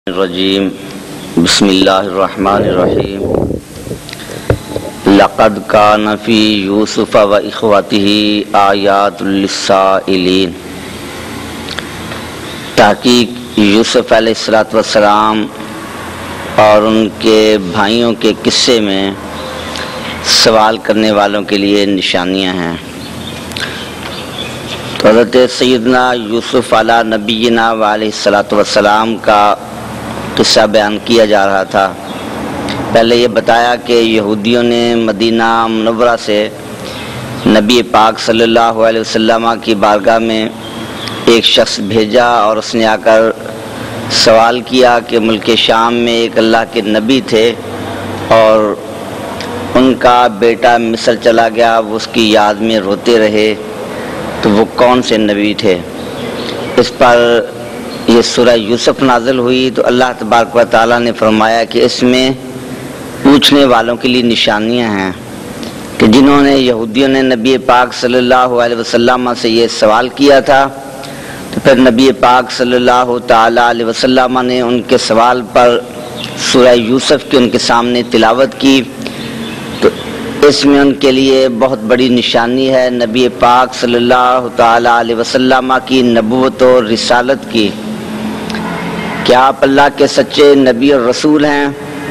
الرجیم بسم اللہ الرحمن الرحیم لقد کان فی یوسف و اخوتہ آیات للسائلین۔ تحقیق یوسف علیہ السلام اور ان کے بھائیوں کے قصے میں سوال کرنے والوں کے لیے نشانیاں ہیں۔ تو حضرت سیدنا یوسف علی نبینا و علیہ السلام کا قصہ بیان کیا جا رہا تھا۔ پہلے یہ بتایا کہ یہودیوں نے مدینہ منورہ سے نبی پاک صلی اللہ علیہ وسلم کی بارگاہ میں ایک شخص بھیجا اور اس نے آ کر سوال کیا کہ ملک شام میں ایک اللہ کے نبی تھے اور ان کا بیٹا مصر چلا گیا، وہ اس کی یاد میں روتے رہے، تو وہ کون سے نبی تھے؟ اس پر یہ سورہ یوسف نازل ہوئی تو اللہ تبارک و تعالیٰ نے فرمایا کہ اس میں پوچھنے والوں کے لیے نشانیاں ہیں کہ جنہوں نے یہودیوں نے نبی پاک صلی اللہ علیہ وسلم سے یہ سوال کیا تھا، تو پھر نبی پاک صلی اللہ تعالیٰ علیہ وسلم نے ان کے سوال پر سورہ یوسف کی ان کے سامنے تلاوت کی، تو اس میں ان کے لیے بہت بڑی نشانی ہے نبی پاک صلی اللہ تعالیٰ علیہ وسلم کی نبوت اور رسالت کی، کہ آپ اللہ کے سچے نبی اور رسول ہیں۔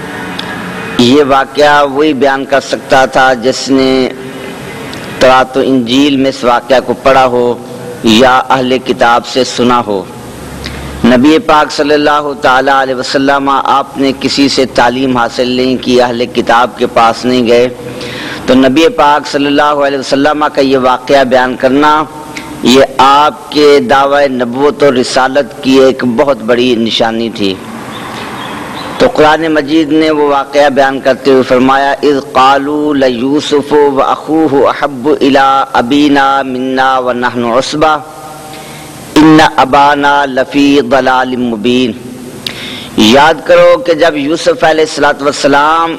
یہ واقعہ وہی بیان کر سکتا تھا جس نے تورات و انجیل میں اس واقعہ کو پڑھا ہو یا اہل کتاب سے سنا ہو۔ نبی پاک صلی اللہ تعالیٰ علیہ وسلم آپ نے کسی سے تعلیم حاصل نہیں کی، اہل کتاب کے پاس نہیں گئے، تو نبی پاک صلی اللہ علیہ وسلم کا یہ واقعہ بیان کرنا یہ آپ کے دعوی نبوت اور رسالت کی ایک بہت بڑی نشانی تھی۔ تو قرآن مجید نے وہ واقعہ بیان کرتے ہوئے فرمایا اذ قالوا لیوسف واخوہ احب الی ابینا منا ونحن عصبہ ان ابانا لفی ضلال مبین۔ یاد کرو کہ جب یوسف علیہ السلام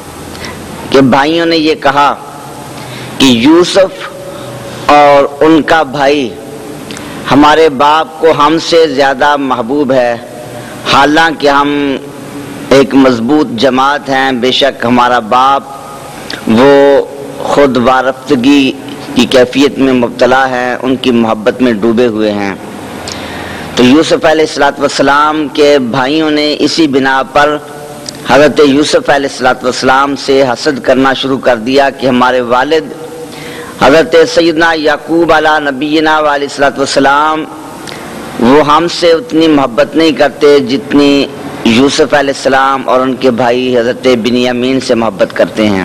کے بھائیوں نے یہ کہا کہ یوسف اور ان کا بھائی ہمارے باپ کو ہم سے زیادہ محبوب ہے، حالانکہ ہم ایک مضبوط جماعت ہیں، بے شک ہمارا باپ وہ خود وارفتگی کی کیفیت میں مبتلا ہے، ان کی محبت میں ڈوبے ہوئے ہیں۔ تو یوسف علیہ السلام کے بھائیوں نے اسی بنا پر حضرت یوسف علیہ السلام سے حسد کرنا شروع کر دیا کہ ہمارے والد حضرت سیدنا یعقوب علیہ نبینا و علیہ السلام وہ ہم سے اتنی محبت نہیں کرتے جتنی یوسف علیہ السلام اور ان کے بھائی حضرت بنیامین سے محبت کرتے ہیں۔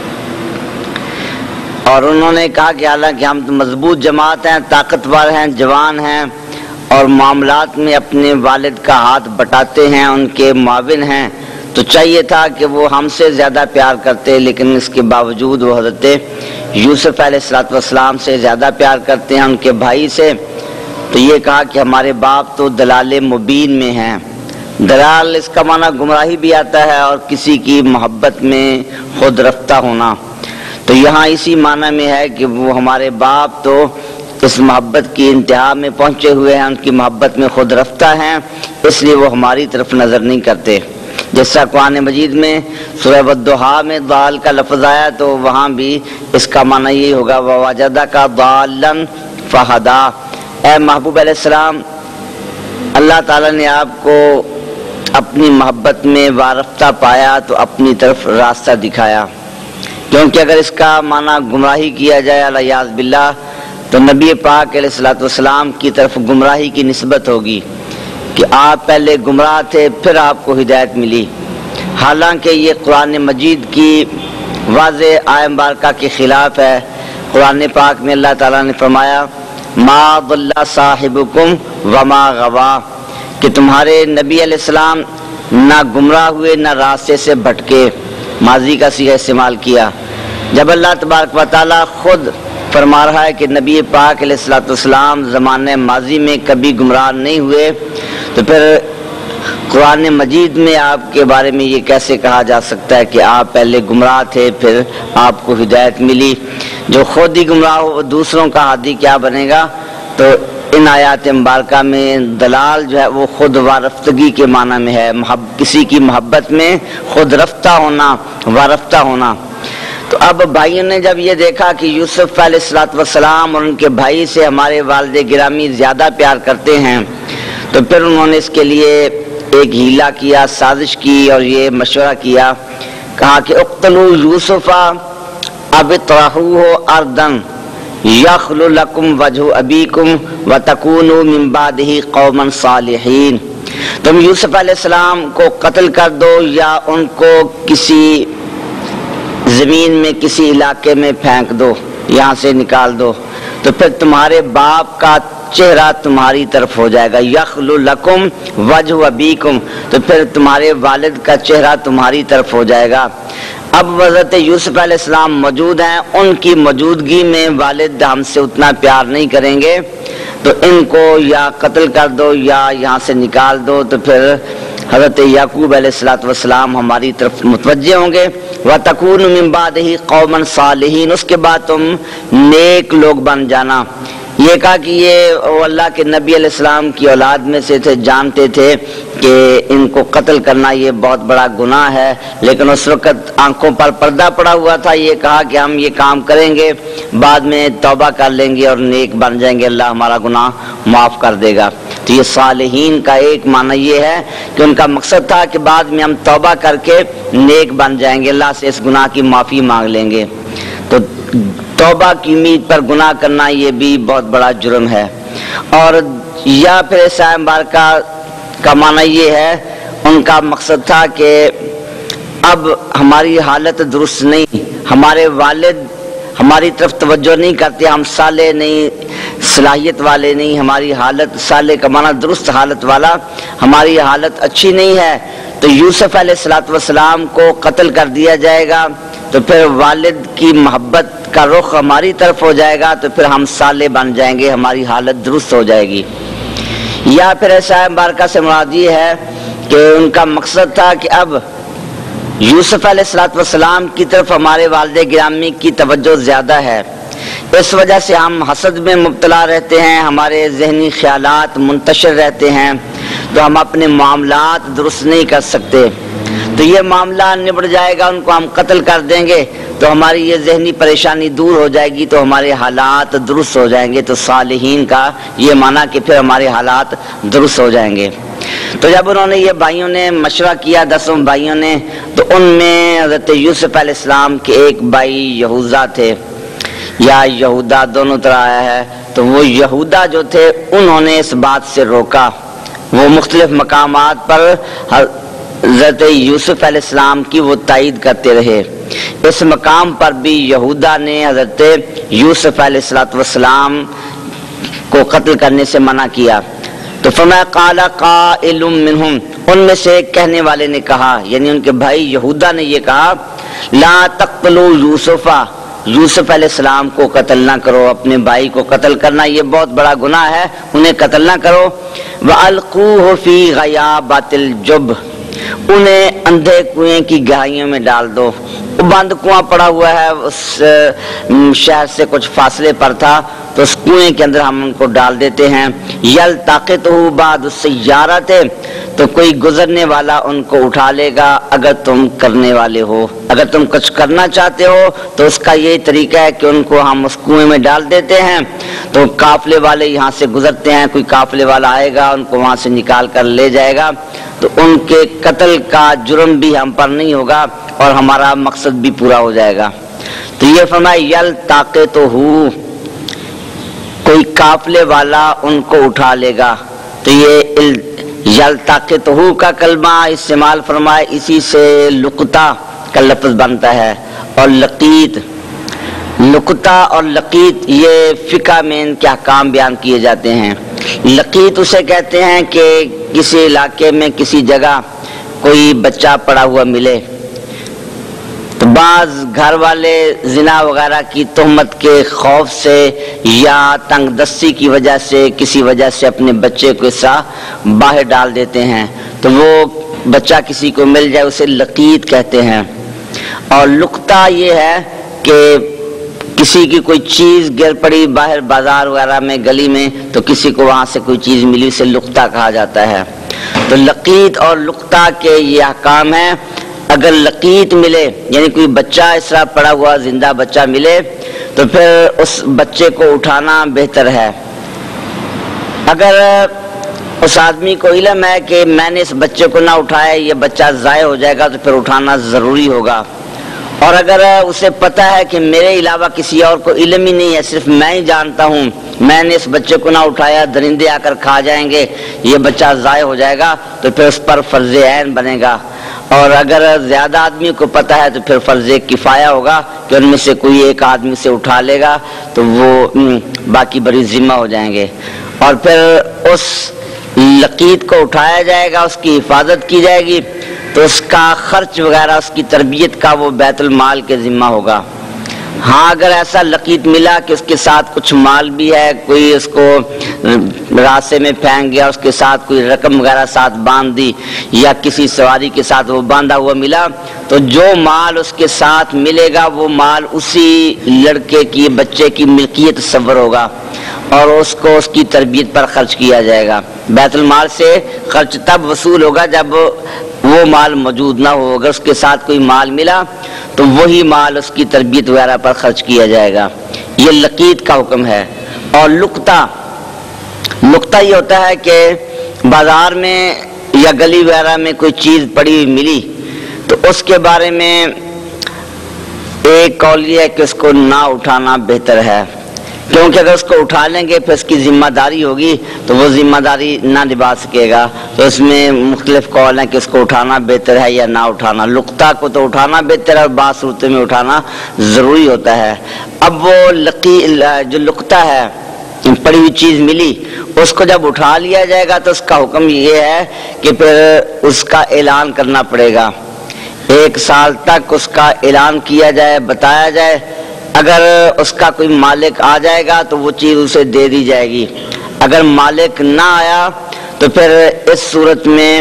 اور انہوں نے کہا کہ حالانکہ ہم تو مضبوط جماعت ہیں، طاقتور ہیں، جوان ہیں اور معاملات میں اپنے والد کا ہاتھ بٹاتے ہیں، ان کے معاون ہیں، تو چاہیے تھا کہ وہ ہم سے زیادہ پیار کرتے، لیکن اس کے باوجود وہ حضرت یوسف علیہ السلام سے زیادہ پیار کرتے ہیں ان کے بھائی سے۔ تو یہ کہا کہ ہمارے باپ تو دلال مبین میں ہیں۔ دلال اس کا معنی گمراہی بھی آتا ہے اور کسی کی محبت میں خود رفتہ ہونا، تو یہاں اسی معنی میں ہے کہ وہ ہمارے باپ تو اس محبت کی انتہا میں پہنچے ہوئے ہیں، ان کی محبت میں خود رفتہ ہیں، اس لیے وہ ہماری طرف نظر نہیں کرتے۔ جیسا قرآن مجید میں سورہ والضحیٰ میں ضال کا لفظ آیا تو وہاں بھی اس کا معنی یہی ہوگا وَوَجَدَكَ ضَالًّا فَهَدَىٰ۔ اے محبوب علیہ السلام، اللہ تعالیٰ نے آپ کو اپنی محبت میں وارفتہ پایا تو اپنی طرف راستہ دکھایا، کیونکہ اگر اس کا معنی گمراہی کیا جائے علیہ باللہ تو نبی پاک علیہ السلام کی طرف گمراہی کی نسبت ہوگی کہ آپ پہلے گمراہ تھے پھر آپ کو ہدایت ملی، حالانکہ یہ قرآن مجید کی واضح آیہ مبارکہ کے خلاف ہے۔ قرآن پاک میں اللہ تعالیٰ نے فرمایا ما ضل صاحبکم وما غوا، کہ تمہارے نبی علیہ السلام نہ گمراہ ہوئے نہ راستے سے بھٹکے، ماضی کا صیغہ استعمال کیا، جب اللہ تبارک و تعالیٰ خود فرما رہا ہے کہ نبی پاک علیہ السلام زمانے ماضی میں کبھی گمراہ نہیں ہوئے، تو پھر قرآن مجید میں آپ کے بارے میں یہ کیسے کہا جا سکتا ہے کہ آپ پہلے گمراہ تھے پھر آپ کو ہدایت ملی؟ جو خود ہی گمراہ ہو دوسروں کا ہادی کیا بنے گا؟ تو ان ان آیات مبارکہ میں دلال جو ہے وہ خود وارفتگی کے معنی میں ہے، کسی کی محبت میں خود رفتہ ہونا، وارفتہ ہونا۔ تو اب بھائیوں نے جب یہ دیکھا کہ یوسف علیہ السلام اور ان کے بھائی سے ہمارے والد گرامی زیادہ پیار کرتے ہیں، تو پھر انہوں نے اس کے لیے ایک ہیلا کیا، سازش کی اور یہ مشورہ کیا، کہا کہ اقتلوا یوسف اب اطرحوہ اردن یخل لکم وجہ ابیکم وتکونوا من بعدہ قوما صالحین، تم یوسف علیہ السلام کو قتل کر دو یا ان کو کسی زمین میں کسی علاقے میں پھینک دو، یہاں سے نکال دو، تو پھر تمہارے باپ کا چہرہ تمہاری طرف ہو جائے گا، یخل لکم وجہ ابیکم، تو پھر تمہارے والد کا چہرہ تمہاری طرف ہو جائے گا۔ اب حضرت یوسف علیہ السلام موجود ہیں، ان کی موجودگی میں والد ہم سے اتنا پیار نہیں کریں گے، تو ان کو یا قتل کر دو یا یہاں سے نکال دو، تو پھر حضرت یعقوب علیہ السلام ہماری طرف متوجہ ہوں گے، وَتَكُونُ مِن بَعْدِهِ قَوْمًا صَالِحِينَ، اس کے بعد تم نیک لوگ بن جانا۔ یہ کہا کہ یہ اللہ کے نبی علیہ السلام کی اولاد میں سے تھے، جانتے تھے کہ ان کو قتل کرنا یہ بہت بڑا گناہ ہے، لیکن اس وقت آنکھوں پر پردہ پڑا ہوا تھا، یہ کہا کہ ہم یہ کام کریں گے، بعد میں توبہ کر لیں گے اور نیک بن جائیں گے، اللہ ہمارا گناہ معاف کر دے گا۔ تو یہ صالحین کا ایک معنی یہ ہے کہ ان کا مقصد تھا کہ بعد میں ہم توبہ کر کے نیک بن جائیں گے، اللہ سے اس گناہ کی معافی مانگ لیں گے۔ تو توبہ کی امید پر گناہ کرنا یہ بھی بہت بڑا جرم ہے۔ اور یا پھر اس آیت مبارکہ کا معنی یہ ہے، ان کا مقصد تھا کہ اب ہماری حالت درست نہیں، ہمارے والد ہماری طرف توجہ نہیں کرتے، ہم صالح نہیں، صلاحیت والے نہیں، ہماری حالت صالح کا معنی درست حالت والا، ہماری حالت اچھی نہیں ہے، تو یوسف علیہ السلام کو قتل کر دیا جائے گا، تو پھر والد کی محبت کا رخ ہماری طرف ہو جائے گا، تو پھر ہم صالح بن جائیں گے، ہماری حالت درست ہو جائے گی۔ یا پھر ایسا آیت مبارکہ سے مراد یہ ہے کہ ان کا مقصد تھا کہ اب یوسف علیہ السلام کی طرف ہمارے والد گرامی کی توجہ زیادہ ہے، اس وجہ سے ہم حسد میں مبتلا رہتے ہیں، ہمارے ذہنی خیالات منتشر رہتے ہیں، تو ہم اپنے معاملات درست نہیں کر سکتے، تو یہ معاملہ نبڑ جائے گا، ان کو ہم قتل کر دیں گے تو ہماری یہ ذہنی پریشانی دور ہو جائے گی، تو ہمارے حالات درست ہو جائیں گے۔ تو صالحین کا یہ معنی کہ پھر ہمارے حالات درست ہو جائیں گے۔ تو جب انہوں نے یہ بھائیوں نے مشورہ کیا، 10 بھائیوں نے، تو ان میں حضرت یوسف علیہ السلام کے ایک بھائی یہوذا تھے، یا یہودا دونوں طرح آیا ہے، تو وہ یہودا جو تھے انہوں نے اس بات سے روکا، وہ مختلف مقامات پر حضرت یوسف علیہ السلام کی وہ تائید کرتے رہے۔ اس مقام پر بھی یہودا نے حضرت یوسف علیہ السلام کو قتل کرنے سے منع کیا۔ تو فرمایا قال قائل منہم، ان میں سے ایک کہنے والے نے کہا، یعنی ان کے بھائی یہودا نے یہ کہا، لا تقتلوا یوسف، یوسف علیہ السلام کو قتل نہ کرو، اپنے بھائی کو قتل کرنا یہ بہت بڑا گناہ ہے، انہیں قتل نہ کرو۔ وَأَلْقُوهُ فِي غَيَابَتِ الْجُبِّ، انہیں اندھے کنویں کی گہرائیوں میں ڈال دو۔ بند کنواں پڑا ہوا ہے، اس شہر سے کچھ فاصلے پر تھا، تو اس کنویں کے اندر ہم ان کو ڈال دیتے ہیں۔ یلتقطہ بعض السیارۃ، تو کوئی گزرنے والا ان کو اٹھا لے گا اگر تم کرنے والے ہو، اگر تم کچھ کرنا چاہتے ہو تو اس کا یہی طریقہ ہے کہ ان کو ہم اس کنویں میں ڈال دیتے ہیں، تو قافلے والے یہاں سے گزرتے ہیں، کوئی قافلے والا آئے گا ان کو وہاں سے نکال کر لے جائے گا، تو ان کے قتل کا جرم بھی ہم پر نہیں ہوگا اور ہمارا مقصد بھی پورا ہو جائے گا۔ تو یہ فرمایا یلتقطہ، کوئی قافلے والا ان کو اٹھا لے گا، تو یہ یلتقطہ کا کلمہ استعمال فرمائے، اسی سے لقطہ کا لفظ بنتا ہے، اور لقیط، لقطہ اور لقیط یہ فقہ میں ان کے احکام بیان کیے جاتے ہیں۔ لقیط اسے کہتے ہیں کہ کسی علاقے میں کسی جگہ کوئی بچہ پڑا ہوا ملے، تو بعض گھر والے زنا وغیرہ کی تہمت کے خوف سے یا تنگ دستی کی وجہ سے کسی وجہ سے اپنے بچے کو ایسا باہر ڈال دیتے ہیں، تو وہ بچہ کسی کو مل جائے اسے لقیط کہتے ہیں۔ اور لقطہ یہ ہے کہ کسی کی کوئی چیز گر پڑی باہر بازار وغیرہ میں گلی میں تو کسی کو وہاں سے کوئی چیز ملی، اسے لقطہ کہا جاتا ہے۔ تو لقیط اور لقطہ کے یہ احکام ہیں۔ اگر لقیط ملے یعنی کوئی بچہ اس طرح پڑا ہوا زندہ بچہ ملے تو پھر اس بچے کو اٹھانا بہتر ہے۔ اگر اس آدمی کو علم ہے کہ میں نے اس بچے کو نہ اٹھایا یہ بچہ ضائع ہو جائے گا تو پھر اٹھانا ضروری ہوگا، اور اگر اسے پتہ ہے کہ میرے علاوہ کسی اور کو علم ہی نہیں ہے، صرف میں ہی جانتا ہوں، میں نے اس بچے کو نہ اٹھایا درندے آ کر کھا جائیں گے یہ بچہ ضائع ہو جائے گا، تو پھر اس پر فرض عین بنے گا۔ اور اگر زیادہ آدمی کو پتہ ہے تو پھر فرض کفایہ ہوگا کہ ان میں سے کوئی ایک آدمی سے اٹھا لے گا تو وہ باقی بری ذمہ ہو جائیں گے، اور پھر اس لقیط کو اٹھایا جائے گا، اس کی حفاظت کی جائے گی، تو اس کا خرچ وغیرہ اس کی تربیت کا وہ بیت المال کے ذمہ ہوگا۔ ہاں اگر ایسا لقیط ملا کہ اس کے ساتھ کچھ مال بھی ہے، کوئی اس کو راستے میں پھینک گیا، اس کے ساتھ کوئی رقم وغیرہ ساتھ باندھ دی، یا کسی سواری کے ساتھ وہ باندھا ہوا ملا، تو جو مال اس کے ساتھ ملے گا وہ مال اسی لڑکے کی بچے کی ملکیت تصور ہوگا، اور اس کو اس کی تربیت پر خرچ کیا جائے گا۔ بیت المال سے خرچ تب وصول ہوگا جب وہ مال موجود نہ ہو، اگر اس کے ساتھ کوئی مال ملا تو وہی مال اس کی تربیت وغیرہ پر خرچ کیا جائے گا۔ یہ لقیط کا حکم ہے۔ اور لقطہ یہ ہوتا ہے کہ بازار میں یا گلی وغیرہ میں کوئی چیز پڑی ہوئی ملی تو اس کے بارے میں ایک قول یہ ہے کہ اس کو نہ اٹھانا بہتر ہے، کیونکہ اگر اس کو اٹھا لیں گے پھر اس کی ذمہ داری ہوگی تو وہ ذمہ داری نہ نبھا سکے گا، تو اس میں مختلف قول ہیں کہ اس کو اٹھانا بہتر ہے یا نہ اٹھانا۔ لقطہ کو تو اٹھانا بہتر ہے اور بعض صورتوں میں اٹھانا ضروری ہوتا ہے۔ اب وہ جو لقطہ ہے پڑی ہوئی چیز ملی اس کو جب اٹھا لیا جائے گا تو اس کا حکم یہ ہے کہ پھر اس کا اعلان کرنا پڑے گا، 1 سال تک اس کا اعلان کیا جائے، بتایا جائے، اگر اس کا کوئی مالک آ جائے گا تو وہ چیز اسے دے دی جائے گی، اگر مالک نہ آیا تو پھر اس صورت میں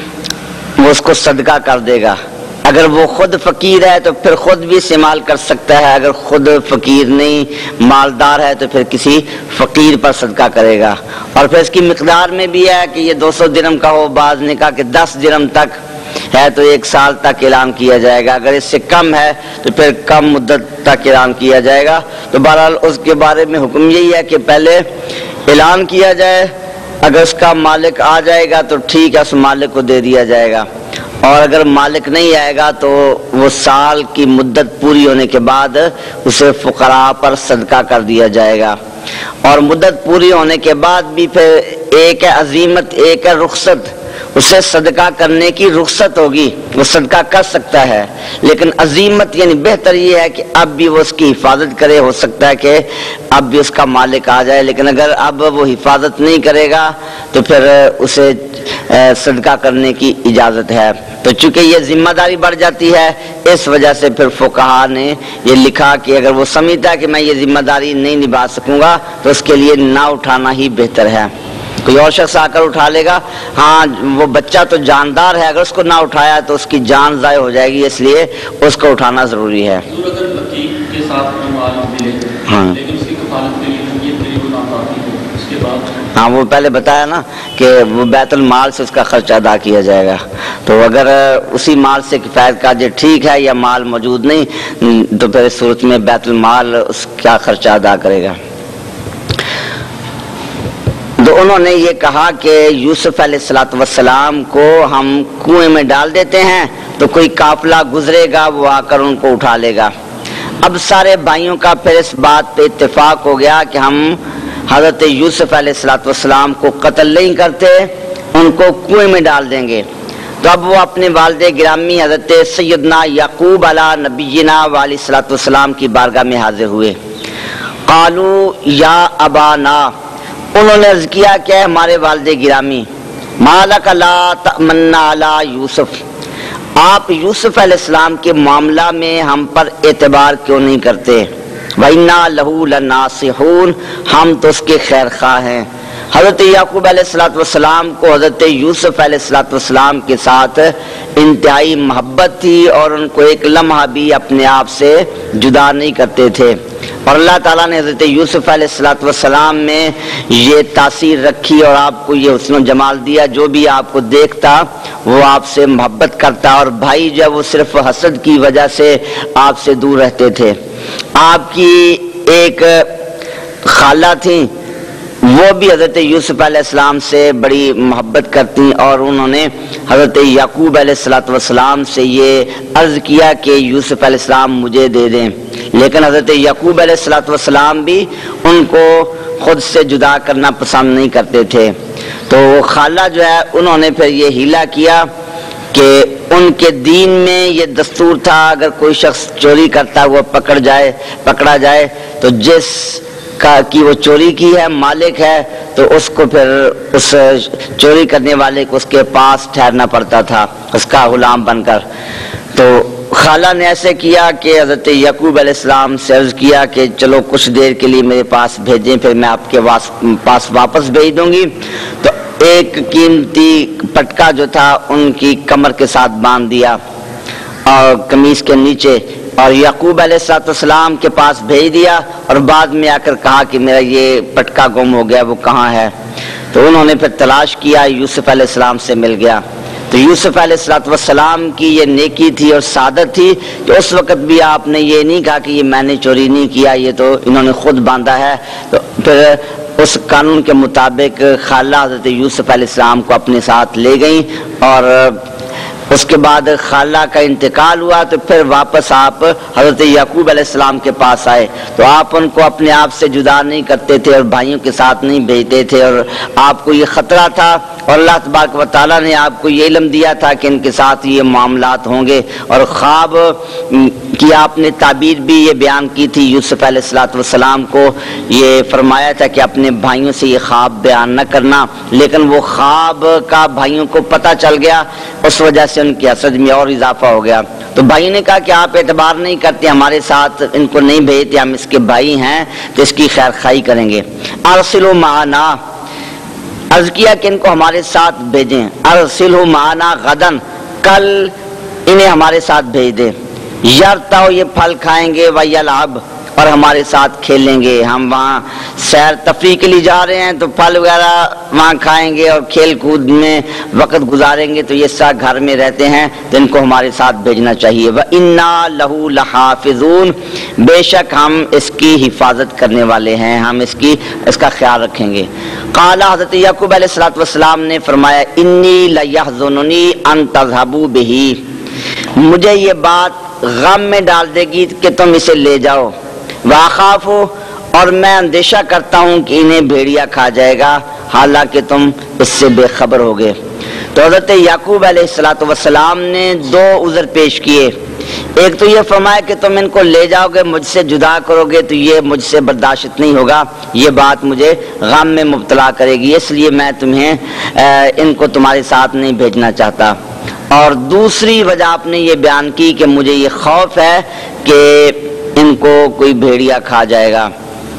وہ اس کو صدقہ کر دے گا۔ اگر وہ خود فقیر ہے تو پھر خود بھی استعمال کر سکتا ہے، اگر خود فقیر نہیں مالدار ہے تو پھر کسی فقیر پر صدقہ کرے گا۔ اور پھر اس کی مقدار میں بھی ہے کہ یہ 200 درہم کا ہو، بعض نے کہا کہ 10 درہم تک ہے تو 1 سال تک اعلان کیا جائے گا، اگر اس سے کم ہے تو پھر کم مدت تک اعلان کیا جائے گا۔ تو بہرحال اس کے بارے میں حکم یہی ہے کہ پہلے اعلان کیا جائے، اگر اس کا مالک آ جائے گا تو ٹھیک ہے، اس مالک کو دے دیا جائے گا، اور اگر مالک نہیں آئے گا تو وہ سال کی مدت پوری ہونے کے بعد اسے فقراء پر صدقہ کر دیا جائے گا۔ اور مدت پوری ہونے کے بعد بھی پھر ایک ہے عزیمت، ایک ہے رخصت، اسے صدقہ کرنے کی رخصت ہوگی، وہ صدقہ کر سکتا ہے، لیکن عزیمت یعنی بہتر یہ ہے کہ اب بھی وہ اس کی حفاظت کرے، ہو سکتا ہے کہ اب بھی اس کا مالک آ جائے، لیکن اگر اب وہ حفاظت نہیں کرے گا تو پھر اسے صدقہ کرنے کی اجازت ہے۔ تو چونکہ یہ ذمہ داری بڑھ جاتی ہے اس وجہ سے پھر فقہا نے یہ لکھا کہ اگر وہ سمجھتا ہے کہ میں یہ ذمہ داری نہیں نبھا سکوں گا تو اس کے لیے نہ اٹھانا ہی بہتر ہے۔ کوئی اور شخص آ کر اٹھا لے گا، ہاں وہ بچہ تو جاندار ہے، اگر اس کو نہ اٹھایا تو اس کی جان ضائع ہو جائے گی، اس لیے اس کو اٹھانا ضروری ہے۔ ہاں وہ پہلے بتایا نا کہ وہ بیت المال سے اس کا خرچ ادا کیا جائے گا، تو اگر اسی مال سے کفایت کا جائے ٹھیک ہے، یا مال موجود نہیں تو پھر اس صورت میں بیت المال اس کا خرچہ ادا کرے گا۔ تو انہوں نے یہ کہا کہ یوسف علیہ السلام کو ہم کنویں میں ڈال دیتے ہیں تو کوئی قافلہ گزرے گا وہ آ کر ان کو اٹھا لے گا۔ اب سارے بھائیوں کا پھر اس بات پہ اتفاق ہو گیا کہ ہم حضرت یوسف علیہ السلام کو قتل نہیں کرتے، ان کو کنویں میں ڈال دیں گے۔ تو اب وہ اپنے والد گرامی حضرت سیدنا یعقوب علیہ نبینا علیہ السلام کی بارگاہ میں حاضر ہوئے۔ قالو یا ابانا، انہوں نے عرض کیا کہ ہمارے والد گرامی، مالک لا تأمنا علی یوسف، آپ یوسف علیہ السلام کے معاملہ میں ہم پر اعتبار کیوں نہیں کرتے؟ وَإِنَّا لَهُ لَنَاصِحُونَ، ہم تو اس کے خیر خواہ ہیں، حضرت یعقوب علیہ السلام کو حضرت یوسف علیہ السلام کے ساتھ انتہائی محبت تھی اور ان کو ایک لمحہ بھی اپنے آپ سے جدا نہیں کرتے تھے، اور اللہ تعالیٰ نے حضرت یوسف علیہ السلام میں یہ تاثیر رکھی اور آپ کو یہ حسن و جمال دیا، جو بھی آپ کو دیکھتا وہ آپ سے محبت کرتا، اور بھائی جو وہ صرف حسد کی وجہ سے آپ سے دور رہتے تھے۔ آپ کی ایک خالہ تھیں، وہ بھی حضرت یوسف علیہ السلام سے بڑی محبت کرتی، اور انہوں نے حضرت یعقوب علیہ السلام سے یہ عرض کیا کہ یوسف علیہ السلام مجھے دے دیں، لیکن حضرت یعقوب علیہ السلام بھی ان کو خود سے جدا کرنا پسند نہیں کرتے تھے۔ تو خالہ جو ہے انہوں نے پھر یہ ہیلا کیا کہ ان کے دین میں یہ دستور تھا اگر کوئی شخص چوری کرتا ہوا پکڑا جائے تو جس کی وہ چوری کی ہے مالک ہے تو اس کو پھر اس چوری کرنے والے کو اس کے پاس ٹھہرنا پڑتا تھا اس کا غلام بن کر۔ تو خالہ نے ایسے کیا کہ حضرت یعقوب علیہ السلام سے عرض کیا کہ چلو کچھ دیر کے لیے میرے پاس بھیجیں، پھر میں آپ کے پاس واپس بھیج دوں گی۔ تو ایک قیمتی پٹکا جو تھا ان کی کمر کے ساتھ باندھ دیا اور قمیص کے نیچے، اور یعقوب علیہ السلام کے پاس بھیج دیا، اور بعد میں آ کر کہا کہ میرا یہ پٹکا گم ہو گیا، وہ کہاں ہے؟ تو انہوں نے پھر تلاش کیا، یوسف علیہ السلام سے مل گیا۔ تو یوسف علیہ السلام کی یہ نیکی تھی اور سعادت تھی کہ اس وقت بھی آپ نے یہ نہیں کہا کہ یہ میں نے چوری نہیں کیا، یہ تو انہوں نے خود باندھا ہے۔ تو پھر اس قانون کے مطابق خالہ حضرت یوسف علیہ السلام کو اپنے ساتھ لے گئیں، اور اس کے بعد خالہ کا انتقال ہوا تو پھر واپس آپ حضرت یعقوب علیہ السلام کے پاس آئے۔ تو آپ ان کو اپنے آپ سے جدا نہیں کرتے تھے اور بھائیوں کے ساتھ نہیں بھیجتے تھے، اور آپ کو یہ خطرہ تھا اور اللہ تبارک و تعالیٰ نے آپ کو یہ علم دیا تھا کہ ان کے ساتھ یہ معاملات ہوں گے، اور خواب کی آپ نے تعبیر بھی یہ بیان کی تھی۔ یوسف علیہ السلام کو یہ فرمایا تھا کہ اپنے بھائیوں سے یہ خواب بیان نہ کرنا، لیکن وہ خواب کا بھائیوں کو پتہ چل گیا، اس وجہ سے ان کی حسد میں اور اضافہ ہو گیا۔ تو بھائی نے کہا کہ آپ اعتبار نہیں کرتے ہمارے ساتھ، ان کو نہیں بھیجتے، ہم اس کے بھائی ہیں تو اس کی خیر خواہی کریں گے۔ ارسلوا معنا، عرض کیا کہ ان کو ہمارے ساتھ بھیجیں، ارسلوا معنا غدن، کل انہیں ہمارے ساتھ بھیج دیں، یرتعوا یہ پھل کھائیں گے، ویلعب اور ہمارے ساتھ کھیلیں گے۔ ہم وہاں سیر تفریح کے لیے جا رہے ہیں تو پھل وغیرہ وہاں کھائیں گے اور کھیل کود میں وقت گزاریں گے، تو یہ سب گھر میں رہتے ہیں تو ان کو ہمارے ساتھ بھیجنا چاہیے۔ وَإِنَّا لَهُ لَحَافِظُونَ، بے شک ہم اس کی حفاظت کرنے والے ہیں، ہم اس کا خیال رکھیں گے۔ قال، حضرت یعقوب علیہ السلام نے فرمایا، انی لَيَحْزُنُنِي أَن تَذْهَبُوا بِهِ، مجھے یہ بات غم میں ڈال دے گی کہ تم اسے لے جاؤ، واخافو اور میں اندیشہ کرتا ہوں کہ انہیں بھیڑیا کھا جائے گا، حالانکہ تم اس سے بے خبر ہوگے۔ تو حضرت یعقوب علیہ السلام نے دو عذر پیش کیے، ایک تو یہ فرمایا کہ تم ان کو لے جاؤ گے، مجھ سے جدا کرو گے تو یہ مجھ سے برداشت نہیں ہوگا، یہ بات مجھے غم میں مبتلا کرے گی، اس لیے میں تمہیں ان کو تمہارے ساتھ نہیں بھیجنا چاہتا۔ اور دوسری وجہ آپ نے یہ بیان کی کہ مجھے یہ خوف ہے کہ ان کو کوئی بھیڑیا کھا جائے گا۔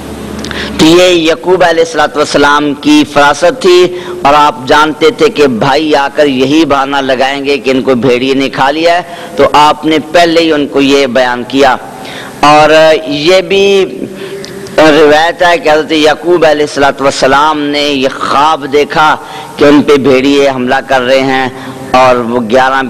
تو یہ یعقوب علیہ السلام کی فراست تھی، اور آپ جانتے تھے کہ بھائی آ کر یہی بہانہ لگائیں گے کہ ان کو بھیڑیے نے کھا لیا ہے، تو آپ نے پہلے ہی ان کو یہ بیان کیا۔ اور یہ بھی روایت ہے کہ حضرت یعقوب علیہ السلام نے یہ خواب دیکھا کہ ان پہ بھیڑیے حملہ کر رہے ہیں، اور وہ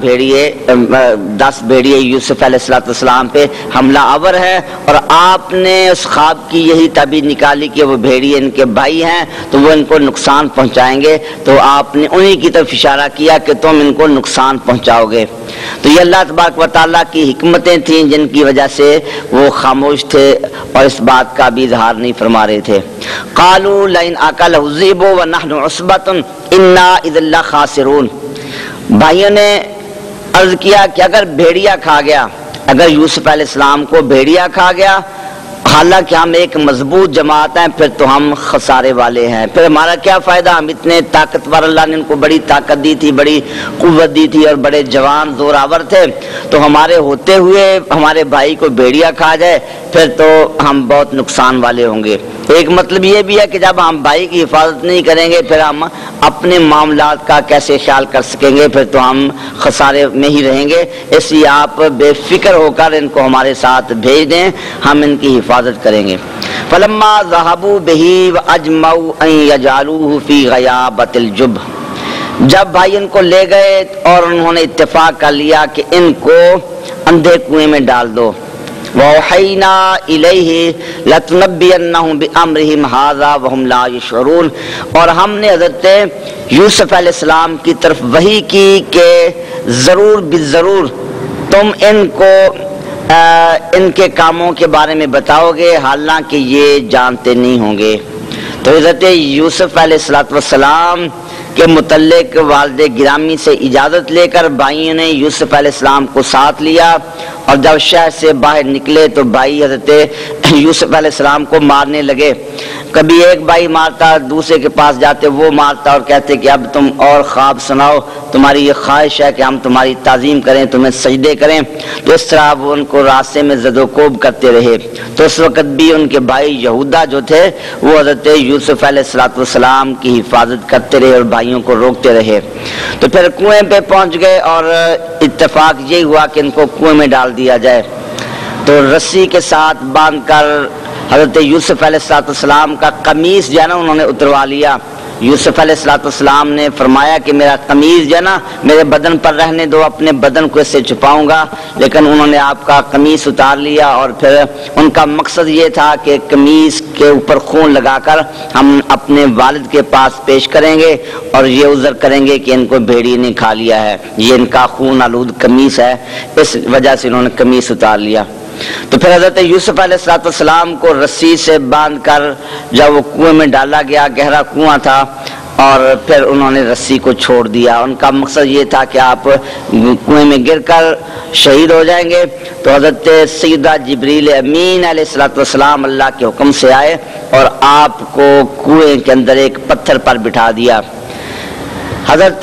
10 بھیڑیے یوسف علیہ السلام پہ حملہ آور ہے، اور آپ نے اس خواب کی یہی تعبیر نکالی کہ وہ بھیڑیے ان کے بھائی ہیں تو وہ ان کو نقصان پہنچائیں گے، تو آپ نے انہی کی طرف اشارہ کیا کہ تم ان کو نقصان پہنچاؤ گے۔ تو یہ اللہ تبارک و تعالیٰ کی حکمتیں تھیں جن کی وجہ سے وہ خاموش تھے اور اس بات کا بھی اظہار نہیں فرما رہے تھے۔ قالوا لئن اکلہ الذئب ونحن عصبۃ انا اذا لخاسرون، بھائیوں نے عرض کیا کہ اگر بھیڑیا کھا گیا، اگر یوسف علیہ السلام کو بھیڑیا کھا گیا، حالانکہ ہم ایک مضبوط جماعت ہیں، پھر تو ہم خسارے والے ہیں، پھر ہمارا کیا فائدہ؟ ہم اتنے طاقتور، اللہ نے ان کو بڑی طاقت دی تھی، بڑی قوت دی تھی اور بڑے جوان زور آور تھے، تو ہمارے ہوتے ہوئے ہمارے بھائی کو بھیڑیا کھا جائے، پھر تو ہم بہت نقصان والے ہوں گے۔ ایک مطلب یہ بھی ہے کہ جب ہم بھائی کی حفاظت نہیں کریں گے پھر ہم اپنے معاملات کا کیسے خیال کر سکیں گے، پھر تو ہم خسارے میں ہی رہیں گے۔ اس لیے آپ بے فکر ہو کر ان کو ہمارے ساتھ بھیج دیں، ہم ان کی حفاظت کریں گے۔ فلما ذهبوا به واجمعوا ان يجعلوه في غيابة الجب، جب بھائی ان کو لے گئے اور انہوں نے اتفاق کر لیا کہ ان کو اندھے کنویں میں ڈال دو، وَأَوْحَيْنَا إِلَيْهِ لَتُنَبِّئَنَّهُمْ بِأَمْرِهِمْ هَذَا وَهُمْ لَا يَشْعُرُونَ، اور ہم نے حضرت یوسف علیہ السلام کی طرف وحی کی کہ ضرور بالضرور تم ان کو ان کے کاموں کے بارے میں بتاؤ گے حالانکہ یہ جانتے نہیں ہوں گے۔ تو حضرت یوسف علیہ السلام کے متعلق والد گرامی سے اجازت لے کر بھائیوں نے یوسف علیہ السلام کو ساتھ لیا، اور جب شہر سے باہر نکلے تو بھائی حضرت یوسف علیہ السلام کو مارنے لگے۔ کبھی ایک بھائی مارتا، دوسرے کے پاس جاتے وہ مارتا اور کہتے کہ اب تم اور خواب سناؤ، تمہاری یہ خواہش ہے کہ ہم تمہاری تعظیم کریں، تمہیں سجدے کریں۔ تو اس طرح وہ ان کو راستے میں زد و کوب کرتے رہے۔ تو اس وقت بھی ان کے بھائی یہودا جو تھے وہ حضرت یوسف علیہ السلام کی حفاظت کرتے رہے اور بھائیوں کو روکتے رہے۔ تو پھر کنویں پہ پہنچ گئے اور اتفاق یہ ہوا کہ ان کو کنویں میں ڈال دیا جائے۔ تو رسی کے ساتھ باندھ کر حضرت یوسف علیہ السلام کا قمیص جو ہے نا انہوں نے اتروا لیا۔ یوسف علیہ السلام نے فرمایا کہ میرا قمیص جو ہے نا میرے بدن پر رہنے دو، اپنے بدن کو اس سے چھپاؤں گا، لیکن انہوں نے آپ کا قمیص اتار لیا، اور پھر ان کا مقصد یہ تھا کہ قمیص کے اوپر خون لگا کر ہم اپنے والد کے پاس پیش کریں گے اور یہ عذر کریں گے کہ ان کو بھیڑی نے کھا لیا ہے، یہ ان کا خون آلود قمیص ہے، اس وجہ سے انہوں نے قمیص اتار لیا۔ تو پھر حضرت یوسف علیہ السلام کو رسی سے باندھ کر جب وہ کنویں میں ڈالا گیا، گہرا کنواں تھا، اور پھر انہوں نے رسی کو چھوڑ دیا۔ ان کا مقصد یہ تھا کہ آپ کنویں میں گر کر شہید ہو جائیں گے۔ تو حضرت سیدہ جبریل امین علیہ السلام اللہ کے حکم سے آئے اور آپ کو کنویں کے اندر ایک پتھر پر بٹھا دیا۔ حضرت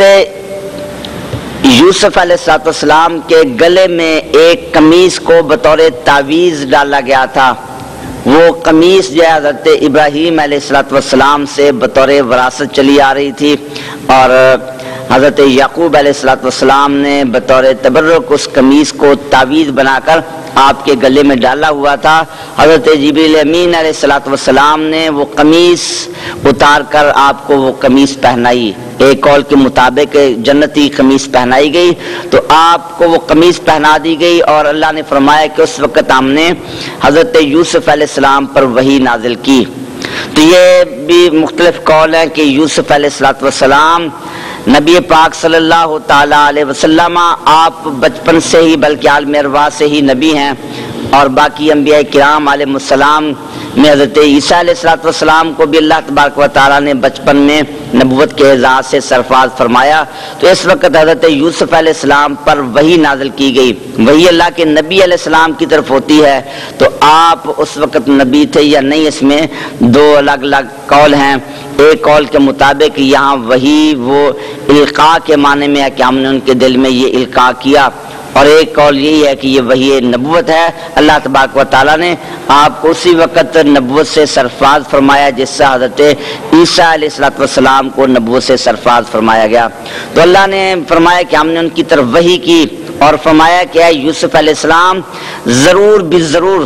یوسف علیہ السلام کے گلے میں ایک قمیص کو بطور تعویذ ڈالا گیا تھا، وہ قمیص جو حضرت ابراہیم علیہ السلام سے بطور وراثت چلی آ رہی تھی، اور حضرت یعقوب علیہ السلام نے بطور تبرک اس قمیص کو تعویذ بنا کر آپ کے گلے میں ڈالا ہوا تھا۔ حضرت جبریل امین علیہ السلام نے وہ قمیص اتار کر آپ کو وہ قمیص پہنائی، ایک قول کے مطابق جنتی قمیص پہنائی گئی۔ تو آپ کو وہ قمیص پہنا دی گئی، اور اللہ نے فرمایا کہ اس وقت ہم نے حضرت یوسف علیہ السلام پر وحی نازل کی۔ تو یہ بھی مختلف قول ہیں کہ یوسف علیہ السلام نبی پاک صلی اللہ تعالی علیہ وسلم آپ بچپن سے ہی بلکہ عالم ارواح سے ہی نبی ہیں، اور باقی انبیاء کرام علیہ السلام میں حضرت عیسیٰ علیہ السلام کو بھی اللہ تبارک و تعالیٰ نے بچپن میں نبوت کے اعزاز سے سرفراز فرمایا۔ تو اس وقت حضرت یوسف علیہ السلام پر وحی نازل کی گئی، وہی اللہ کے نبی علیہ السلام کی طرف ہوتی ہے۔ تو آپ اس وقت نبی تھے یا نہیں، اس میں دو الگ الگ قول ہیں۔ ایک قول کے مطابق یہاں وحی وہ القاء کے معنی میں ہے کہ ہم نے ان کے دل میں یہ القاء کیا، اور ایک قول یہی ہے کہ یہ وحی نبوت ہے، اللہ تبارک و تعالیٰ نے آپ کو اسی وقت نبوت سے سرفراز فرمایا جس سے حضرت عیسیٰ علیہ السلام کو نبوت سے سرفراز فرمایا گیا۔ تو اللہ نے فرمایا کہ ہم نے ان کی طرف وحی کی، اور فرمایا کہ اے یوسف علیہ السلام ضرور بالضرور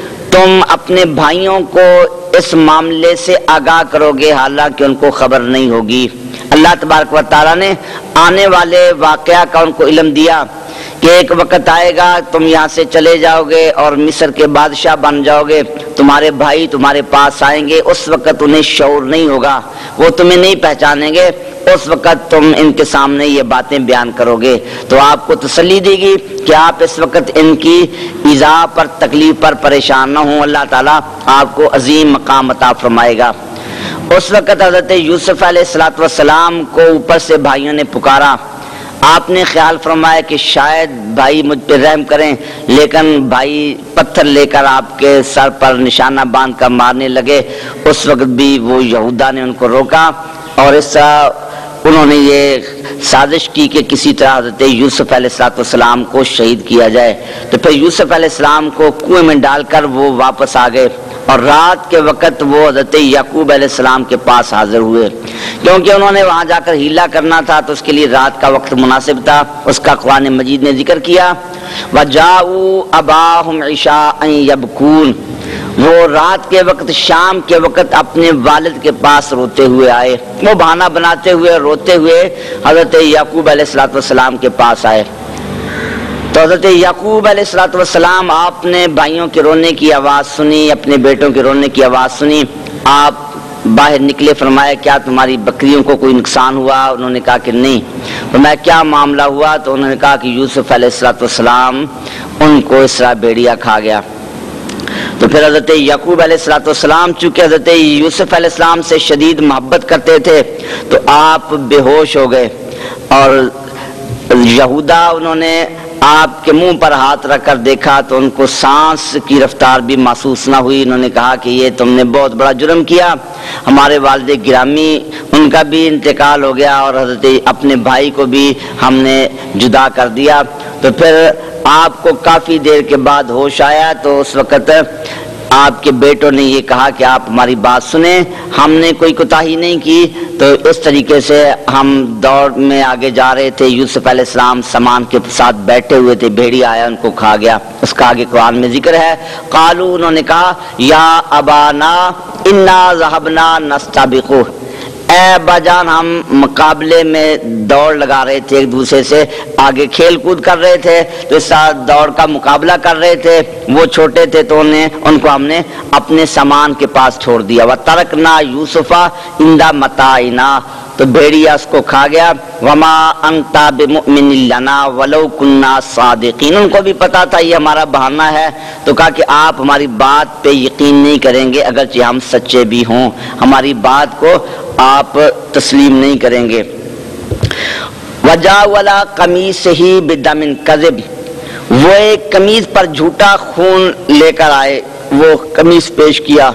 تم اپنے بھائیوں کو اس معاملے سے آگاہ کرو گے حالانکہ ان کو خبر نہیں ہوگی۔ اللہ تبارک و تعالیٰ نے آنے والے واقعہ کا ان کو علم دیا کہ ایک وقت آئے گا تم یہاں سے چلے جاؤ گے اور مصر کے بادشاہ بن جاؤ گے، تمہارے بھائی تمہارے پاس آئیں گے، اس وقت انہیں شعور نہیں ہوگا، وہ تمہیں نہیں پہچانیں گے، اس وقت تم ان کے سامنے یہ باتیں بیان کرو گے۔ تو آپ کو تسلی دے گی کہ آپ اس وقت ان کی ایذا پر تکلیف پر پریشان نہ ہوں، اللہ تعالیٰ آپ کو عظیم مقام عطا فرمائے گا۔ اس وقت حضرت یوسف علیہ السلام کو اوپر سے بھائیوں نے پکارا، آپ نے خیال فرمایا کہ شاید بھائی مجھ پہ رحم کریں، لیکن بھائی پتھر لے کر آپ کے سر پر نشانہ باندھ کر مارنے لگے۔ اس وقت بھی وہ یہودا نے ان کو روکا، اور اس طرح انہوں نے یہ سازش کی کہ کسی طرح حضرت یوسف علیہ السلام کو شہید کیا جائے، تو پھر یوسف علیہ السلام کو کنویں میں ڈال کر وہ واپس آ گئے اور رات کے وقت وہ حضرت یعقوب علیہ السلام کے پاس حاضر ہوئے، کیونکہ انہوں نے وہاں جا کر ہیلا کرنا تھا تو اس کے لیے رات کا وقت مناسب تھا۔ اس کا قرآن مجید نے ذکر کیا وَجَاءُوا أَبَاهُمْ عِشَاءً يَبْكُونَ، وہ رات کے وقت، شام کے وقت اپنے والد کے پاس روتے ہوئے آئے، وہ بہانہ بناتے ہوئے روتے ہوئے حضرت یعقوب علیہ السلام کے پاس آئے۔ تو حضرت یعقوب علیہ السلام، آپ نے بھائیوں کے رونے کی آواز سنی، اپنے بیٹوں کے رونے کی آواز سنی، آپ باہر نکلے، فرمایا کیا تمہاری بکریوں کو کوئی نقصان ہوا؟ انہوں نے کہا کہ نہیں۔ فرمایا کیا معاملہ ہوا؟ تو انہوں نے کہا کہ یوسف علیہ السلام ان کو اس طرح بھیڑیا کھا گیا۔ تو پھر حضرت یعقوب علیہ السلام چونکہ حضرت یوسف علیہ السلام سے شدید محبت کرتے تھے تو آپ بے ہوش ہو گئے، اور یہودا انہوں نے آپ کے منہ پر ہاتھ رکھ کر دیکھا تو ان کو سانس کی رفتار بھی محسوس نہ ہوئی۔ انہوں نے کہا کہ یہ تم نے بہت بڑا جرم کیا، ہمارے والد گرامی ان کا بھی انتقال ہو گیا اور حضرت اپنے بھائی کو بھی ہم نے جدا کر دیا۔ تو پھر آپ کو کافی دیر کے بعد ہوش آیا تو اس وقت آپ کے بیٹوں نے یہ کہا کہ آپ ہماری بات سنیں، ہم نے کوئی کوتاہی نہیں کی۔ تو اس طریقے سے ہم دوڑ میں آگے جا رہے تھے، یوسف علیہ السلام سامان کے ساتھ بیٹھے ہوئے تھے، بھیڑیا آیا ان کو کھا گیا۔ اس کا آگے قرآن میں ذکر ہے قالوا، انہوں نے کہا یا ابانا انا ذهبنا نستبق، اے ابا جان ہم مقابلے میں دوڑ لگا رہے تھے، ایک دوسرے سے آگے کھیل کود کر رہے تھے، تو اس ساتھ دوڑ کا مقابلہ کر رہے تھے، وہ چھوٹے تھے تو ان کو ہم نے اپنے سامان کے پاس چھوڑ دیا۔ وَتَرَكْنَا يُوسُفَ عِنْدَ مَتَاعِنَا، تو بھیڑیا اس کو کھا گیا۔ وَمَا أَنْتَ بِمُؤْمِنٍ لَنَا وَلَوْ كُنَّا صَادِقِينَ، ان کو بھی پتا تھا یہ ہمارا بہانہ ہے، تو کہا کہ آپ ہماری بات پہ یقین نہیں کریں گے اگرچہ ہم سچے بھی ہوں، ہماری بات کو آپ تسلیم نہیں کریں گے۔ وَجَاءَ عَلَىٰ قَمِيصِهِ بِدَمٍ كَذِبٍ، وہ ایک قمیص پر جھوٹا خون لے کر آئے، وہ قمیص پیش کیا۔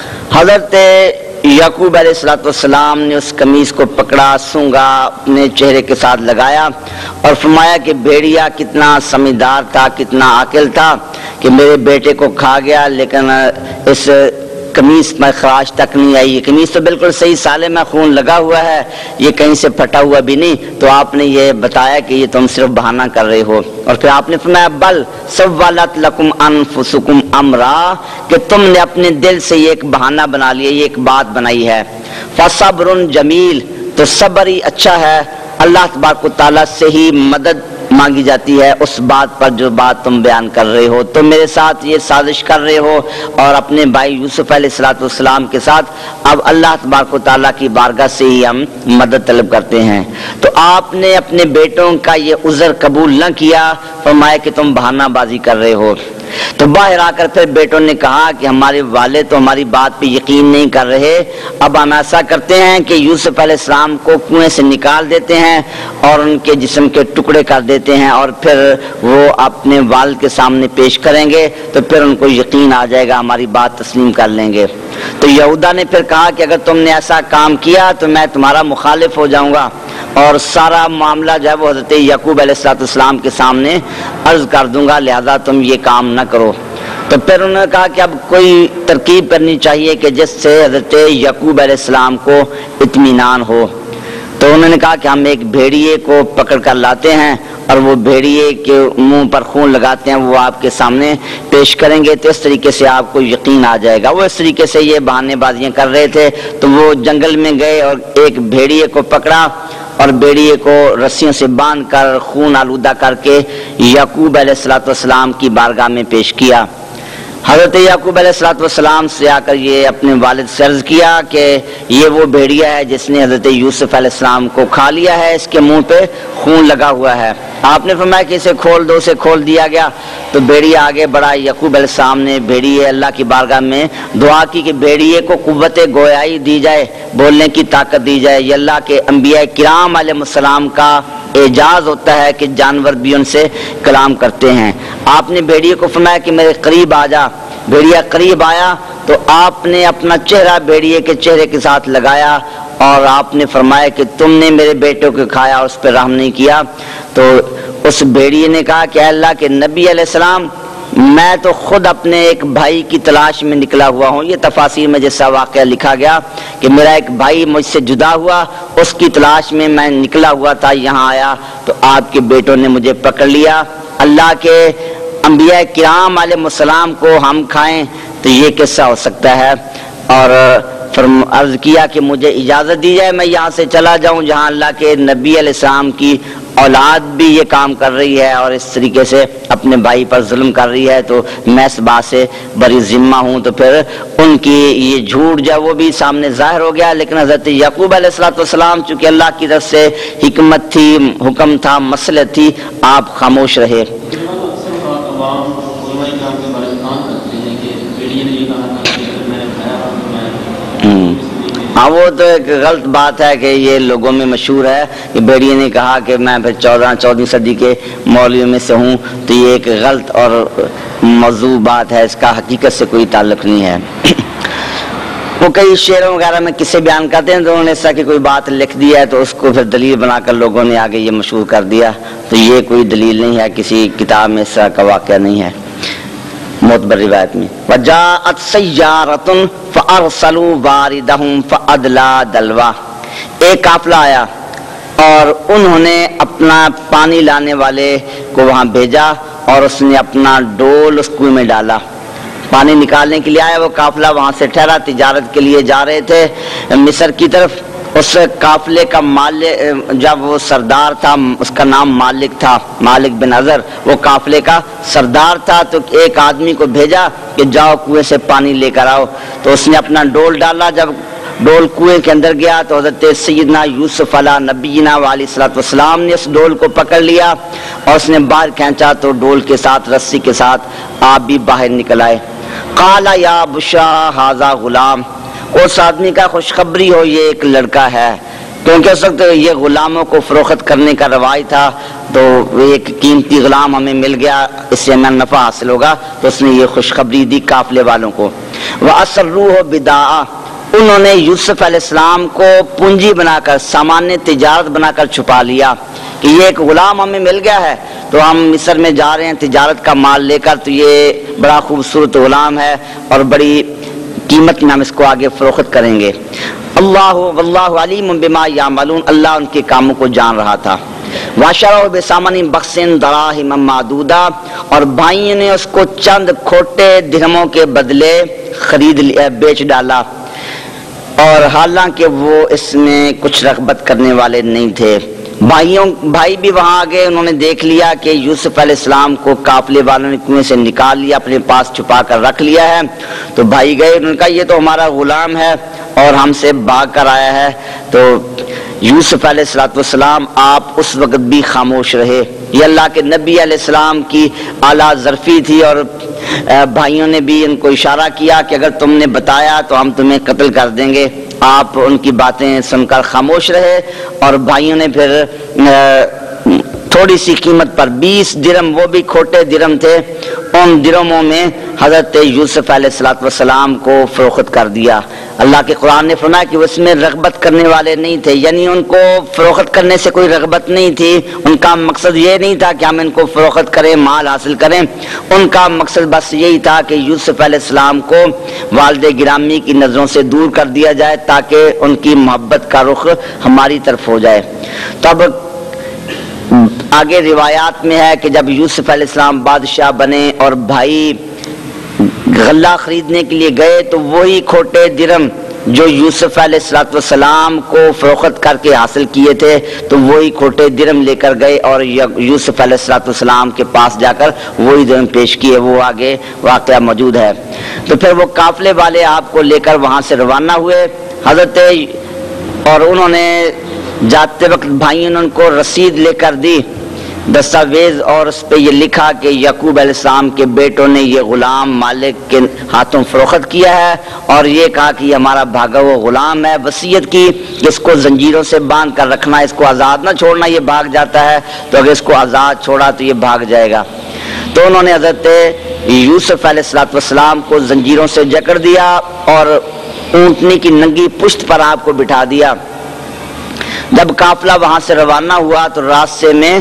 حضرت یعقوب علیہ السلام نے اس قمیص کو پکڑا، سونگا، اپنے چہرے کے ساتھ لگایا اور فرمایا کہ بھیڑیا کتنا سمجھدار تھا، کتنا عاقل تھا کہ میرے بیٹے کو کھا گیا، لیکن اس قمیص میں خراش تک نہیں آئی، یہ قمیص تو بالکل صحیح سالم ہے، خون لگا ہوا ہے، یہ کہیں سے پھٹا ہوا بھی نہیں۔ تو آپ نے یہ بتایا کہ یہ تم صرف بہانہ کر رہے ہو، اور پھر آپ نے فرمایا بل سولت لکم انفسکم امرا، کہ تم نے اپنے دل سے یہ ایک بہانہ بنا لیا، یہ ایک بات بنائی ہے۔ فصبر جمیل، تو صبر ہی اچھا ہے، اللہ تبارک و تعالیٰ سے ہی مدد مانگی جاتی ہے اس بات پر جو بات تم بیان کر رہے ہو، تم میرے ساتھ یہ سازش کر رہے ہو اور اپنے بھائی یوسف علیہ السلام کے ساتھ، اب اللہ تبارک و تعالیٰ کی بارگاہ سے ہی ہم مدد طلب کرتے ہیں۔ تو آپ نے اپنے بیٹوں کا یہ عذر قبول نہ کیا، فرمایا کہ تم بہانہ بازی کر رہے ہو۔ تو باہر آ کر پھر بیٹوں نے کہا کہ ہمارے والد تو ہماری بات پہ یقین نہیں کر رہے، اب ہم ایسا کرتے ہیں کہ یوسف علیہ السلام کو کنویں سے نکال دیتے ہیں اور ان کے جسم کے ٹکڑے کر دیتے ہیں، اور پھر وہ اپنے والد کے سامنے پیش کریں گے تو پھر ان کو یقین آ جائے گا، ہماری بات تسلیم کر لیں گے۔ تو یہودا نے پھر کہا کہ اگر تم نے ایسا کام کیا تو میں تمہارا مخالف ہو جاؤں گا اور سارا معاملہ جو ہے وہ حضرت یعقوب علیہ السلام کے سامنے عرض کر دوں گا، لہذا تم یہ کام نہ کرو۔ تو پھر انہوں نے کہا کہ اب کوئی ترکیب کرنی چاہیے کہ جس سے حضرت یعقوب علیہ السلام کو اطمینان ہو۔ تو انہوں نے کہا کہ ہم ایک بھیڑیے کو پکڑ کر لاتے ہیں اور وہ بھیڑیے کے منہ پر خون لگاتے ہیں، وہ آپ کے سامنے پیش کریں گے تو اس طریقے سے آپ کو یقین آ جائے گا۔ وہ اس طریقے سے یہ بہانے بازیاں کر رہے تھے، تو وہ جنگل میں گئے اور ایک بھیڑیے کو پکڑا اور بھیڑیے کو رسیوں سے باندھ کر خون آلودہ کر کے یعقوب علیہ السلام کی بارگاہ میں پیش کیا۔ حضرت یعقوب علیہ السلام سے آ کر یہ اپنے والد سے عرض کیا کہ یہ وہ بھیڑیا ہے جس نے حضرت یوسف علیہ السلام کو کھا لیا ہے، اس کے منہ پہ خون لگا ہوا ہے۔ آپ نے فرمایا کہ اسے کھول دو، اسے کھول دیا گیا۔ تو بھیڑیا آگے بڑھا، یعقوب علیہ السلام نے بھیڑیے اللہ کی بارگاہ میں دعا کی کہ بھیڑیے کو قوت گویائی دی جائے، بولنے کی طاقت دی جائے۔ یہ اللہ کے انبیاء کرام علیہ السلام کا اعجاز ہوتا ہے کہ جانور بھی ان سے کلام کرتے ہیں۔ آپ نے بھیڑیے کو فرمایا کہ میرے قریب آ جا۔ بھیڑیا قریب آیا تو آپ نے اپنا چہرہ بھیڑیے کے چہرے کے ساتھ لگایا اور آپ نے فرمایا کہ تم نے میرے بیٹے کو کھایا اور اس پہ رحم نہیں کیا. تو اس بھیڑیے نے کہا کہ اے اللہ کے نبی علیہ السلام، میں تو خود اپنے ایک بھائی کی تلاش میں نکلا ہوا ہوں. یہ تفاسیر میں جیسا واقعہ لکھا گیا کہ میرا ایک بھائی مجھ سے جدا ہوا، اس کی تلاش میں میں نکلا ہوا تھا، یہاں آیا تو آپ کے بیٹوں نے مجھے پکڑ لیا. اللہ کے انبیاء کرام علیہ السلام کو ہم کھائیں تو یہ قصہ ہو سکتا ہے. اور عرض کیا کہ مجھے اجازت دی جائے میں یہاں سے چلا جاؤں جہاں اللہ کے نبی علیہ السلام کی اولاد بھی یہ کام کر رہی ہے اور اس طریقے سے اپنے بھائی پر ظلم کر رہی ہے، تو میں اس بات سے بری ذمہ ہوں. تو پھر ان کی یہ جھوٹ جو وہ بھی سامنے ظاہر ہو گیا. لیکن حضرت یعقوب علیہ السلام چونکہ اللہ کی طرف سے حکمت تھی، حکم تھا، مصلحت تھی، آپ خاموش رہے. ہاں وہ تو ایک غلط بات ہے کہ یہ لوگوں میں مشہور ہے کہ بھیڑیے نے کہا کہ میں پھر 14ویں صدی کے مولویوں میں سے ہوں، تو یہ ایک غلط اور موضوع بات ہے، اس کا حقیقت سے کوئی تعلق نہیں ہے. وہ کئی شعروں وغیرہ میں کسے بیان کرتے ہیں تو انہوں نے اس طرح کی کوئی بات لکھ دی ہے تو اس کو پھر دلیل بنا کر لوگوں نے آگے یہ مشہور کر دیا. تو یہ کوئی دلیل نہیں ہے، کسی کتاب میں اس طرح کا واقعہ نہیں ہے معتبر روایت میں. وجاءت سیارۃ فارسلوا واردہم فادلی دلوا، ایک قافلہ آیا اور انہوں نے اپنا پانی لانے والے کو وہاں بھیجا اور اس نے اپنا ڈول اس کنویں میں ڈالا. پانی نکالنے کے لیے آیا وہ قافلہ، وہاں سے ٹھہرا، تجارت کے لیے جا رہے تھے مصر کی طرف. اس قافلے کا مالک جب وہ سردار تھا، اس کا نام مالک تھا، مالک بن اظہر، وہ قافلے کا سردار تھا. تو ایک آدمی کو بھیجا کہ جاؤ کنویں سے پانی لے کر آؤ. تو اس نے اپنا ڈول ڈالا، جب ڈول کنویں کے اندر گیا تو حضرت سیدنا یوسف علیہ نبینا علیہ الصلوۃ والسلام نے اس ڈول کو پکڑ لیا اور اس نے باہر کھینچا تو ڈول کے ساتھ رسی کے ساتھ آپ بھی باہر نکل آئے. قال یا بشرا ھذا غلام، اس آدمی کا خوشخبری ہو یہ ایک لڑکا ہے، کیونکہ اس وقت یہ غلاموں کو فروخت کرنے کا رواج تھا. تو ایک قیمتی غلام ہمیں مل گیا، اس سے ہمیں نفع حاصل ہوگا، تو اس نے یہ خوشخبری دی قافلے والوں کو. وَأَسَرُّوهُ بِدَاعَةً، انہوں نے یوسف علیہ السلام کو پونجی بنا کر، سامان تجارت بنا کر چھپا لیا کہ یہ ایک غلام ہمیں مل گیا ہے تو ہم مصر میں جا رہے ہیں تجارت کا مال لے کر، تو یہ بڑا خوبصورت غلام ہے اور بڑی قیمت میں ہم اس کو آگے فروخت کریں گے. اللہ واللہ علیم بما یعملون، اللہ ان کے کاموں کو جان رہا تھا. واشروا بثمن بخس دراہم معدودہ، اور بھائیوں نے اس کو چند کھوٹے درہموں کے بدلے خرید لیا، بیچ ڈالا، اور حالانکہ وہ اس میں کچھ رغبت کرنے والے نہیں تھے. بھائی بھی وہاں آ گئے، انہوں نے دیکھ لیا کہ یوسف علیہ السلام کو قافلے والوں نے کنویں سے نکال لیا، اپنے پاس چھپا کر رکھ لیا ہے. تو بھائی گئے، انہوں نے کہا یہ تو ہمارا غلام ہے اور ہم سے بھاگ کر آیا ہے. تو یوسف علیہ السلام آپ اس وقت بھی خاموش رہے. یہ اللہ کے نبی علیہ السلام کی اعلیٰ ظرفی تھی، اور بھائیوں نے بھی ان کو اشارہ کیا کہ اگر تم نے بتایا تو ہم تمہیں قتل کر دیں گے. آپ ان کی باتیں سن کر خاموش رہے، اور بھائیوں نے پھر تھوڑی سی قیمت پر 20 درہم، وہ بھی کھوٹے درہم تھے، ان درہموں میں حضرت یوسف علیہ السلام کو فروخت کر دیا. اللہ کے قرآن نے فرمایا کہ اس میں رغبت کرنے والے نہیں تھے، یعنی ان کو فروخت کرنے سے کوئی رغبت نہیں تھی. ان کا مقصد یہ نہیں تھا کہ ہم ان کو فروخت کریں، مال حاصل کریں. ان کا مقصد بس یہی تھا کہ یوسف علیہ السلام کو والد گرامی کی نظروں سے دور کر دیا جائے تاکہ ان کی محبت کا رخ ہماری طرف ہو جائے. تب آگے روایات میں ہے کہ جب یوسف علیہ السلام بادشاہ بنے اور بھائی غلہ خریدنے کے لیے گئے تو وہی کھوٹے درہم جو یوسف علیہ السلام کو فروخت کر کے حاصل کیے تھے تو وہی کھوٹے درہم لے کر گئے اور یوسف علیہ السلام کے پاس جا کر وہی درہم پیش کیے. وہ آگے واقعہ موجود ہے. تو پھر وہ قافلے والے آپ کو لے کر وہاں سے روانہ ہوئے حضرت، اور انہوں نے جاتے وقت بھائیوں نے ان کو رسید لے کر دی، دستاویز، اور اس پہ یہ لکھا کہ یعقوب علیہ السلام کے بیٹوں نے یہ غلام مالک کے ہاتھوں فروخت کیا ہے، اور یہ کہا کہ یہ ہمارا بھاگا وہ غلام ہے. وصیت کی اس کو زنجیروں سے باندھ کر رکھنا، اس کو آزاد نہ چھوڑنا، یہ بھاگ جاتا ہے تو اگر اس کو آزاد چھوڑا تو یہ بھاگ جائے گا. تو انہوں نے حضرت یوسف علیہ السلام کو زنجیروں سے جکڑ دیا اور اونٹنی کی ننگی پشت پر آپ کو بٹھا دیا۔ جب قافلہ وہاں سے روانہ ہوا تو راستے میں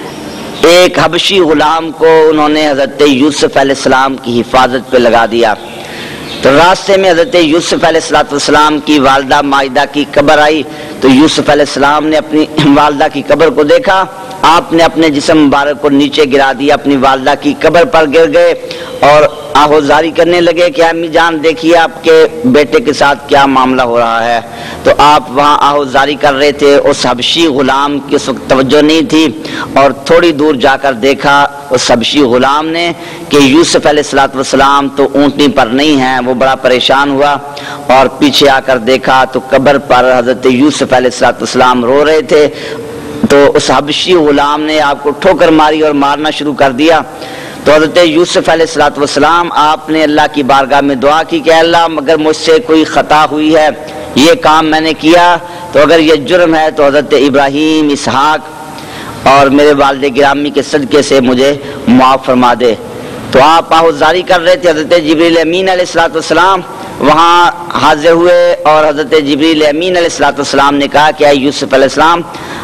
ایک حبشی غلام کو انہوں نے حضرت یوسف علیہ السلام کی حفاظت پہ لگا دیا۔ تو راستے میں حضرت یوسف علیہ السلام کی والدہ مائدہ کی قبر آئی تو یوسف علیہ السلام نے اپنی والدہ کی قبر کو دیکھا، آپ نے اپنے جسم مبارک کو نیچے گرا دیا، اپنی والدہ کی قبر پر گر گئے اور آہوزاری کرنے لگے کہ امی جان دیکھیے آپ کے بیٹے کے ساتھ کیا معاملہ ہو رہا ہے۔ تو آپ وہاں آہوزاری کر رہے تھے، اس حبشی غلام کی اس وقت توجہ نہیں تھی اور تھوڑی دور جا کر دیکھا اس حبشی غلام نے کہ یوسف علیہ السلام تو اونٹنی پر نہیں ہیں۔ وہ بڑا پریشان ہوا اور پیچھے آ کر دیکھا تو قبر پر حضرت یوسف علیہ السلام رو رہے تھے۔ تو اس حبشی غلام نے آپ کو ٹھوکر ماری اور مارنا شروع کر دیا۔ تو حضرت یوسف علیہ السلام آپ نے اللہ کی بارگاہ میں دعا کی کہ اللہ اگر مجھ سے کوئی خطا ہوئی ہے، یہ کام میں نے کیا تو اگر یہ جرم ہے تو حضرت ابراہیم، اسحاق اور میرے والد گرامی کے صدقے سے مجھے معاف فرما دے۔ تو آپ آہوزاری کر رہے تھے، حضرت جبریل امین علیہ السلام وہاں حاضر ہوئے اور حضرت جبریل امین علیہ السلام نے کہا کہ اے یوسف علیہ السلام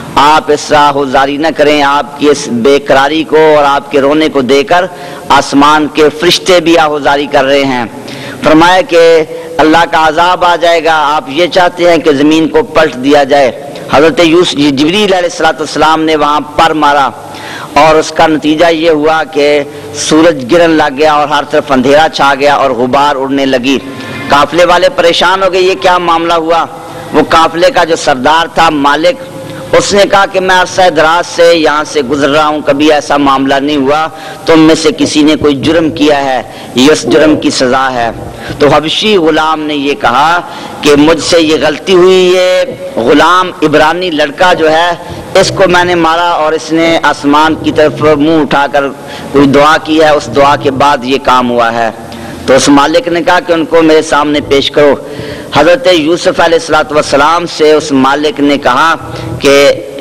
آپ اس آہوزاری نہ کریں، آپ کی اس بے قراری کو اور آپ کے رونے کو دے کر آسمان کے فرشتے بھی آہوزاری کر رہے ہیں۔ فرمایا کہ اللہ کا عذاب آ جائے گا، آپ یہ چاہتے ہیں کہ زمین کو پلٹ دیا جائے۔ حضرت جبریل علیہ السلام نے وہاں پر مارا اور اس کا نتیجہ یہ ہوا کہ سورج گرن لگ گیا اور ہر طرف اندھیرا چھا گیا اور غبار اڑنے لگی۔ قافلے والے پریشان ہو گئے، یہ کیا معاملہ ہوا؟ وہ قافلے کا جو سردار تھا مالک، اس نے کہا کہ میں عرصہ دراز سے یہاں سے گزر رہا ہوں، کبھی ایسا معاملہ نہیں ہوا، تم میں سے کسی نے کوئی جرم کیا ہے، یہ اس جرم کی سزا ہے۔ تو حبشی غلام نے یہ کہا کہ مجھ سے یہ غلطی ہوئی، یہ غلام عبرانی لڑکا جو ہے اس کو میں نے مارا اور اس نے آسمان کی طرف منہ اٹھا کر کوئی دعا کی ہے، اس دعا کے بعد یہ کام ہوا ہے۔ تو اس مالک نے کہا کہ ان کو میرے سامنے پیش کرو۔ حضرت یوسف علیہ السلام سے اس مالک نے کہا کہ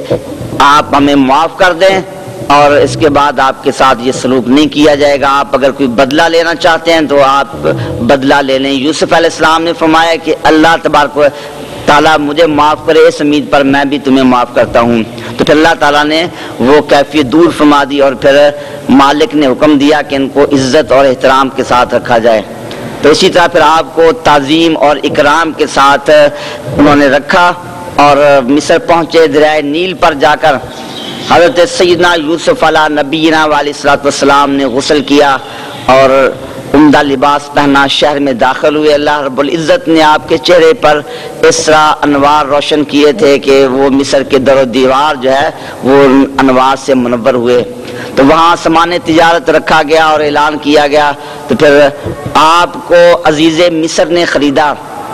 آپ ہمیں معاف کر دیں اور اس کے بعد آپ کے ساتھ یہ سلوک نہیں کیا جائے گا، آپ اگر کوئی بدلہ لینا چاہتے ہیں تو آپ بدلہ لے لیں۔ یوسف علیہ السلام نے فرمایا کہ اللہ تبارک و تعالیٰ مجھے معاف کرے، اس امید پر میں بھی تمہیں معاف کرتا ہوں۔ تو پھر اللہ تعالیٰ نے وہ کیفیت دور فرما دی اور پھر مالک نے حکم دیا کہ ان کو عزت اور احترام کے ساتھ رکھا جائے۔ تو اسی طرح پھر آپ کو تعظیم اور اکرام کے ساتھ انہوں نے رکھا اور مصر پہنچے۔ دریائے نیل پر جا کر حضرت سیدنا یوسف علیہ نبینا علیہ السلام نے غسل کیا اور عمدہ لباس پہنا، شہر میں داخل ہوئے۔ اللہ رب العزت نے آپ کے چہرے پر اس طرح انوار روشن کیے تھے کہ وہ مصر کے در و دیوار جو ہے وہ انوار سے منور ہوئے۔ تو وہاں سامان تجارت رکھا گیا اور اعلان کیا گیا۔ تو پھر آپ کو عزیز مصر نے خریدا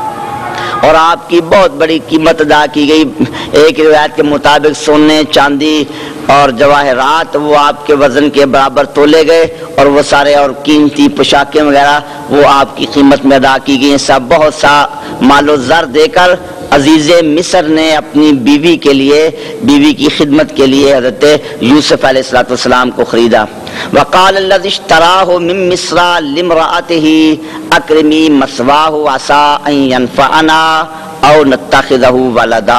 اور آپ کی بہت بڑی قیمت ادا کی گئی۔ ایک روایت کے مطابق سونے، چاندی اور جواہرات وہ آپ کے وزن کے برابر تولے گئے اور وہ سارے اور قیمتی پوشاکیں وغیرہ وہ آپ کی قیمت میں ادا کی گئی۔ سب بہت سا مال و زر دے کر عزیز مصر نے اپنی بیوی کے لیے، بیوی کی خدمت کے لیے حضرت یوسف علیہ السلام کو خریدا۔ وقال الذي اشتراه من مصر لامرأته اکرمی مثواه عسى ان ينفعنا او نتخذه ولدا،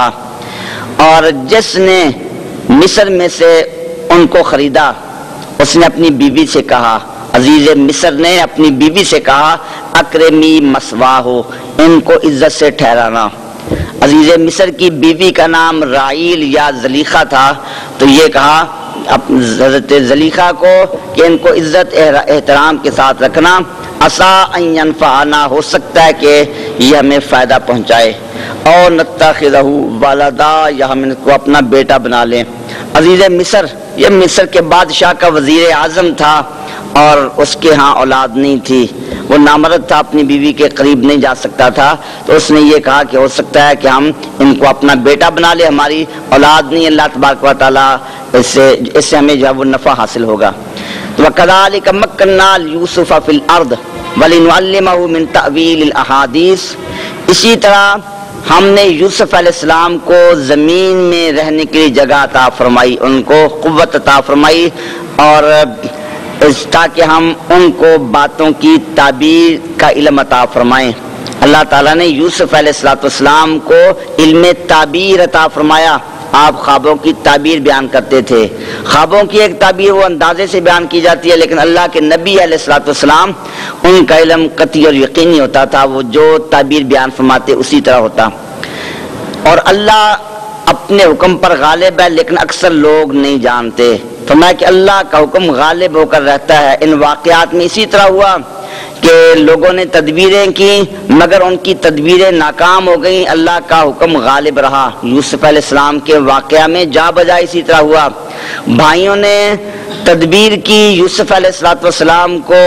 اور جس نے مصر میں سے ان کو خریدا اس نے اپنی بیوی سے کہا، عزیز مصر نے اپنی بیوی سے کہا اکرمی مثواہ، ان کو عزت سے ٹھہرانا۔ عزیز مصر کی بیوی کا نام رائیل یا زلیخا تھا، تو یہ کہا حضرت زلیخا کو کہ ان کو عزت احترام کے ساتھ رکھنا، عسیٰ ان ینفعنا، ہو سکتا ہے کہ یہ ہمیں فائدہ پہنچائے، اور نتخذہ ولدا، یا ہم ان کو اپنا بیٹا بنا لیں۔ عزیز مصر یہ مصر کے بادشاہ کا وزیر اعظم تھا اور اس کے ہاں اولاد نہیں تھی، وہ نامرد تھا، اپنی بیوی کے قریب نہیں جا سکتا تھا۔ تو اس نے یہ کہا کہ ہو سکتا ہے کہ ہم ان کو اپنا بیٹا بنا لیں، ہماری اولاد نہیں، اللہ تبارک و تعالیٰ اس سے ہمیں جو ہے وہ نفع حاصل ہوگا۔ وَكَذَلِكَ مَكَّنَّا لِيُوسُفَ فِي الْأَرْضِ وَلِنُعَلِّمَهُ مِن تَأْوِيلِ الْأَحَادِيثِ، اسی طرح ہم نے یوسف علیہ السلام کو زمین میں رہنے کے لیے جگہ عطا فرمائی، ان کو قوت عطا فرمائی، اور تاکہ ہم ان کو باتوں کی تعبیر کا علم عطا فرمائیں۔ اللہ تعالیٰ نے یوسف علیہ السلام کو علم تعبیر عطا فرمایا. آپ خوابوں کی تعبیر بیان کرتے تھے. خوابوں کی ایک تعبیر وہ اندازے سے بیان کی جاتی ہے، لیکن اللہ کے نبی علیہ السلام ان کا علم قطعی اور یقینی ہوتا تھا. وہ جو تعبیر بیان فرماتے اسی طرح ہوتا. اور اللہ اپنے حکم پر غالب ہے، لیکن اکثر لوگ نہیں جانتے. فرمایا کہ اللہ کا حکم غالب ہو کر رہتا ہے. ان واقعات میں اسی طرح ہوا کہ لوگوں نے تدبیریں کی مگر ان کی تدبیریں ناکام ہو گئیں. اللہ کا حکم غالب رہا. یوسف علیہ السلام کے واقعہ میں جا بجا اسی طرح ہوا. بھائیوں نے تدبیر کی یوسف علیہ السلام کو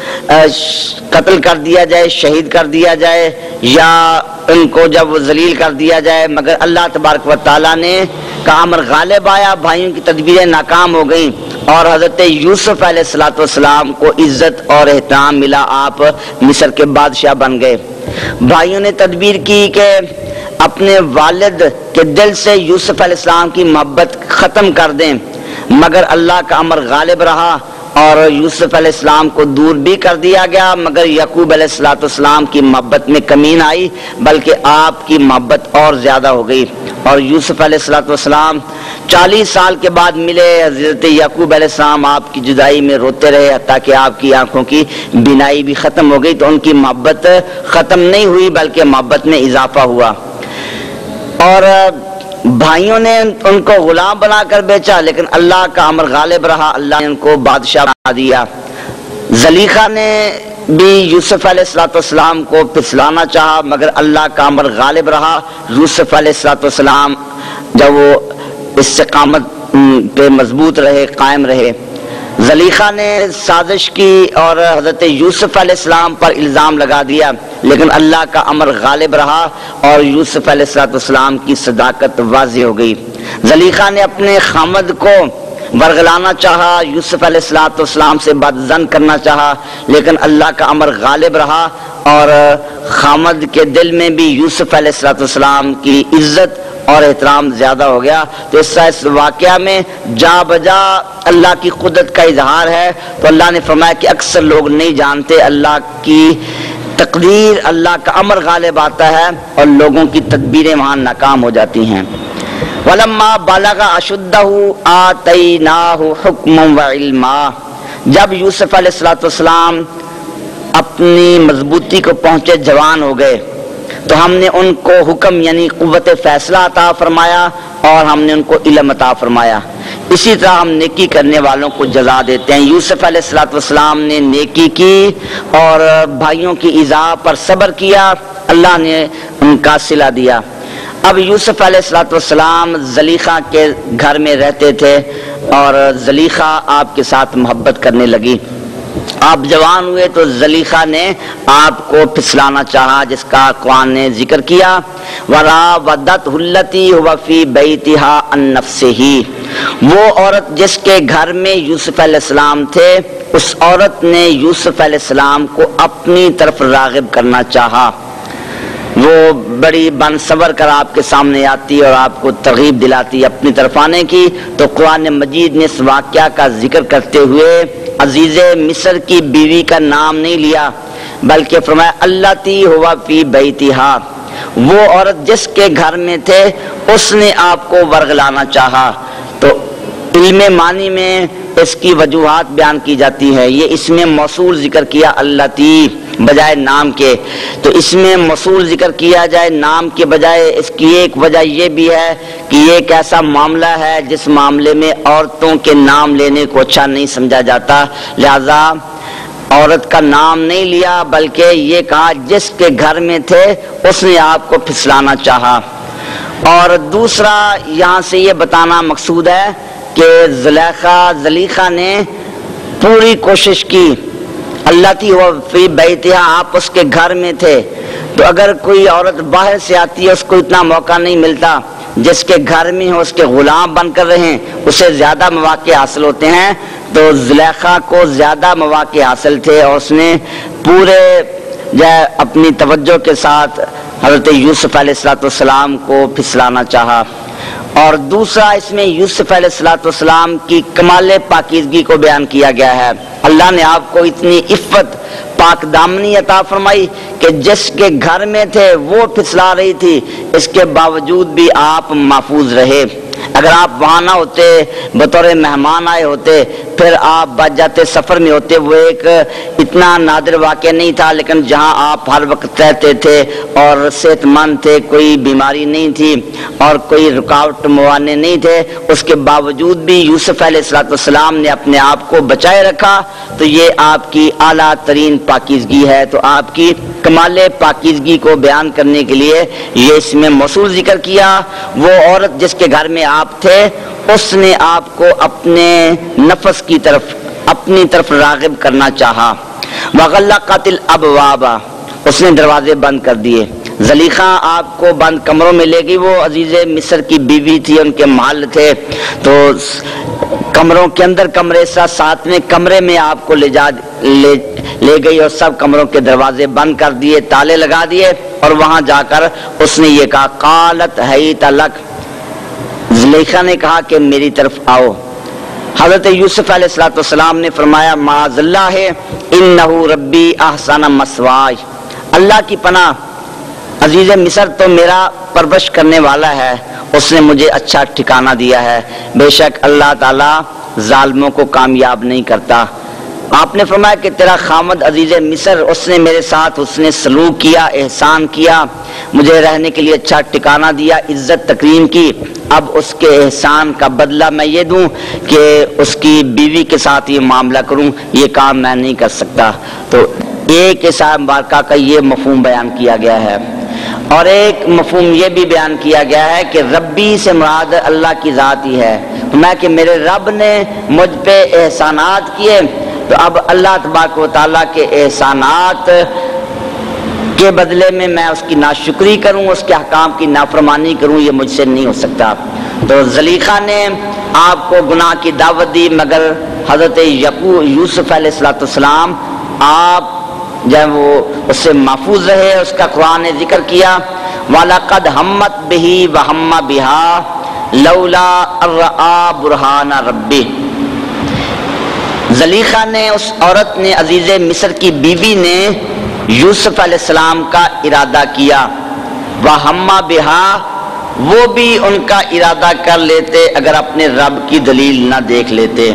قتل کر دیا جائے، شہید کر دیا جائے، یا ان کو جب ذلیل کر دیا جائے، مگر اللہ تبارک و تعالیٰ نے کا امر غالب آیا. بھائیوں کی تدبیریں ناکام ہو گئیں اور حضرت یوسف علیہ السلام کو عزت اور احترام ملا. آپ مصر کے بادشاہ بن گئے. بھائیوں نے تدبیر کی کہ اپنے والد کے دل سے یوسف علیہ السلام کی محبت ختم کر دیں، مگر اللہ کا امر غالب رہا اور یوسف علیہ السلام کو دور بھی کر دیا گیا. مگر یعقوب علیہ السلام کی محبت میں کمی نہ آئی، بلکہ آپ کی محبت اور زیادہ ہو گئی. اور یوسف علیہ السلام 40 سال کے بعد ملے. حضرت یعقوب علیہ السلام آپ کی جدائی میں روتے رہے حتیٰ کہ آپ کی آنکھوں کی بینائی بھی ختم ہو گئی. تو ان کی محبت ختم نہیں ہوئی بلکہ محبت میں اضافہ ہوا. اور بھائیوں نے ان کو غلام بنا کر بیچا، لیکن اللہ کا امر غالب رہا. اللہ نے ان کو بادشاہ بنا دیا. زلیخا نے بھی یوسف علیہ السلام کو پھسلانا چاہا، مگر اللہ کا امر غالب رہا. یوسف علیہ السلام جب وہ استقامت پہ مضبوط رہے، قائم رہے. زلیخا نے سازش کی اور حضرت یوسف علیہ السلام پر الزام لگا دیا، لیکن اللہ کا امر غالب رہا اور یوسف علیہ السلام کی صداقت واضح ہو گئی. زلیخا نے اپنے خامد کو ورغلانا چاہا، یوسف علیہ السلام سے بدظن کرنا چاہا، لیکن اللہ کا امر غالب رہا اور خامد کے دل میں بھی یوسف علیہ السلام کی عزت اور احترام زیادہ ہو گیا. تو اس واقعہ میں جا بجا اللہ کی قدرت کا اظہار ہے. تو اللہ نے فرمایا کہ اکثر لوگ نہیں جانتے اللہ کی تقدیر، اللہ کا امر غالب آتا ہے اور لوگوں کی تدبیریں وہاں ناکام ہو جاتی ہیں. وَلَمَّا بَلَغَ أَشُدَّهُ آتَيْنَاهُ حُكْمًا وَعِلْمًا. جب یوسف علیہ السلام اپنی مضبوطی کو پہنچے، جوان ہو گئے، تو ہم نے ان کو حکم یعنی قوت فیصلہ عطا فرمایا اور ہم نے ان کو علم عطا فرمایا. اسی طرح ہم نیکی کرنے والوں کو جزا دیتے ہیں. یوسف علیہ السلام نے نیکی کی اور بھائیوں کی ایذا پر صبر کیا، اللہ نے ان کا صلہ دیا. اب یوسف علیہ السلام زلیخا کے گھر میں رہتے تھے اور زلیخا آپ کے ساتھ محبت کرنے لگی. آپ جوان ہوئے تو زلیخا نے آپ کو پھسلانا چاہا، جس کا قرآن نے ذکر کیا. وراودته التي هو في بيتها عن نفسه. وہ عورت جس کے گھر میں یوسف علیہ السلام تھے، اس عورت نے یوسف علیہ السلام کو اپنی طرف راغب کرنا چاہا. وہ بڑی بن صبر کر آپ کے سامنے آتی اور آپ کو ترغیب دلاتی اپنی طرف آنے کی. تو قرآن مجید نے اس واقعہ کا ذکر کرتے ہوئے عزیز مصر کی بیوی کا نام نہیں لیا، بلکہ فرمایا اللاتی ہوا فی بیتہا. وہ عورت جس کے گھر میں تھے اس نے آپ کو ورغلانا چاہا. تو علم معنی میں اس کی وجوہات بیان کی جاتی ہے. یہ اس میں موصول ذکر کیا اللاتی بجائے نام کے. تو اس میں موصول ذکر کیا جائے نام کے بجائے، اس کی ایک وجہ یہ بھی ہے کہ یہ ایک ایسا معاملہ ہے جس معاملے میں عورتوں کے نام لینے کو اچھا نہیں سمجھا جاتا، لہذا عورت کا نام نہیں لیا، بلکہ یہ کہا جس کے گھر میں تھے اس نے آپ کو پھسلانا چاہا. اور دوسرا یہاں سے یہ بتانا مقصود ہے کہ زلیخا نے پوری کوشش کی. اللہ تی ہوا فی بیتہا، آپ اس کے گھر میں تھے. تو اگر کوئی عورت باہر سے آتی ہے اس کو اتنا موقع نہیں ملتا. جس کے گھر میں ہو اس کے غلام بن کر رہیں، اسے زیادہ مواقع حاصل ہوتے ہیں. تو زلیخا کو زیادہ مواقع حاصل تھے اور اس نے پورے اپنی توجہ کے ساتھ حضرت یوسف علیہ السلام کو پھسلانا چاہا. اور دوسرا اس میں یوسف علیہ السلام کی کمال پاکیزگی کو بیان کیا گیا ہے. اللہ نے آپ کو اتنی عفت پاک دامنی عطا فرمائی کہ جس کے گھر میں تھے وہ پھسلا رہی تھی، اس کے باوجود بھی آپ محفوظ رہے۔ اگر آپ وہاں نہ ہوتے، بطور مہمان آئے ہوتے، پھر آپ بچ جاتے، سفر میں ہوتے۔ وہ ایک اتنا نادر واقعہ نہیں تھا، لیکن جہاں آپ ہر وقت رہتے تھے اور صحت مند تھے، کوئی بیماری نہیں تھی اور کوئی رکاوٹ موانع نہیں تھے، اس کے باوجود بھی یوسف علیہ السلام نے اپنے آپ کو بچائے رکھا۔ تو یہ آپ کی اعلیٰ ترین پاکیزگی ہے۔ تو آپ کی کمال پاکیزگی کو بیان کرنے کے لیے یہ اس میں موصول ذکر کیا۔ وہ عورت جس کے گھر میں آپ تھے، اس نے آپ کو اپنے نفس کی طرف، اپنی طرف راغب کرنا چاہا۔ وغلقت الابواب، اس نے دروازے بند کر دیے۔ زلیخا آپ کو بند کمروں میں لے گئی۔ وہ عزیز مصر کی بیوی تھی، ان کے محل تھے، تو کمروں کے اندر کمرے ساتھ میں کمرے میں آپ کو لے گئی اور سب کمروں کے دروازے بند کر دیے، تالے لگا دیے، اور وہاں جا کر اس نے یہ کہا قالت حیت لک، زلیخا نے کہا کہ میری طرف آؤ۔ حضرت یوسف علیہ السلام نے فرمایا معاذ اللہ انہ ربی احسن مثواي، اللہ کی پناہ، عزیز مصر تو میرا پرورش کرنے والا ہے، اس نے مجھے اچھا ٹھکانہ دیا ہے، بے شک اللہ تعالی ظالموں کو کامیاب نہیں کرتا۔ آپ نے فرمایا کہ تیرا خامد عزیز مصر، اس نے میرے ساتھ اس نے سلوک کیا، احسان کیا، مجھے رہنے کے لیے اچھا ٹھکانہ دیا، عزت تکریم کی، اب اس کے احسان کا بدلہ میں یہ دوں کہ اس کی بیوی کے ساتھ یہ معاملہ کروں، یہ کام میں نہیں کر سکتا۔ تو ایک آیت مبارکہ کا یہ مفہوم بیان کیا گیا ہے، اور ایک مفہوم یہ بھی بیان کیا گیا ہے کہ ربی سے مراد اللہ کی ذات ہی ہے۔ میں کہ میرے رب نے مجھ پہ احسانات کیے، تو اب اللہ تبارک و تعالیٰ کے احسانات کے بدلے میں اس کی ناشکری کروں، اس کے احکام کی نافرمانی کروں، یہ مجھ سے نہیں ہو سکتا۔ تو زلیخا نے آپ کو گناہ کی دعوت دی، مگر حضرت یوسف علیہ السلام آپ جب وہ اس سے محفوظ رہے۔ اس کا قرآن نے ذکر کیا وَلَقَدْ هَمَّتْ بِهِ وَهَمَّ بِهَا لَوْلَا أَن رَأَىٰ بُرْهَانَ رَبِّهِ۔ زلیخا نے، اس عورت نے، عزیز مصر کی بیوی نے یوسف علیہ السلام کا ارادہ کیا، وَهَمَّ بِهَا، وہ بھی ان کا ارادہ کر لیتے اگر اپنے رب کی دلیل نہ دیکھ لیتے۔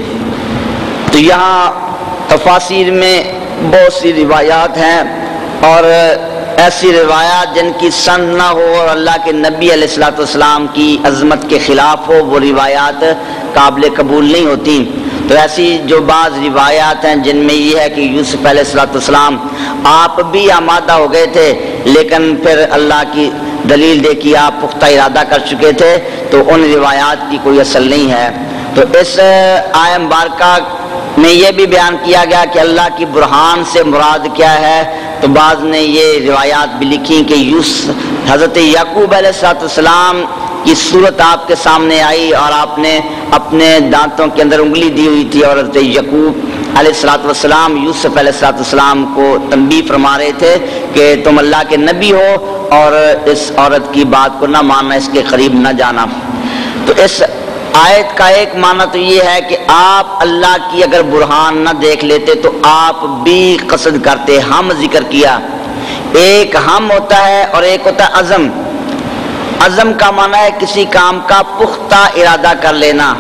تو یہاں تفاسیر میں بہت سی روایات ہیں، اور ایسی روایات جن کی سند نہ ہو اور اللہ کے نبی علیہ السلام کی عظمت کے خلاف ہو، وہ روایات قابل قبول نہیں ہوتی۔ تو ایسی جو بعض روایات ہیں جن میں یہ ہے کہ یوسف علیہ السلام آپ بھی آمادہ ہو گئے تھے، لیکن پھر اللہ کی دلیل دیکھی، آپ پختہ ارادہ کر چکے تھے، تو ان روایات کی کوئی اصل نہیں ہے۔ تو اس آیت مبارکہ میں یہ بھی بیان کیا گیا کہ اللہ کی برہان سے مراد کیا ہے۔ تو بعض نے یہ روایات بھی لکھی کہ حضرت یعقوب علیہ السلام کی صورت آپ کے سامنے آئی اور آپ نے اپنے دانتوں کے اندر انگلی دی ہوئی تھی، اور حضرت یعقوب علیہ السلام یوسف علیہ السلام کو تنبیہ فرما رہے تھے کہ تم اللہ کے نبی ہو اور اس عورت کی بات کو نہ ماننا، اس کے قریب نہ جانا۔ تو اس آیت کا ایک معنی تو یہ ہے کہ آپ اللہ کی اگر برہان نہ دیکھ لیتے تو آپ بھی قصد کرتے۔ ہم ذکر کیا، ایک ہم ہوتا ہے اور ایک ہوتا ہے عزم۔ عزم کا معنی ہے کسی کام کا پختہ ارادہ کر لینا،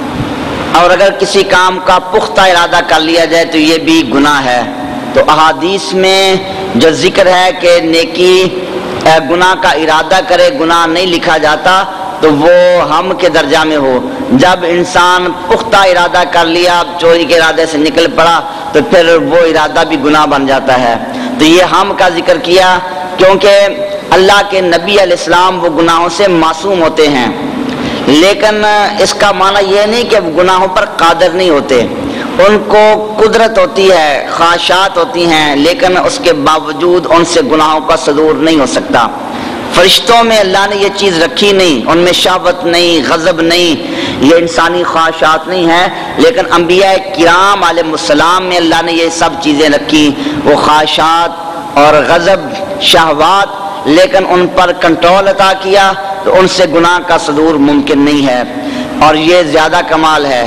اور اگر کسی کام کا پختہ ارادہ کر لیا جائے تو یہ بھی گناہ ہے۔ تو احادیث میں جو ذکر ہے کہ نیکی گناہ کا ارادہ کرے گناہ نہیں لکھا جاتا، تو وہ ہم کے درجہ میں ہو۔ جب انسان پختہ ارادہ کر لیا، چوری کے ارادے سے نکل پڑا، تو پھر وہ ارادہ بھی گناہ بن جاتا ہے۔ تو یہ ہم کا ذکر کیا کیونکہ اللہ کے نبی علیہ السلام وہ گناہوں سے معصوم ہوتے ہیں، لیکن اس کا معنی یہ نہیں کہ گناہوں پر قادر نہیں ہوتے، ان کو قدرت ہوتی ہے، خواہشات ہوتی ہیں، لیکن اس کے باوجود ان سے گناہوں کا صدور نہیں ہو سکتا۔ فرشتوں میں اللہ نے یہ چیز رکھی نہیں، ان میں شہوت نہیں، غضب نہیں، یہ انسانی خواہشات نہیں ہیں، لیکن انبیاء کرام علیہ السلام میں اللہ نے یہ سب چیزیں رکھی، وہ خواہشات اور غضب، شہوات، لیکن ان پر کنٹرول عطا کیا، تو ان سے گناہ کا صدور ممکن نہیں ہے۔ اور یہ زیادہ کمال ہے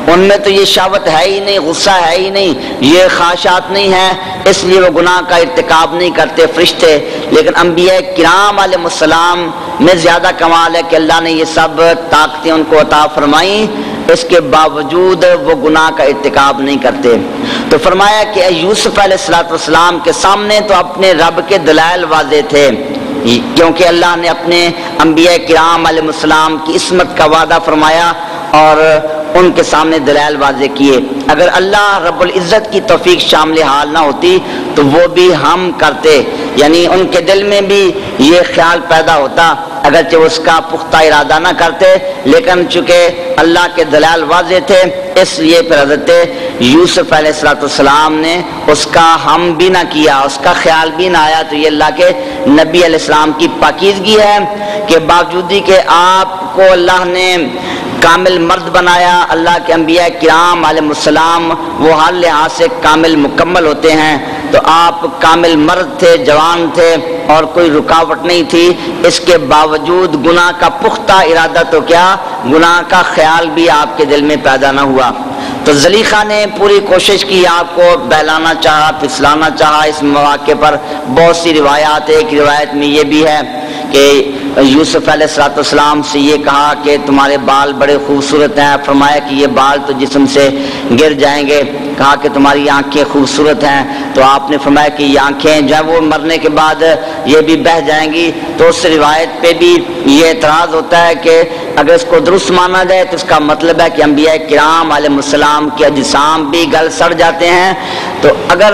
ان میں تو یہ شہوت ہے ہی نہیں، غصہ ہے ہی نہیں، یہ خواہشات نہیں ہے، اس لیے وہ گناہ کا ارتکاب نہیں کرتے فرشتے۔ لیکن انبیاء کرام علیہ السلام میں زیادہ کمال ہے کہ اللہ نے یہ سب طاقتیں ان کو عطا فرمائیں، اس کے باوجود وہ گناہ کا ارتکاب نہیں کرتے۔ تو فرمایا کہ یوسف علیہ السلام کے سامنے تو اپنے رب کے دلائل واضح تھے، کیونکہ اللہ نے اپنے انبیاء کرام علیہ السلام کی عصمت کا وعدہ فرمایا اور ان کے سامنے دلائل واضح کیے۔ اگر اللہ رب العزت کی توفیق شامل حال نہ ہوتی تو وہ بھی ہم کرتے، یعنی ان کے دل میں بھی یہ خیال پیدا ہوتا، اگرچہ اس کا پختہ ارادہ نہ کرتے، لیکن چونکہ اللہ کے دلائل واضح تھے اس لیے پھر حضرت یوسف علیہ السلام نے اس کا ہم بھی نہ کیا، اس کا خیال بھی نہ آیا۔ تو یہ اللہ کے نبی علیہ السلام کی پاکیزگی ہے کہ باوجودی کہ آپ کو اللہ نے کامل مرد بنایا، اللہ کے انبیاء کرام علیہ السلام وہ ہر لحاظ سے کامل مکمل ہوتے ہیں، تو آپ کامل مرد تھے، جوان تھے اور کوئی رکاوٹ نہیں تھی، اس کے باوجود گناہ کا پختہ ارادہ تو کیا، گناہ کا خیال بھی آپ کے دل میں پیدا نہ ہوا۔ تو زلیخا نے پوری کوشش کی، آپ کو بہلانا چاہا، پھسلانا چاہا اس مواقع پر۔ بہت سی روایات ہے، ایک روایت میں یہ بھی ہے کہ یوسف علیہ السلام سے یہ کہا کہ تمہارے بال بڑے خوبصورت ہیں، فرمایا کہ یہ بال تو جسم سے گر جائیں گے، کہا کہ تمہاری آنکھیں خوبصورت ہیں، تو آپ نے فرمایا کہ یہ آنکھیں جو ہے وہ مرنے کے بعد یہ بھی بہہ جائیں گی۔ تو اس روایت پہ بھی یہ اعتراض ہوتا ہے کہ اگر اس کو درست مانا جائے تو اس کا مطلب ہے کہ انبیاء کرام علیہ السلام کے اجسام بھی گل سڑ جاتے ہیں۔ تو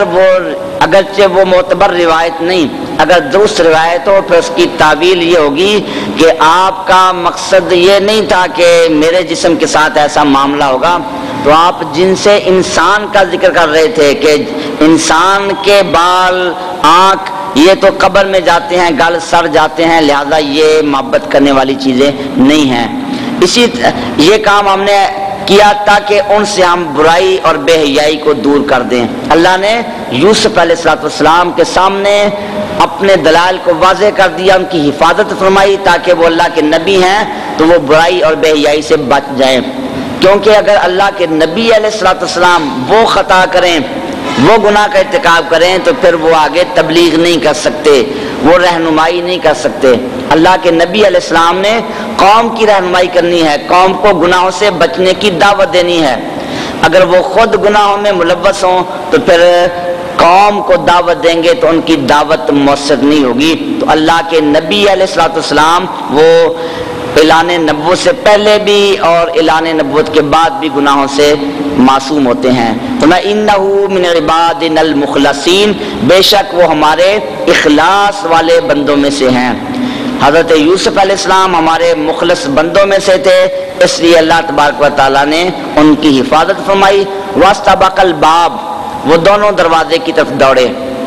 اگرچہ وہ معتبر روایت نہیں، اگر درست روایت ہو پھر اس کی تعویل یہ ہوگی کہ آپ کا مقصد یہ نہیں تھا کہ میرے جسم کے ساتھ ایسا معاملہ ہوگا، تو آپ جن سے انسان کا ذکر کر رہے تھے کہ انسان کے بال، آنکھ یہ تو قبر میں جاتے ہیں، گل سڑ جاتے ہیں، لہذا یہ محبت کرنے والی چیزیں نہیں ہیں۔ یہ کام ہم نے کیا تاکہ ان سے ہم برائی اور بے حیائی کو دور کر دیں۔ اللہ نے یوسف علیہ السلام کے سامنے اپنے دلائل کو واضح کر دیا، ان کی حفاظت فرمائی تاکہ وہ اللہ کے نبی ہیں تو وہ برائی اور بے حیائی سے بچ جائیں، کیونکہ اگر اللہ کے نبی علیہ السلام وہ خطا کریں، وہ گناہ کا ارتکاب کریں تو پھر وہ آگے تبلیغ نہیں کر سکتے، وہ رہنمائی نہیں کر سکتے۔ اللہ کے نبی علیہ السلام نے قوم کی رہنمائی کرنی ہے، قوم کو گناہوں سے بچنے کی دعوت دینی ہے۔ اگر وہ خود گناہوں میں ملوث ہوں تو پھر قوم کو دعوت دیں گے تو ان کی دعوت مؤثر نہیں ہوگی۔ تو اللہ کے نبی علیہ السلام وہ اعلان نبوت سے پہلے بھی اور اعلان نبوت کے بعد بھی گناہوں سے معصوم ہوتے ہیں۔ تو میں انہو من عبادنا المخلصین، بے شک وہ ہمارے اخلاص والے بندوں میں سے ہیں۔ حضرت یوسف علیہ السلام ہمارے مخلص بندوں میں سے تھے، اس لیے اللہ تبارک و تعالیٰ نے ان کی حفاظت فرمائی۔ واستبق الباب، وہ دونوں دروازے کی طرف دوڑے۔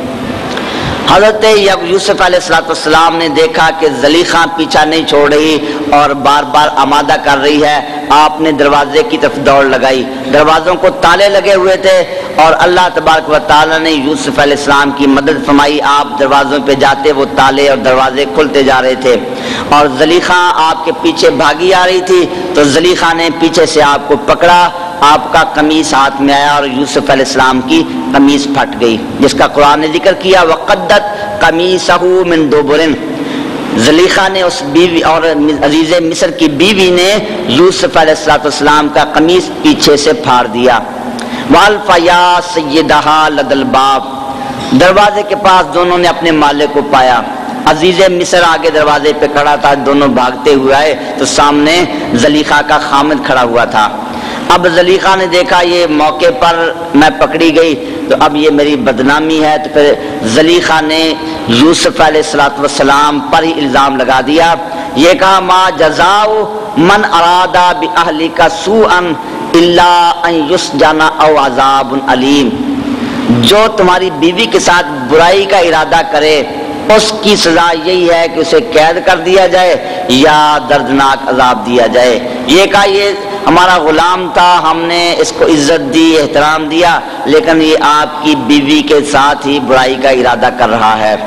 حضرت یوسف علیہ السلام نے دیکھا کہ زلیخا پیچھا نہیں چھوڑ رہی اور بار بار آمادہ کر رہی ہے، آپ نے دروازے کی طرف دوڑ لگائی۔ دروازوں کو تالے لگے ہوئے تھے اور اللہ تبارک و تعالیٰ نے یوسف علیہ السلام کی مدد فرمائی، آپ دروازوں پہ جاتے وہ تالے اور دروازے کھلتے جا رہے تھے، اور زلیخا آپ کے پیچھے بھاگی آ رہی تھی تو زلیخا نے پیچھے سے آپ کو پکڑا، آپ کا قمیص ہاتھ میں آیا اور یوسف علیہ السلام کی قمیص پھٹ گئی، جس کا قرآن نے ذکر کیا وقدت قمیصہ من دبر۔ زلیخا نے اس بیوی اور عزیز مصر کی بیوی نے یوسف علیہ السلام کا قمیص پیچھے سے پھاڑ دیا۔ والفا یا سیدہا لدى الباب، دروازے کے پاس دونوں نے اپنے مالک کو پایا۔ عزیز مصر آگے دروازے پہ کھڑا تھا، دونوں بھاگتے ہوئے آئے تو سامنے زلیخا کا خامد کھڑا ہوا تھا۔ اب زلیخا نے دیکھا یہ موقع پر میں پکڑی گئی تو اب یہ میری بدنامی ہے، تو پھر زلیخا نے یوسف علیہ السلام پر ہی الزام لگا دیا، یہ کہا ما جزاء من اراد باہلک سوءا الا ان یسجن او عذاب علیم، جو تمہاری بیوی کے ساتھ برائی کا ارادہ کرے اس کی سزا یہی ہے کہ اسے قید کر دیا جائے یا دردناک عذاب دیا جائے۔ یہ کہا یہ ہمارا غلام تھا، ہم نے اس کو عزت دی، احترام دیا، لیکن یہ آپ کی بیوی کے ساتھ ہی برائی کا ارادہ کر رہا ہے۔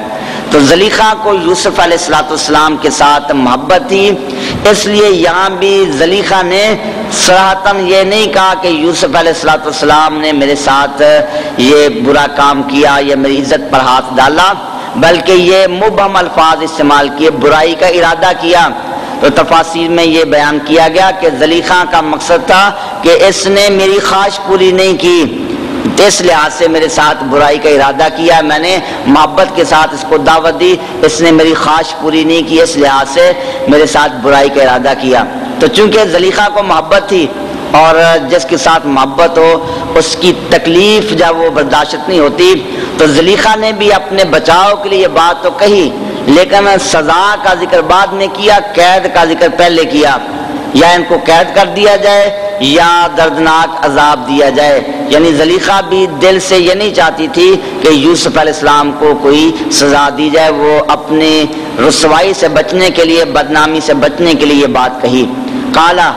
تو زلیخا کو یوسف علیہ السلام کے ساتھ محبت تھی، اس لیے یہاں بھی زلیخا نے صراحتاً یہ نہیں کہا کہ یوسف علیہ السلام نے میرے ساتھ یہ برا کام کیا یا میری عزت پر ہاتھ ڈالا، بلکہ یہ مبہم الفاظ استعمال کیے، برائی کا ارادہ کیا۔ تو تفاسیر میں یہ بیان کیا گیا کہ زلیخا کا مقصد تھا کہ اس نے میری خواہش پوری نہیں کی، اس لحاظ سے میرے ساتھ برائی کا ارادہ کیا، میں نے محبت کے ساتھ اس کو دعوت دی، اس نے میری خواہش پوری نہیں کی، اس لحاظ سے میرے ساتھ برائی کا ارادہ کیا۔ تو چونکہ زلیخا کو محبت تھی اور جس کے ساتھ محبت ہو اس کی تکلیف جب وہ برداشت نہیں ہوتی، تو زلیخا نے بھی اپنے بچاؤ کے لیے یہ بات تو کہی، لیکن سزا کا ذکر بعد میں کیا، قید کا ذکر پہلے کیا، یا ان کو قید کر دیا جائے یا دردناک عذاب دیا جائے۔ یعنی زلیخا بھی دل سے یہ نہیں چاہتی تھی کہ یوسف علیہ السلام کو کوئی سزا دی جائے، وہ اپنے رسوائی سے بچنے کے لیے، بدنامی سے بچنے کے لیے یہ بات کہی۔ قالا،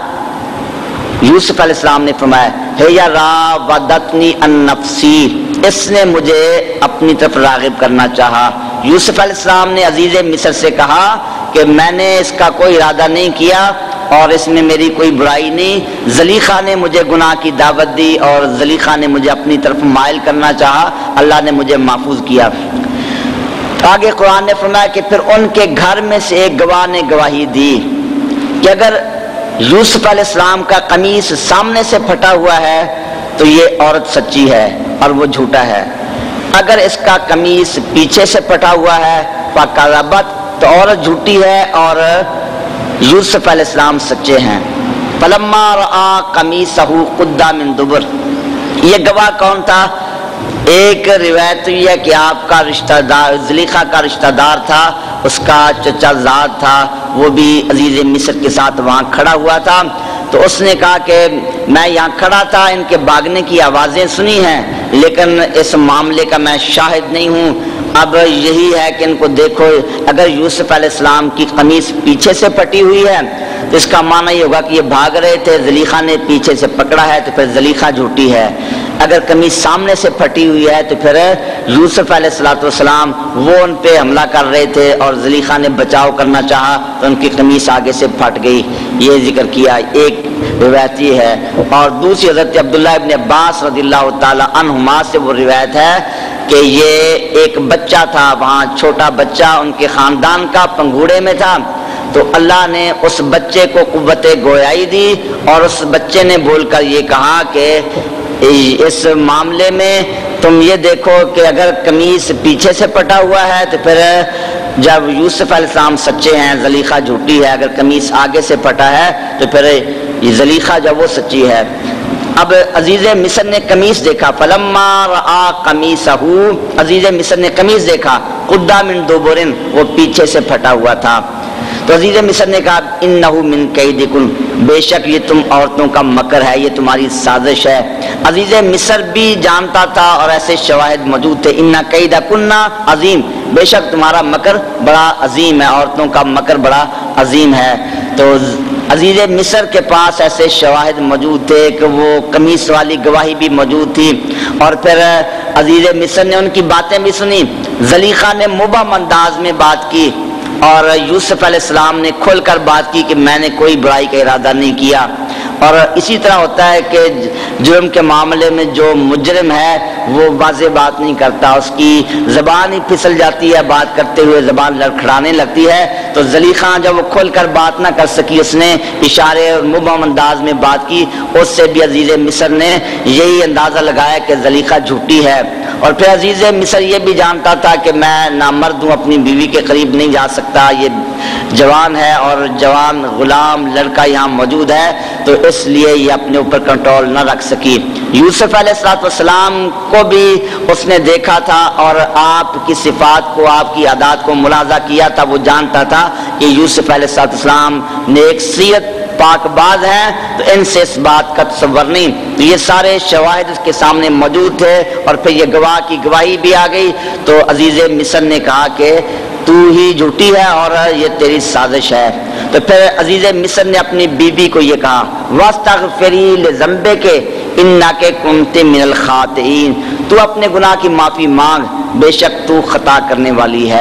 یوسف علیہ السلام نے فرمایا، ہی راودتنی عن نفسی، اس نے مجھے اپنی طرف راغب کرنا چاہا۔ یوسف علیہ السلام نے عزیز مصر سے کہا کہ میں نے اس کا کوئی ارادہ نہیں کیا اور اس میں میری کوئی برائی نہیں، زلیخا نے مجھے گناہ کی دعوت دی اور زلیخا نے مجھے اپنی طرف مائل کرنا چاہا، اللہ نے مجھے محفوظ کیا۔ آگے قرآن نے فرمایا کہ پھر ان کے گھر میں سے ایک گواہ نے گواہی دی کہ اگر یوسف علیہ السلام کا قمیص سامنے سے پھٹا ہوا ہے تو یہ عورت سچی ہے اور وہ جھوٹا ہے، اگر اس کا قمیص پیچھے سے پھٹا ہوا ہے فَكَذَبَتْ، تو عورت جھوٹی ہے اور یوسف علیہ السلام سچے ہیں۔ فَلَمَّا رَأَىٰ قَمِيصَهُ قُدَّ مِن دُبُرٍ، یہ گواہ کون تھا؟ ایک روایت یہ ہے کہ آپ کا رشتہ دار، زلیخا کا رشتہ دار تھا، اس کا چچا زاد تھا، وہ بھی عزیز مصر کے ساتھ وہاں کھڑا ہوا تھا۔ تو اس نے کہا کہ میں یہاں کھڑا تھا، ان کے بھاگنے کی آوازیں سنی ہیں، لیکن اس معاملے کا میں شاہد نہیں ہوں۔ اب یہی ہے کہ ان کو دیکھو، اگر یوسف علیہ السلام کی قمیص پیچھے سے پھٹی ہوئی ہے تو اس کا معنی یہ ہوگا کہ یہ بھاگ رہے تھے، زلیخا نے پیچھے سے پکڑا ہے، تو پھر زلیخا جھوٹی ہے۔ اگر قمیص سامنے سے پھٹی ہوئی ہے تو پھر یوسف علیہ السلام وہ ان پہ حملہ کر رہے تھے اور زلیخا نے بچاؤ کرنا چاہا تو ان کی قمیص آگے سے پھٹ گئی، یہ ذکر کیا۔ ایک روایت یہ ہے، اور دوسری حضرت عبداللہ ابن عباس رضی اللہ تعالی عنہما سے وہ روایت ہے کہ یہ ایک بچہ تھا وہاں، چھوٹا بچہ ان کے خاندان کا پنگھوڑے میں تھا، تو اللہ نے اس بچے کو قوت گویائی دی اور اس بچے نے بول کر یہ کہا کہ اس معاملے میں تم یہ دیکھو کہ اگر قمیص پیچھے سے پٹا ہوا ہے تو پھر جب یوسف علیہ السلام سچے ہیں، زلیخا جھوٹی ہے، اگر قمیص آگے سے پٹا ہے تو پھر یہ زلیخا جب وہ سچی ہے۔ اب عزیز مصر نے قمیص دیکھا، فلما رأى قمیصہ، عزیز مصر نے قمیص دیکھا، قد من دبر، وہ پیچھے سے پھٹا ہوا تھا۔ تو عزیز مصر نے کہا انہ من کیدکن، بے شک یہ تم عورتوں کا مکر ہے، یہ تمہاری سازش ہے۔ عزیز مصر بھی جانتا تھا اور ایسے شواہد موجود تھے، ان کیدکن عظیم، بے شک تمہارا مکر بڑا عظیم ہے، عورتوں کا مکر بڑا عظیم ہے۔ تو عزیز مصر کے پاس ایسے شواہد موجود تھے کہ وہ قمیص والی گواہی بھی موجود تھی، اور پھر عزیز مصر نے ان کی باتیں بھی سنی۔ زلیخا نے مبہم انداز میں بات کی اور یوسف علیہ السلام نے کھل کر بات کی کہ میں نے کوئی برائی کا ارادہ نہیں کیا۔ اور اسی طرح ہوتا ہے کہ جرم کے معاملے میں جو مجرم ہے وہ واضح بات نہیں کرتا، اس کی زبان ہی پھسل جاتی ہے، بات کرتے ہوئے زبان لڑکھڑانے لگتی ہے۔ تو زلیخا جب وہ کھل کر بات نہ کر سکی، اس نے اشارے اور مبہم انداز میں بات کی، اس سے بھی عزیز مصر نے یہی اندازہ لگایا کہ زلیخا جھوٹی ہے۔ اور پھر عزیز مصر یہ بھی جانتا تھا کہ میں نامرد ہوں، اپنی بیوی کے قریب نہیں جا سکتا، یہ جوان ہے اور جوان غلام لڑکا یہاں موجود ہے، تو اس لیے یہ اپنے اوپر کنٹرول نہ رکھ سکی۔ یوسف علیہ السلام کو بھی اس نے دیکھا تھا اور آپ کی صفات کو، آپ کی عادات کو ملاحظہ کیا تھا، وہ جانتا تھا کہ یوسف علیہ السلام نیک سیرت پاک باز ہیں، تو ان سے اس بات کا تصور نہیں۔ تو یہ سارے شواہد اس کے سامنے موجود تھے اور پھر یہ گواہ کی گواہی بھی آ گئی۔ تو عزیز مصر نے کہا کہ تو ہی جھوٹی ہے اور یہ تیری سازش ہے۔ تو پھر عزیز مصر نے اپنی بیوی کو یہ کہا وَاسْتَغْفِرِي لِذَنبِكِ إِنَّكِ كُنتِ مِنَ الْخَاطِئِينَ، تو اپنے گناہ کی معافی مانگ، بے شک تو خطا کرنے والی ہے۔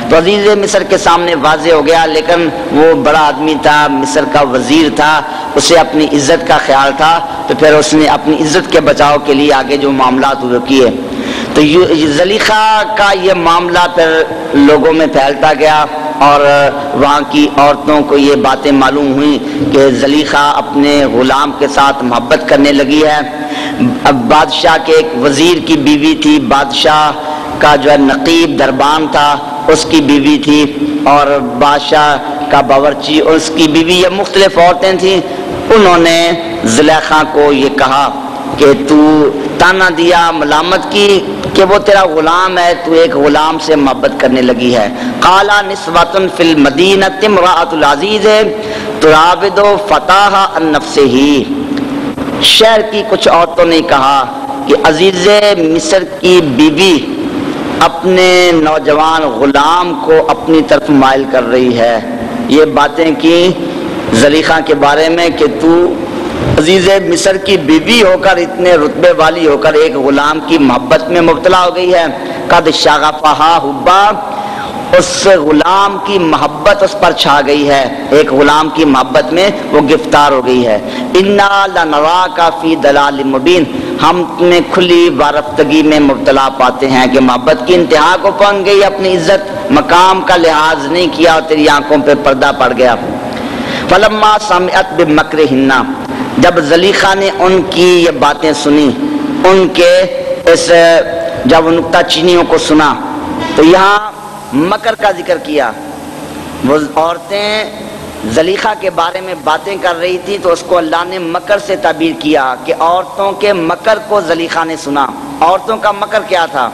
تو عزیز مصر کے سامنے واضح ہو گیا، لیکن وہ بڑا آدمی تھا، مصر کا وزیر تھا، اسے اپنی عزت کا خیال تھا، تو پھر اس نے اپنی عزت کے بچاؤ کے لیے آگے جو معاملات ہوئے کیے۔ تو زلیخا کا یہ معاملہ پھر لوگوں میں پھیلتا گیا اور وہاں کی عورتوں کو یہ باتیں معلوم ہوئیں کہ زلیخا اپنے غلام کے ساتھ محبت کرنے لگی ہے۔ اب بادشاہ کے ایک وزیر کی بیوی تھی، بادشاہ کا جو ہے نقیب دربان تھا اس کی بیوی تھی، اور بادشاہ کا باورچی اس کی بیوی، یہ مختلف عورتیں تھیں۔ انہوں نے زلیخا کو یہ کہا کہ تو تانا دیا، ملامت کی کہ وہ تیرا غلام ہے، تو ایک غلام سے محبت کرنے لگی ہے۔ قالا نسوۃ فی المدینہ امرأۃ العزیز تراود فتاها عن نفسه، شہر کی کچھ عورتوں نے کہا کہ عزیز مصر کی بیوی اپنے نوجوان غلام کو اپنی طرف مائل کر رہی ہے۔ یہ باتیں کی زلیخا کے بارے میں کہ تو عزیز مصر کی بیوی ہو کر، اتنے رتبے والی ہو کر ایک غلام کی محبت میں مبتلا ہو گئی ہے۔ قد شغفہا حبا، اس غلام کی محبت اس پر چھا گئی ہے، ایک غلام کی محبت میں وہ گرفتار ہو گئی ہے۔ انا لنراک فی ضلال مبین، ہم تمہیں کھلی وارفتگی میں مبتلا پاتے ہیں کہ محبت کی انتہا کو پہنچ گئی، اپنی عزت مقام کا لحاظ نہیں کیا اور تیری آنکھوں پہ پردہ پڑ گیا۔ فلما سمعت بمکرہن، جب زلیخا نے ان کی یہ باتیں سنی، ان کے اس جب نکتہ چینیوں کو سنا، تو یہاں مکر کا ذکر کیا۔ وہ عورتیں زلیخا کے بارے میں باتیں کر رہی تھی تو اس کو اللہ نے مکر سے تعبیر کیا کہ عورتوں کے مکر کو زلیخا نے سنا۔ عورتوں کا مکر کیا تھا؟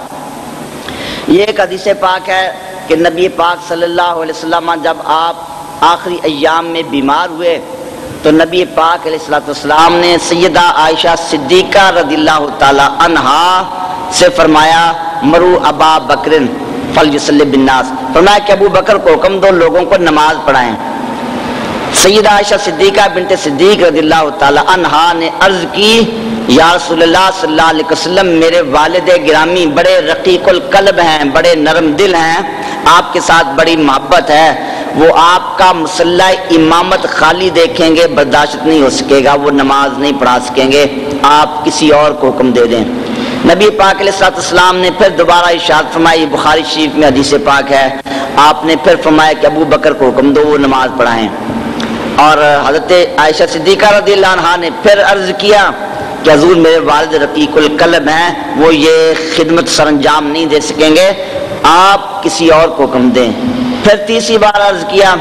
یہ ایک حدیث پاک ہے کہ نبی پاک صلی اللہ علیہ وسلم جب آپ آخری ایام میں بیمار ہوئے تو نبی پاک علیہ السلام نے سیدہ عائشہ صدیقہ رضی اللہ تعالی عنہا سے فرمایا مرو ابا بکرن فلیصلی بالناس، فرمایا کہ ابو بکر کو حکم دو لوگوں کو نماز پڑھائیں۔ سیدہ عائشہ صدیقہ بنت صدیق رضی اللہ تعالی عنہا نے عرض کی یا رسول اللہ صلی اللہ علیہ وسلم، میرے والد گرامی بڑے رقیق القلب ہیں، بڑے نرم دل ہیں، آپ کے ساتھ بڑی محبت ہے، وہ آپ کا مسلح امامت خالی دیکھیں گے برداشت نہیں ہو سکے گا، وہ نماز نہیں پڑھا سکیں گے، آپ کسی اور کو حکم دے دیں۔ نبی پاک علیہ السلام نے پھر دوبارہ ارشاد فرمائی، بخاری شریف میں حدیث پاک ہے، آپ نے پھر فرمایا کہ ابو بکر کو حکم دو وہ نماز پڑھائیں۔ اور حضرت عائشہ صدیقہ رضی اللہ عنہا نے پھر عرض کیا کہ حضور میرے والد رقیق القلب ہیں، وہ یہ خدمت سر انجام نہیں دے سکیں گے، آپ کسی اور کو حکم دیں۔ پھر تیسری بار عرض کیا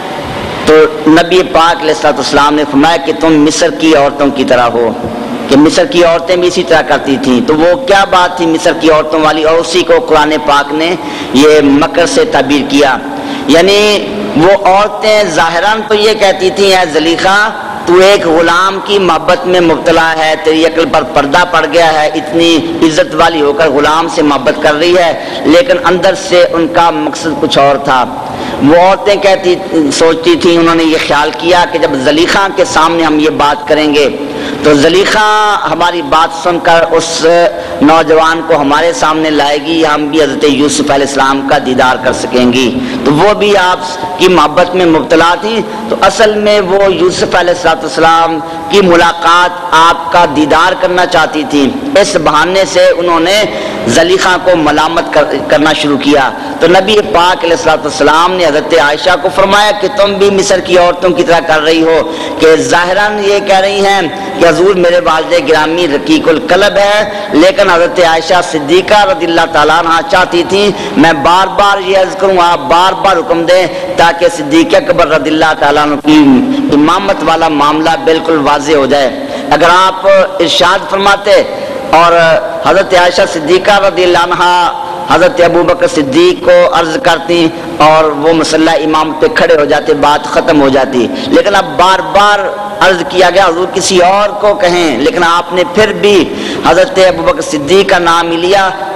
تو نبی پاک علیہ السلام نے فرمایا کہ تم مصر کی عورتوں کی طرح ہو، کہ مصر کی عورتیں بھی اسی طرح کرتی تھیں۔ تو وہ کیا بات تھی مصر کی عورتوں والی، اور اسی کو قرآن پاک نے یہ مکر سے تعبیر کیا۔ یعنی وہ عورتیں ظاہراً تو یہ کہتی تھیں اے زلیخا تو ایک غلام کی محبت میں مبتلا ہے، تیری عقل پر پردہ پڑ گیا ہے، اتنی عزت والی ہو کر غلام سے محبت کر رہی ہے، لیکن اندر سے ان کا مقصد کچھ اور تھا۔ وہ عورتیں سوچتی تھیں، انہوں نے یہ خیال کیا کہ جب زلیخا کے سامنے ہم یہ بات کریں گے تو زلیخا ہماری بات سن کر اس نوجوان کو ہمارے سامنے لائے گی، ہم بھی حضرت یوسف علیہ السلام کا دیدار کر سکیں گی۔ تو وہ بھی آپ کی محبت میں مبتلا تھی، تو اصل میں وہ یوسف علیہ السلام کی ملاقات آپ کا دیدار کرنا چاہتی تھی۔ اس بہانے سے انہوں نے زلیخا کو ملامت کرنا شروع کیا۔ تو نبی پاک علیہ السلام نے حضرت عائشہ کو فرمایا کہ تم بھی مصر کی عورتوں کی طرح کر رہی ہو، کہ ظاہراً یہ کہہ رہی ہیں کہ حضور میرے والد گرامی رقیق القلب ہے، لیکن حضرت عائشہ صدیقہ رضی اللہ تعالیٰ عنہ چاہتی تھی میں بار بار یہ عرض کروں، آپ بار بار حکم دیں تاکہ صدیق اکبر رضی اللہ تعالیٰ عنہ کی امامت والا معاملہ بالکل واضح ہو جائے۔ اگر آپ ارشاد فرماتے اور حضرت عائشہ صدیقہ رضی اللہ عنہ حضرت ابو بکر صدیق کو عرض کرتی اور وہ مسلح امام پہ کھڑے ہو جاتے، بات ختم ہو جاتی، لیکن اب بار بار عرض کیا گیا حضور کسی اور کو کہیں، لیکن آپ نے پھر بھی حضرت ابو بکر صدیق کا نام ہی لیا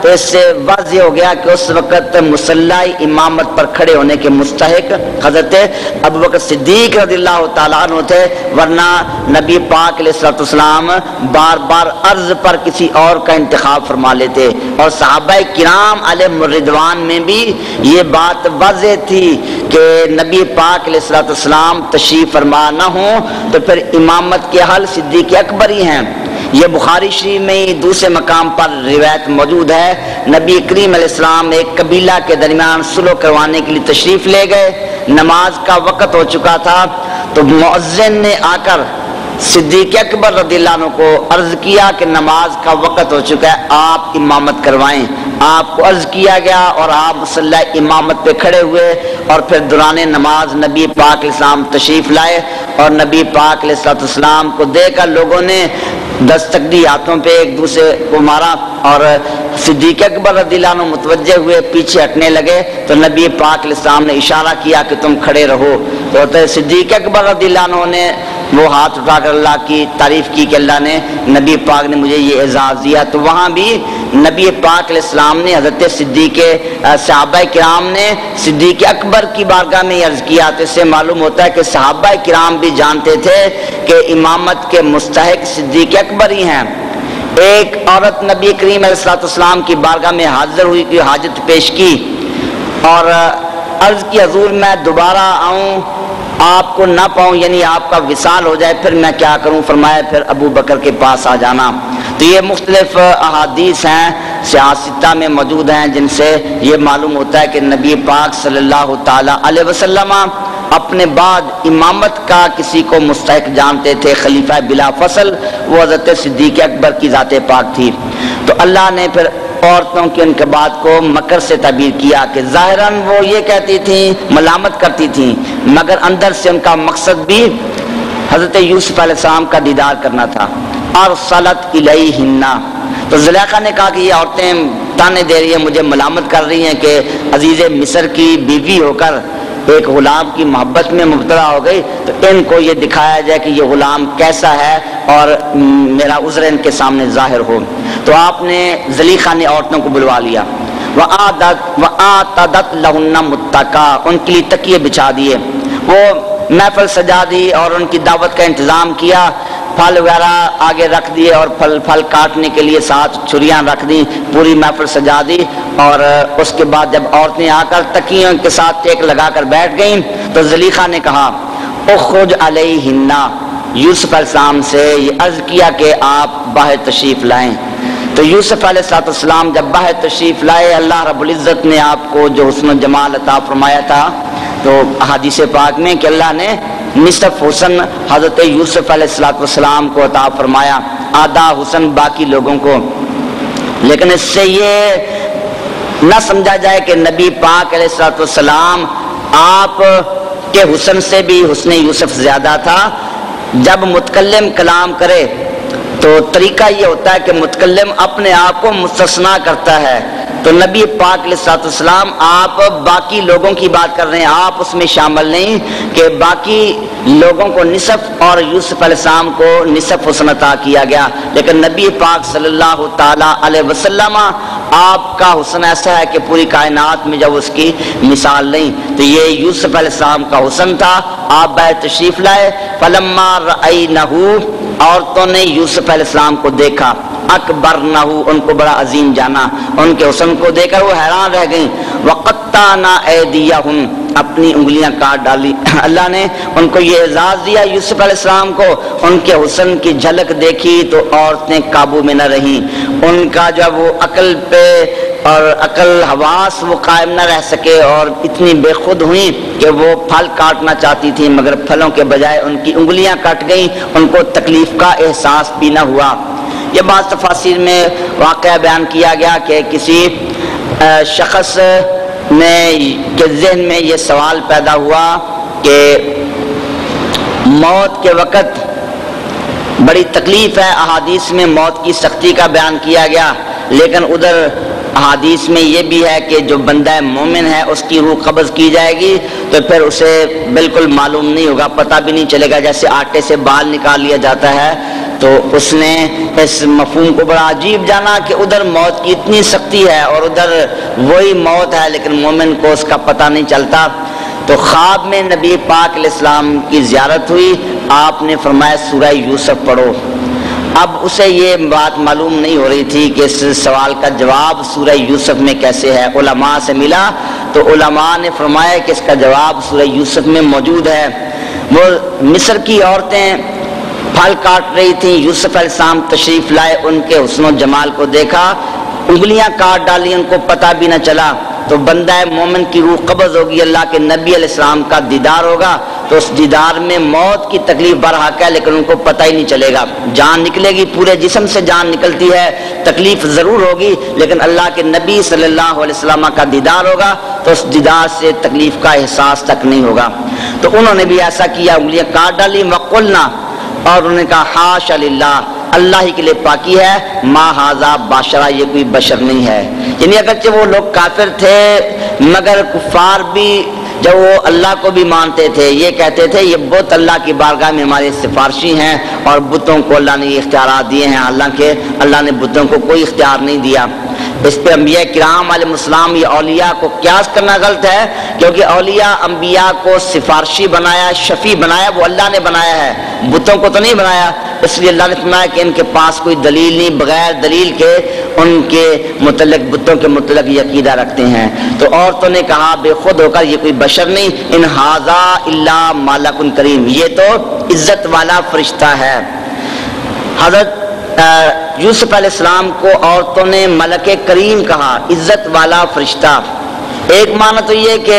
تو اس سے واضح ہو گیا کہ اس وقت مصلی امامت پر کھڑے ہونے کے مستحق حضرت ابوبکر صدیق رضی اللہ تعالیٰ عنہ تھے، ورنہ نبی پاک علیہ الصلوۃ والسلام بار بار عرض پر کسی اور کا انتخاب فرما لیتے، اور صحابہ کرام علیہم الرضوان میں بھی یہ بات واضح تھی کہ نبی پاک علیہ الصلوۃ والسلام تشریف فرما نہ ہوں تو پھر امامت کے حل صدیق اکبر ہی ہیں۔ یہ بخاری شریف میں ہی دوسرے مقام پر روایت موجود ہے، نبی کریم علیہ السلام ایک قبیلہ کے درمیان صلح کروانے کے لیے تشریف لے گئے، نماز کا وقت ہو چکا تھا، تو مؤذن نے آ کر صدیق اکبر رضی اللہ عنہ کو عرض کیا کہ نماز کا وقت ہو چکا ہے، آپ امامت کروائیں۔ آپ کو عرض کیا گیا اور آپ مصلی امامت پہ کھڑے ہوئے، اور پھر دوران نماز نبی پاک علیہ السلام تشریف لائے، اور نبی پاک علیہ السلام کو دیکھ کر لوگوں نے دستک دی، ہاتھوں پہ ایک دوسرے کو مارا، اور صدیق اکبر رضی اللہ عنہ متوجہ ہوئے پیچھے ہٹنے لگے، تو نبی پاک علیہ السلام نے اشارہ کیا کہ تم کھڑے رہو، تو صدیق اکبر رضی اللہ عنہ نے وہ ہاتھ اٹھا کر اللہ کی تعریف کی کہ اللہ نے، نبی پاک نے مجھے یہ اعزاز دیا۔ تو وہاں بھی نبی پاک علیہ السلام نے حضرت صدیق صحابہ کرام نے صدیق اکبر کی بارگاہ میں عرض کیا، تو اس سے معلوم ہوتا ہے کہ صحابہ کرام بھی جانتے تھے کہ امامت کے مستحق صدیق اکبر ہی ہیں۔ ایک عورت نبی کریم علیہ السلام کی بارگاہ میں حاضر ہوئی کہ حاجت پیش کی اور عرض کی حضور میں دوبارہ آؤں، آپ کو نہ پاؤں، یعنی آپ کا وصال ہو جائے، پھر میں کیا کروں؟ فرمایا پھر ابو بکر کے پاس آ جانا۔ تو یہ مختلف احادیث ہیں سیاستہ میں موجود ہیں جن سے یہ معلوم ہوتا ہے کہ نبی پاک صلی اللہ تعالیٰ علیہ وسلم اپنے بعد امامت کا کسی کو مستحق جانتے تھے، خلیفہ بلا فصل وہ حضرت صدیق اکبر کی ذات پاک تھی۔ تو اللہ نے پھر عورتوں کے انقباض کو مکر سے تعبیر کیا کہ ظاہراً وہ یہ کہتی تھیں، ملامت کرتی تھیں، مگر اندر سے ان کا مقصد بھی حضرت یوسف علیہ السلام کا دیدار کرنا تھا۔ ارسلت الیہن، تو زلیخا نے کہا کہ یہ عورتیں تانے دے رہی ہیں، مجھے ملامت کر رہی ہیں کہ عزیز مصر کی بیوی ہو کر ایک غلام کی محبت میں مبتلا ہو گئی، تو ان کو یہ دکھایا جائے کہ یہ غلام کیسا ہے اور میرا عذر ان کے سامنے ظاہر ہو۔ تو آپ نے زلیخا نے عورتوں کو بلوا لیا، وَآتَدَتْ لَهُنَّ مُتَّكَأً، ان کے لیے تکیے بچھا دیے، وہ محفل سجا دی اور ان کی دعوت کا انتظام کیا، پھل وغیرہ آگے رکھ دیے اور پھل کاٹنے کے لیے ساتھ چھریاں رکھ دی، پوری محفل سجا دی، اور اس کے بعد جب عورتیں آ کر تکیوں کے ساتھ ٹیک لگا کر بیٹھ گئیں تو زلیخا نے کہا اخرج علیہن، یوسف علیہ السلام سے یہ عرض کیا کہ آپ باہر تشریف لائیں۔ تو یوسف علیہ السلام جب باہر تشریف لائے، اللہ رب العزت نے آپ کو جو حسن و جمال عطا فرمایا تھا، تو احادیث پاک میں کہ اللہ نے نصف حسن حضرت یوسف علیہ السلام کو عطا فرمایا، آدھا حسن باقی لوگوں کو۔ لیکن اس سے یہ نہ سمجھا جائے کہ نبی پاک علیہ السلام آپ کے حسن سے بھی حسن یوسف زیادہ تھا۔ جب متکلم کلام کرے تو طریقہ یہ ہوتا ہے کہ متکلم اپنے آپ کو مستثنا کرتا ہے، تو نبی پاک علیہ السلام آپ باقی لوگوں کی بات کر رہے ہیں، آپ اس میں شامل نہیں کہ باقی لوگوں کو نصف اور یوسف علیہ السلام کو نصف حسن عطا کیا گیا، لیکن نبی پاک صلی اللہ تعالی علیہ وسلم آپ کا حسن ایسا ہے کہ پوری کائنات میں جب اس کی مثال نہیں۔ تو یہ یوسف علیہ السلام کا حسن تھا، آپ باہر تشریف لائے، فلما رأینہ، عورتوں نے یوسف علیہ السلام کو دیکھا، اکبرنہ، ان کو بڑا عظیم جانا، ان کے حسن کو دیکھ کر وہ حیران رہ گئیں، وقطعنا ایدیہن، اپنی انگلیاں کاٹ ڈالی۔ اللہ نے ان کو یہ اعزاز دیا یوسف علیہ السلام کو، ان کے حسن کی جھلک دیکھی تو عورتیں قابو میں نہ رہیں، ان کا جب وہ عقل پہ اور عقل حواس وہ قائم نہ رہ سکے اور اتنی بے خود ہوئیں کہ وہ پھل کاٹنا چاہتی تھیں مگر پھلوں کے بجائے ان کی انگلیاں کٹ گئیں، ان کو تکلیف کا احساس بھی نہ ہوا۔ یہ بعض تفاسیر میں واقعہ بیان کیا گیا کہ کسی شخص کے ذہن میں یہ سوال پیدا ہوا کہ موت کے وقت بڑی تکلیف ہے، احادیث میں موت کی سختی کا بیان کیا گیا، لیکن ادھر احادیث میں یہ بھی ہے کہ جو بندہ مومن ہے اس کی روح قبض کی جائے گی تو پھر اسے بالکل معلوم نہیں ہوگا، پتہ بھی نہیں چلے گا، جیسے آٹے سے بال نکال لیا جاتا ہے تو اس نے اس مفہوم کو بڑا عجیب جانا کہ ادھر موت کی اتنی سختی ہے اور ادھر وہی موت ہے، لیکن مومن کو اس کا پتہ نہیں چلتا۔ تو خواب میں نبی پاک علیہ السلام کی زیارت ہوئی، آپ نے فرمایا سورہ یوسف پڑھو۔ اب اسے یہ بات معلوم نہیں ہو رہی تھی کہ اس سوال کا جواب سورہ یوسف میں کیسے ہے۔ علماء سے ملا تو علماء نے فرمایا کہ اس کا جواب سورہ یوسف میں موجود ہے۔ وہ مصر کی عورتیں پھل کاٹ رہی تھیں، یوسف علیہ السلام تشریف لائے، ان کے حسن و جمال کو دیکھا، انگلیاں کاٹ ڈالی، ان کو پتہ بھی نہ چلا۔ تو بندہ مومن کی روح قبض ہوگی، اللہ کے نبی علیہ السلام کا دیدار ہوگا، تو اس دیدار میں موت کی تکلیف برحق ہے، لیکن ان کو پتہ ہی نہیں چلے گا۔ جان نکلے گی، پورے جسم سے جان نکلتی ہے، تکلیف ضرور ہوگی، لیکن اللہ کے نبی صلی اللہ علیہ وسلم کا دیدار ہوگا تو اس دیدار سے تکلیف کا احساس تک نہیں ہوگا۔ تو انہوں نے بھی ایسا کیا، انگلیاں کاٹ ڈالی، وقلنا، اور انہوں نے کہا حاشا للہ، اللہ ہی کے لیے پاکی ہے، ما ھذا بشرا، یہ کوئی بشر نہیں ہے۔ یعنی اگرچہ وہ لوگ کافر تھے مگر کفار بھی جب وہ اللہ کو بھی مانتے تھے، یہ کہتے تھے یہ بت اللہ کی بارگاہ میں ہمارے سفارشی ہیں اور بتوں کو اللہ نے یہ اختیارات دیے ہیں، حالانکہ اللہ نے بتوں کو کوئی اختیار نہیں دیا۔ اس پہ انبیاء کرام علیہ السلام یا اولیاء کو قیاس کرنا غلط ہے، کیونکہ اولیاء انبیاء کو سفارشی بنایا، شفیع بنایا، وہ اللہ نے بنایا ہے، بتوں کو تو نہیں بنایا۔ اس لیے اللہ نے فرمایا کہ ان کے پاس کوئی دلیل نہیں، بغیر دلیل کے ان کے متعلق بتوں کے متعلق یہ عقیدہ رکھتے ہیں۔ تو عورتوں نے کہا بے خود ہو کر یہ کوئی بشر نہیں، ان ھذا الا ملک کریم، یہ تو عزت والا فرشتہ ہے۔ حضرت یوسف علیہ السلام کو عورتوں نے ملک کریم کہا، عزت والا فرشتہ۔ ایک معنی تو یہ کہ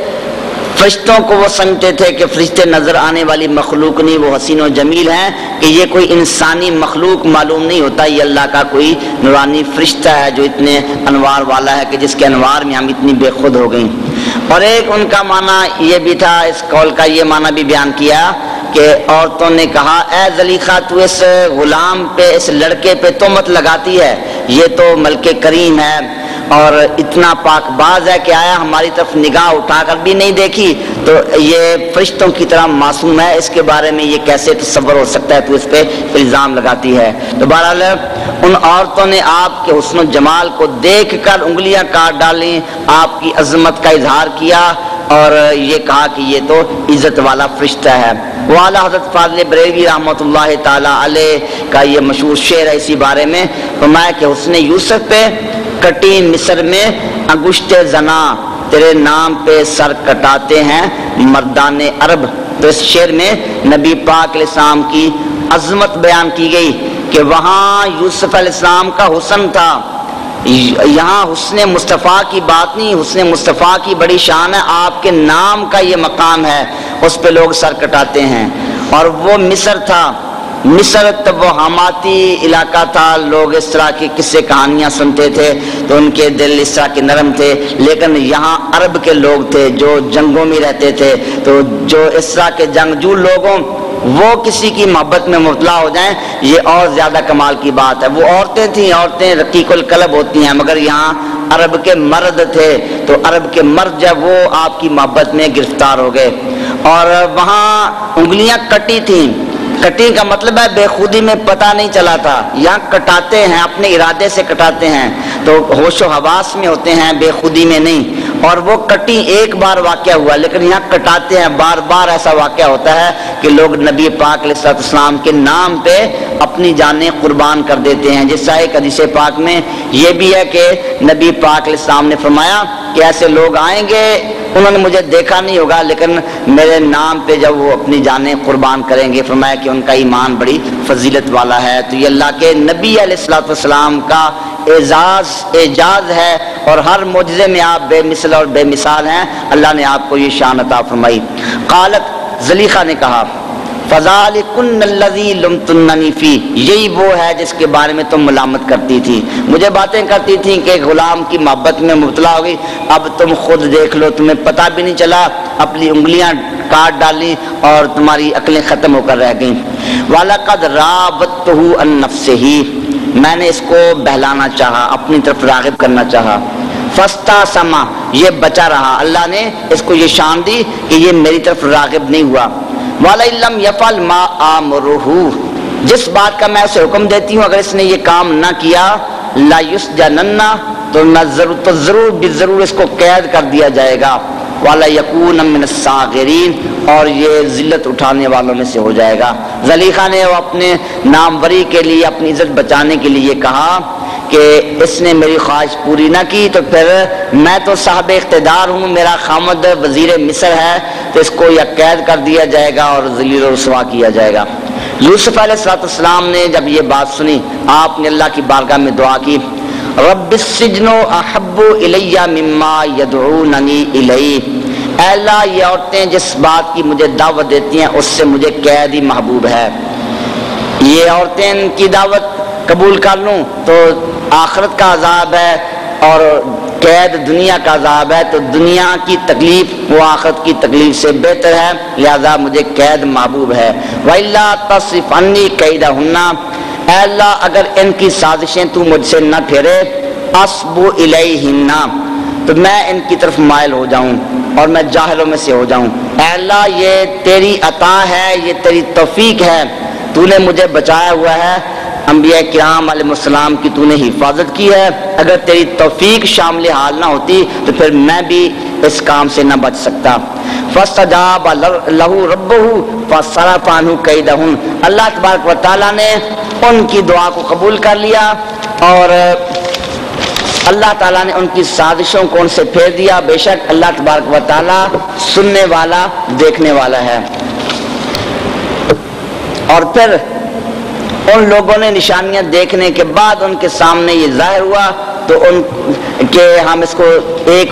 فرشتوں کو وہ سمجھتے تھے کہ فرشتے نظر آنے والی مخلوق نہیں، وہ حسین و جمیل ہیں، کہ یہ کوئی انسانی مخلوق معلوم نہیں ہوتا، یہ اللہ کا کوئی نورانی فرشتہ ہے جو اتنے انوار والا ہے کہ جس کے انوار میں ہم اتنی بے خود ہو گئیں۔ اور ایک ان کا معنی یہ بھی تھا، اس قول کا یہ معنی بھی بیان کیا کہ عورتوں نے کہا اے زلیخا تو اس غلام پہ، اس لڑکے پہ تہمت لگاتی ہے، یہ تو ملک کریم ہے اور اتنا پاک باز ہے کہ آیا ہماری طرف نگاہ اٹھا کر بھی نہیں دیکھی، تو یہ فرشتوں کی طرح معصوم ہے، اس کے بارے میں یہ کیسے تصور ہو سکتا ہے، تو اس پہ الزام لگاتی ہے۔ تو بہرحال ان عورتوں نے آپ کے حسن و جمال کو دیکھ کر انگلیاں کاٹ ڈالیں، آپ کی عظمت کا اظہار کیا اور یہ کہا کہ یہ تو عزت والا فرشتہ ہے۔ والا حضرت فاضل بریلوی رحمۃ اللہ تعالی علیہ کا یہ مشہور شعر ہے اسی بارے میں، فرمایا کہ حسن یوسف پہ کٹی مصر میں انگشت زنا، تیرے نام پہ سر کٹاتے ہیں مردان عرب۔ تو اس شعر میں نبی پاک علیہ السلام کی عظمت بیان کی گئی کہ وہاں یوسف علیہ السلام کا حسن تھا، یہاں حسن مصطفیٰ کی بات نہیں، حسن مصطفیٰ کی بڑی شان ہے، آپ کے نام کا یہ مقام ہے، اس پہ لوگ سر کٹاتے ہیں۔ اور وہ مصر تھا، مصر تب وہ حماتی علاقہ تھا، لوگ اس طرح کی قصے کہانیاں سنتے تھے تو ان کے دل اس طرح کے نرم تھے، لیکن یہاں عرب کے لوگ تھے جو جنگوں میں رہتے تھے، تو جو اس طرح کے جنگجو لوگوں وہ کسی کی محبت میں مبتلا ہو جائیں یہ اور زیادہ کمال کی بات ہے۔ وہ عورتیں تھیں، عورتیں رقیق القلب ہوتی ہیں، مگر یہاں عرب کے مرد تھے، تو عرب کے مرد جب وہ آپ کی محبت میں گرفتار ہو گئے اور وہاں انگلیاں کٹی تھیں۔ کٹی کا مطلب ہے بے خودی میں پتہ نہیں چلا تھا، یہاں کٹاتے ہیں اپنے ارادے سے کٹاتے ہیں، تو ہوش و حواس میں ہوتے ہیں، بے خودی میں نہیں۔ اور وہ کٹی ایک بار واقعہ ہوا، لیکن یہاں کٹاتے ہیں بار بار، ایسا واقعہ ہوتا ہے کہ لوگ نبی پاک علیہ السلام کے نام پہ اپنی جانیں قربان کر دیتے ہیں۔ جیسا ایک حدیث پاک میں یہ بھی ہے کہ نبی پاک علیہ السلام نے فرمایا کہ ایسے لوگ آئیں گے، انہوں نے مجھے دیکھا نہیں ہوگا لیکن میرے نام پہ جب وہ اپنی جانیں قربان کریں گے، فرمایا کہ ان کا ایمان بڑی فضیلت والا ہے۔ تو یہ اللہ کے نبی علیہ السلام کا اعجاز ہے، اور ہر معجزے میں آپ بے مثل اور بے مثال ہیں، اللہ نے آپ کو یہ شان عطا فرمائی۔ قالت، زلیخا نے کہا، فَذَلِكُنَّ الَّذِي لُمْتُنَّنِي فِيهِ، یہی وہ ہے جس کے بارے میں تم ملامت کرتی تھی، مجھے باتیں کرتی تھی کہ غلام کی محبت میں مبتلا ہو گئی، اب تم خود دیکھ لو، تمہیں پتہ بھی نہیں چلا، اپنی انگلیاں کاٹ ڈالی اور تمہاری عقلیں ختم ہو کر رہ گئیں۔ وَلَقَدْ رَاوَدتُّهُ عَن نَفْسِهِ، میں نے اس کو بہلانا چاہا، اپنی طرف راغب کرنا چاہا۔ فَاسْتَعْصَمَ، یہ بچا رہا، اللہ نے اس کو یہ شان دی کہ یہ میری طرف راغب نہیں ہوا۔ وَلَئِن لَّمْ يَفْعَلْ مَا آمُرُهُ، جس بات کا میں اسے حکم دیتی ہوں اگر اس نے یہ کام نہ کیا لا یسجنن تو ضرور اس کو قید کر دیا جائے گا، والا یکون من الصاغرین اور یہ ذلت اٹھانے والوں میں سے ہو جائے گا۔ زلیخا نے وہ اپنے ناموری کے لیے اپنی عزت بچانے کے لیے کہا کہ اس نے میری خواہش پوری نہ کی تو پھر میں تو صاحب اقتدار ہوں، میرا خامد وزیر مصر ہے، تو اس کو یا قید کر دیا جائے گا اور ذلیل و رسوا کیا جائے گا۔ یوسف علیہ السلام نے جب یہ بات سنی آپ نے اللہ کی بارگاہ میں دعا کی، رب السجن احب الی مما یدعوننی الیہ، اے اللہ یہ عورتیں جس بات کی مجھے دعوت دیتی ہیں اس سے مجھے قید ہی محبوب ہے، یہ عورتیں ان کی دعوت قبول کر لوں تو آخرت کا عذاب ہے اور قید دنیا کا عذاب ہے، تو دنیا کی تکلیف وہ آخرت کی تکلیف سے بہتر ہے، لہذا مجھے قید محبوب ہے۔ وَإِلَّا تَصْرِفْ عَنِّي كَيْدَهُنَّ، اے اللہ اگر ان کی سازشیں تو مجھ سے نہ پھیرے، أَصْبُ إِلَيْهِنَّ تو میں ان کی طرف مائل ہو جاؤں اور میں جاہلوں میں سے ہو جاؤں۔ اے اللہ یہ تیری عطا ہے، یہ تیری توفیق ہے، تو نے مجھے بچایا ہوا ہے، انبیاء کرام علیہ السلام کی تو نے حفاظت کی ہے، اگر تیری توفیق شامل حال نہ ہوتی تو پھر میں بھی اس کام سے نہ بچ سکتا۔ فاستجاب لہ ربہ فصرف عنہ کیدہن، اللہ تبارک و تعالیٰ نے ان کی دعا کو قبول کر لیا اور اللہ تعالیٰ نے ان کی سازشوں کو ان سے پھیر دیا، بے شک اللہ تبارک و تعالیٰ سننے والا دیکھنے والا ہے۔ اور پھر ان لوگوں نے نشانیاں دیکھنے کے بعد ان کے سامنے یہ ظاہر ہوا تو ان کہ ہم اس کو ایک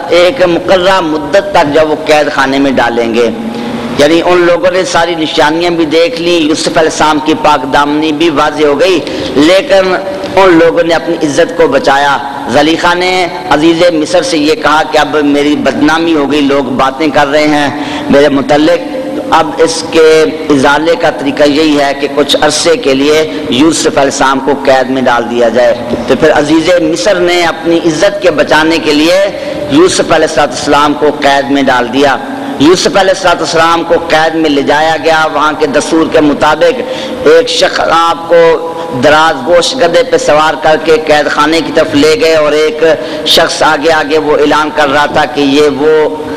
مقررہ مدت تک جب وہ قید خانے میں ڈالیں گے، یعنی ان لوگوں نے ساری نشانیاں بھی دیکھ لی، یوسف علیہ السلام کی پاک دامنی بھی واضح ہو گئی، لیکن ان لوگوں نے اپنی عزت کو بچایا۔ زلیخا نے عزیز مصر سے یہ کہا کہ اب میری بدنامی ہو گئی، لوگ باتیں کر رہے ہیں میرے متعلق، اب اس کے ازالے کا طریقہ یہی ہے کہ کچھ عرصے کے لیے یوسف علیہ السلام کو قید میں ڈال دیا جائے۔ تو پھر عزیز مصر نے اپنی عزت کے بچانے کے لیے یوسف علیہ السلام کو قید میں ڈال دیا۔ یوسف علیہ السلام کو قید میں لے جایا گیا، وہاں کے دستور کے مطابق ایک شخص آپ کو دراز گوش گدھے پہ سوار کر کے قید خانے کی طرف لے گئے اور ایک شخص آگے آگے وہ اعلان کر رہا تھا کہ یہ وہ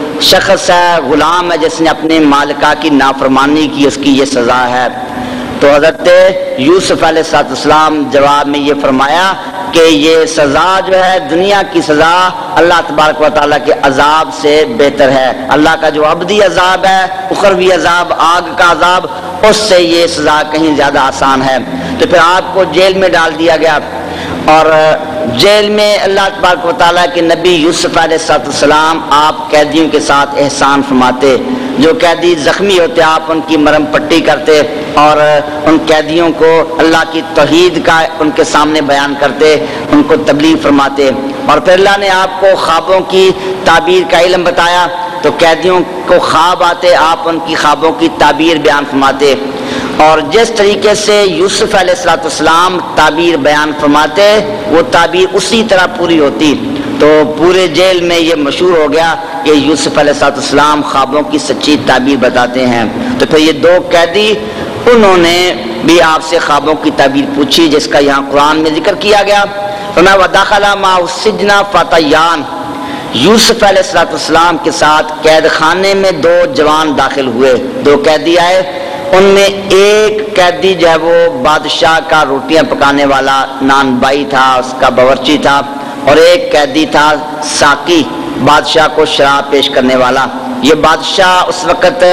شخص ہے، غلام ہے جس نے اپنے مالکہ کی نافرمانی کی، اس کی یہ سزا ہے۔ تو حضرت یوسف علیہ السلام جواب میں یہ فرمایا کہ یہ سزا جو ہے دنیا کی سزا اللہ تبارک و تعالیٰ کے عذاب سے بہتر ہے، اللہ کا جو ابدی عذاب ہے، اخروی عذاب، آگ کا عذاب، اس سے یہ سزا کہیں زیادہ آسان ہے۔ تو پھر آپ کو جیل میں ڈال دیا گیا اور جیل میں اللہ تبارک و تعالیٰ کے نبی یوسف علیہ السلام آپ قیدیوں کے ساتھ احسان فرماتے، جو قیدی زخمی ہوتے آپ ان کی مرہم پٹی کرتے اور ان قیدیوں کو اللہ کی توحید کا ان کے سامنے بیان کرتے، ان کو تبلیغ فرماتے۔ اور پھر اللہ نے آپ کو خوابوں کی تعبیر کا علم بتایا، تو قیدیوں کو خواب آتے، آپ ان کی خوابوں کی تعبیر بیان فرماتے، اور جس طریقے سے یوسف علیہ السلام تعبیر بیان فرماتے وہ تعبیر اسی طرح پوری ہوتی، تو پورے جیل میں یہ مشہور ہو گیا کہ یوسف علیہ السلام خوابوں کی سچی تعبیر بتاتے ہیں۔ تو پھر یہ دو قیدی انہوں نے بھی آپ سے خوابوں کی تعبیر پوچھی، جس کا یہاں قرآن میں ذکر کیا گیا۔ فرمایا وَدَخَلَ مَعَهُ السِّجْنَ فَتَيَّانِ، یوسف علیہ السلام کے ساتھ قید خانے میں دو جوان داخل ہوئے، دو قیدی آئے، ان میں ایک قیدی جو ہے وہ بادشاہ کا روٹیاں پکانے والا نان بائی تھا، اس کا باورچی تھا، اور ایک قیدی تھا ساقی، بادشاہ کو شراب پیش کرنے والا۔ یہ بادشاہ اس وقت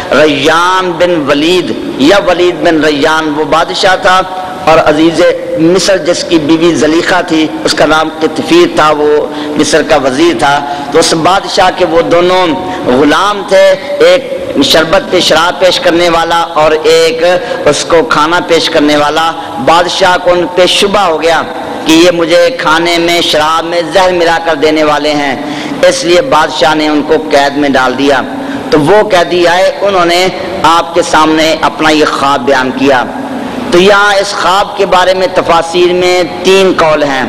ریان بن ولید یا ولید بن ریان وہ بادشاہ تھا، اور عزیز مصر جس کی بیوی زلیخا تھی اس کا نام قطفیر تھا، وہ مصر کا وزیر تھا۔ تو اس بادشاہ کے وہ دونوں غلام تھے، ایک شربت پہ شراب پیش کرنے والا اور ایک اس کو کھانا پیش کرنے والا۔ بادشاہ کو ان پہ شبہ ہو گیا کہ یہ مجھے کھانے میں شراب میں زہر ملا کر دینے والے ہیں، اس لیے بادشاہ نے ان کو قید میں ڈال دیا۔ تو وہ قیدی آئے، انہوں نے آپ کے سامنے اپنا یہ خواب بیان کیا۔ تو یہاں اس خواب کے بارے میں تفاسیر میں 3 قول ہیں۔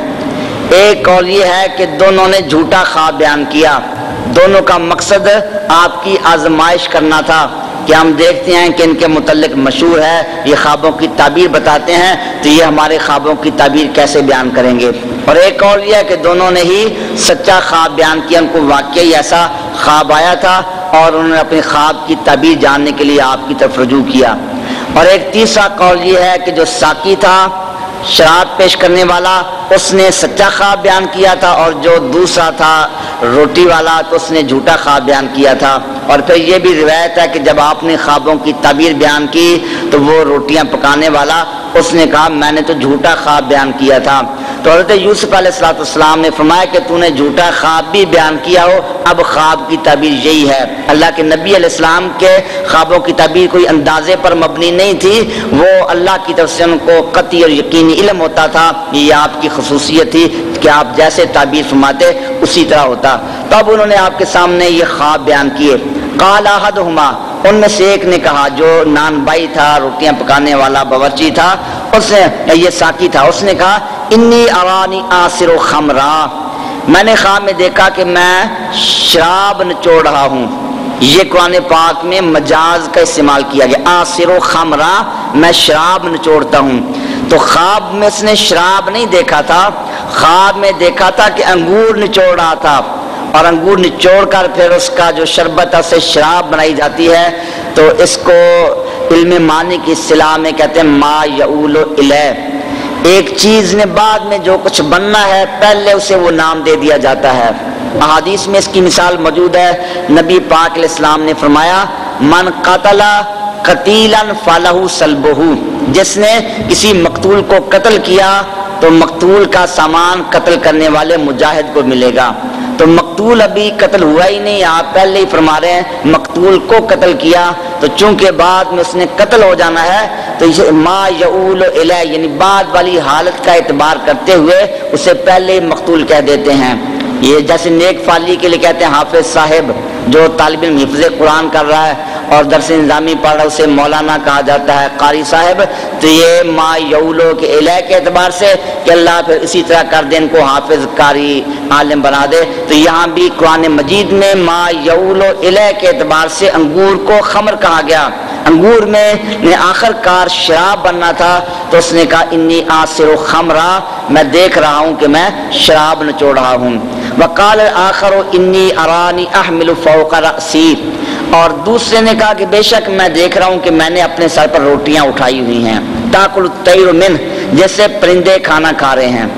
ایک قول یہ ہے کہ دونوں نے جھوٹا خواب بیان کیا، دونوں کا مقصد آپ کی آزمائش کرنا تھا کہ ہم دیکھتے ہیں کہ ان کے متعلق مشہور ہے یہ خوابوں کی تعبیر بتاتے ہیں، تو یہ ہمارے خوابوں کی تعبیر کیسے بیان کریں گے؟ اور ایک اور یہ ہے کہ دونوں نے ہی سچا خواب بیان کیا، ان کو واقعی ایسا خواب آیا تھا اور انہوں نے اپنے خواب کی تعبیر جاننے کے لیے آپ کی طرف رجوع کیا۔ اور ایک تیسرا قول یہ ہے کہ جو ساقی تھا، شراب پیش کرنے والا، اس نے سچا خواب بیان کیا تھا، اور جو دوسرا تھا روٹی والا تو اس نے جھوٹا خواب بیان کیا تھا۔ اور پھر یہ بھی روایت ہے کہ جب آپ نے خوابوں کی تعبیر بیان کی تو وہ روٹیاں پکانے والا اس نے کہا میں نے تو جھوٹا خواب بیان کیا تھا۔ تو حضرت یوسف علیہ السلام نے فرمایا کہ تو نے جھوٹا خواب بھی بیان کیا ہو، اب خواب کی تعبیر یہی ہے۔ اللہ کے نبی علیہ السلام کے خوابوں کی تعبیر کوئی اندازے پر مبنی نہیں تھی، وہ اللہ کی طرف سے ان کو قطعی اور یقینی علم ہوتا تھا، یہ آپ کی خصوصیت تھی کہ آپ جیسے تعبیر فرماتے اسی طرح ہوتا۔ تب انہوں نے آپ کے سامنے یہ خواب بیان کیے۔ قال احدہما، ان میں سے ایک نے کہا، جو نان بائی تھا، روٹیاں پکانے والا باورچی تھا، اس نے یہ ساقی تھا، اس نے کہا انی ارانی آصر خمرا، میں نے خواب میں دیکھا کہ میں شراب نچوڑ رہا ہوں۔ یہ قرآن پاک میں مجاز کا استعمال کیا گیا، آصر خمرا، میں شراب نچوڑتا ہوں۔ تو خواب میں اس نے شراب نہیں دیکھا تھا، خواب میں دیکھا تھا کہ انگور نچوڑ رہا تھا، اور انگور نچوڑ کر پھر اس کا جو شربت ہے سے شراب بنائی جاتی ہے، تو اس کو علم معنی کی اصطلاح میں کہتے ہیں ما یعول الیہ، ایک چیز نے بعد میں جو کچھ بننا ہے پہلے اسے وہ نام دے دیا جاتا ہے۔ احادیث میں اس کی مثال موجود ہے، نبی پاک علیہ السلام نے فرمایا من قتل قتیلا فلہ صلبہ، جس نے کسی مقتول کو قتل کیا تو مقتول کا سامان قتل کرنے والے مجاہد کو ملے گا۔ تو مقتول ابھی قتل ہوا ہی نہیں، آپ پہلے ہی فرما رہے ہیں مقتول کو قتل کیا، تو چونکہ بعد میں اس نے قتل ہو جانا ہے تو ما یعول الیہ یعنی بعد والی حالت کا اعتبار کرتے ہوئے اسے پہلے مقتول کہہ دیتے ہیں۔ یہ جیسے نیک فالی کے لیے کہتے ہیں حافظ صاحب، جو طالب علم حفظ قرآن کر رہا ہے اور درس نظامی پڑھ رہا ہے اسے مولانا کہا جاتا ہے، قاری صاحب۔ تو یہ ما یعولو کے الہ کے اعتبار سے کہ اللہ پھر اسی طرح کر دے ان کو حافظ قاری عالم بنا دے، تو یہاں بھی قرآن مجید میں ما یعولو الہ کے اعتبار سے انگور کو خمر کہا گیا۔ انگور میں آخر کار شراب بننا تھا، تو اس نے کہا انی آصر خمرا، میں دیکھ رہا ہوں کہ میں شراب نچوڑ رہا ہوں۔ وقال الآخر انی ارانی احمل فوق رأسی، اور دوسرے نے کہا کہ بے شک میں دیکھ رہا ہوں کہ میں نے اپنے سر پر روٹیاں اٹھائی ہوئی ہیں، تاکل الطیر منہ، جیسے پرندے کھانا کھا رہے ہیں،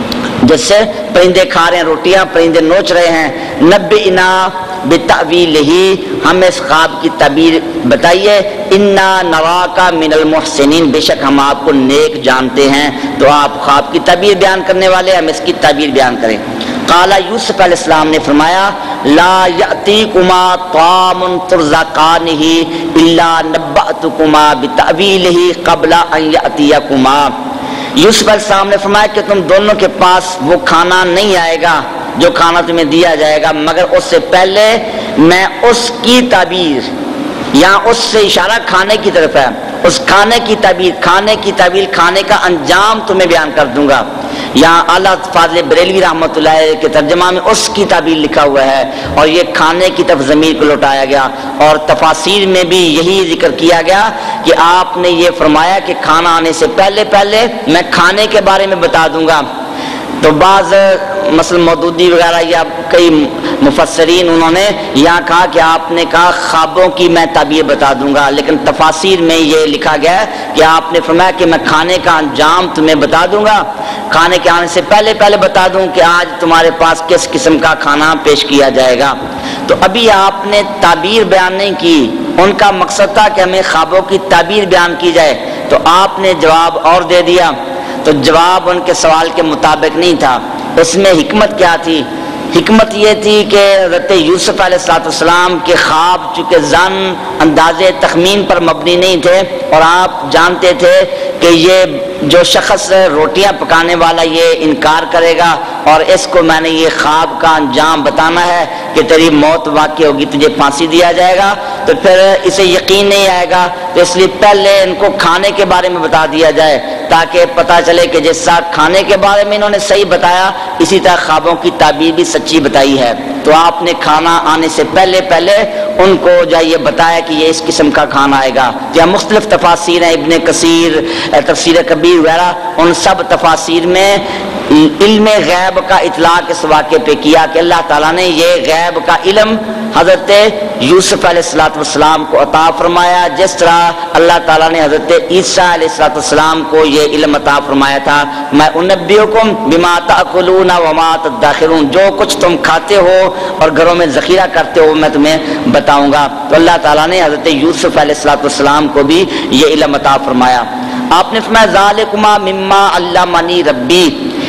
جس سے پرندے کھا رہے ہیں روٹیاں، پرندے نوچ رہے ہیں۔ نبئنا بتأویلہ، ہمیں اس خواب کی تعبیر بتائیے، انا نراک من المحسنین، بے شک ہم آپ کو نیک جانتے ہیں، تو آپ خواب کی تعبیر بیان کرنے والے، ہم اس کی تعبیر بیان کریں۔ قال یوسف علیہ السلام نے فرمایا لا یأتیکما طعام ترزقانہ الا نبأتکما بتأویلہ قبل ان یأتیکما، یوسف علیہ السلام نے فرمایا کہ تم دونوں کے پاس وہ کھانا نہیں آئے گا جو کھانا تمہیں دیا جائے گا، مگر اس سے پہلے میں اس کی تعبیر، یہاں اس سے اشارہ کھانے کی طرف ہے، اس کھانے کی تعبیر، کھانے کا انجام تمہیں بیان کر دوں گا۔ یہاں اعلیٰ فاضل بریلوی رحمۃ اللہ علیہ کے ترجمہ میں اس کی تعبیر لکھا ہوا ہے، اور یہ کھانے کی طرف ضمیر کو لوٹایا گیا، اور تفاسیر میں بھی یہی ذکر کیا گیا کہ آپ نے یہ فرمایا کہ کھانا آنے سے پہلے میں کھانے کے بارے میں بتا دوں گا۔ تو بعض مثلا مودودی وغیرہ یا کئی مفسرین انہوں نے یہاں کہا کہ آپ نے کہا خوابوں کی میں تعبیر بتا دوں گا، لیکن تفاسیر میں یہ لکھا گیا ہے کہ آپ نے فرمایا کہ میں کھانے کا انجام تمہیں بتا دوں گا، کھانے کے آنے سے پہلے بتا دوں کہ آج تمہارے پاس کس قسم کا کھانا پیش کیا جائے گا۔ تو ابھی آپ نے تعبیر بیان نہیں کی، ان کا مقصد تھا کہ ہمیں خوابوں کی تعبیر بیان کی جائے، تو آپ نے جواب اور دے دیا، تو جواب ان کے سوال کے مطابق نہیں تھا۔ اس میں حکمت کیا تھی؟ حکمت یہ تھی کہ حضرت یوسف علیہ السلام کے خواب چونکہ ظن اندازے تخمین پر مبنی نہیں تھے، اور آپ جانتے تھے کہ یہ جو شخص روٹیاں پکانے والا یہ انکار کرے گا اور اس کو میں نے یہ خواب کا انجام بتانا ہے کہ تیری موت واقع ہوگی، تجھے پھانسی دیا جائے گا، تو پھر اسے یقین نہیں آئے گا، تو اس لیے پہلے ان کو کھانے کے بارے میں بتا دیا جائے تاکہ پتہ چلے کہ جس طرح کھانے کے بارے میں انہوں نے صحیح بتایا، اسی طرح خوابوں کی تعبیر بھی سچی بتائی ہے۔ تو آپ نے کھانا آنے سے پہلے ان کو جو یہ بتایا کہ یہ اس قسم کا کھانا آئے گا. یا مختلف تفاسیر ہیں، ابن کثیر، تفسیر کبیر وغیرہ، ان سب تفاسیر میں علم غیب کا اطلاق اس واقعے پہ کیا کہ اللہ تعالیٰ نے یہ غیب کا علم حضرت یوسف علیہ السلام کو عطا فرمایا، جس طرح اللہ تعالیٰ نے حضرت عیسیٰ علیہ السلام کو یہ علم عطا فرمایا تھا. میں انبئکم بما تأکلون وما تدخرون، جو کچھ تم کھاتے ہو اور گھروں میں ذخیرہ کرتے ہو میں تمہیں بتاؤں گا. تو اللہ تعالیٰ نے حضرت یوسف علیہ السلام کو بھی یہ علم عطا فرمایا. آپ نے فرمایا ذالکما مما علمنی ربی،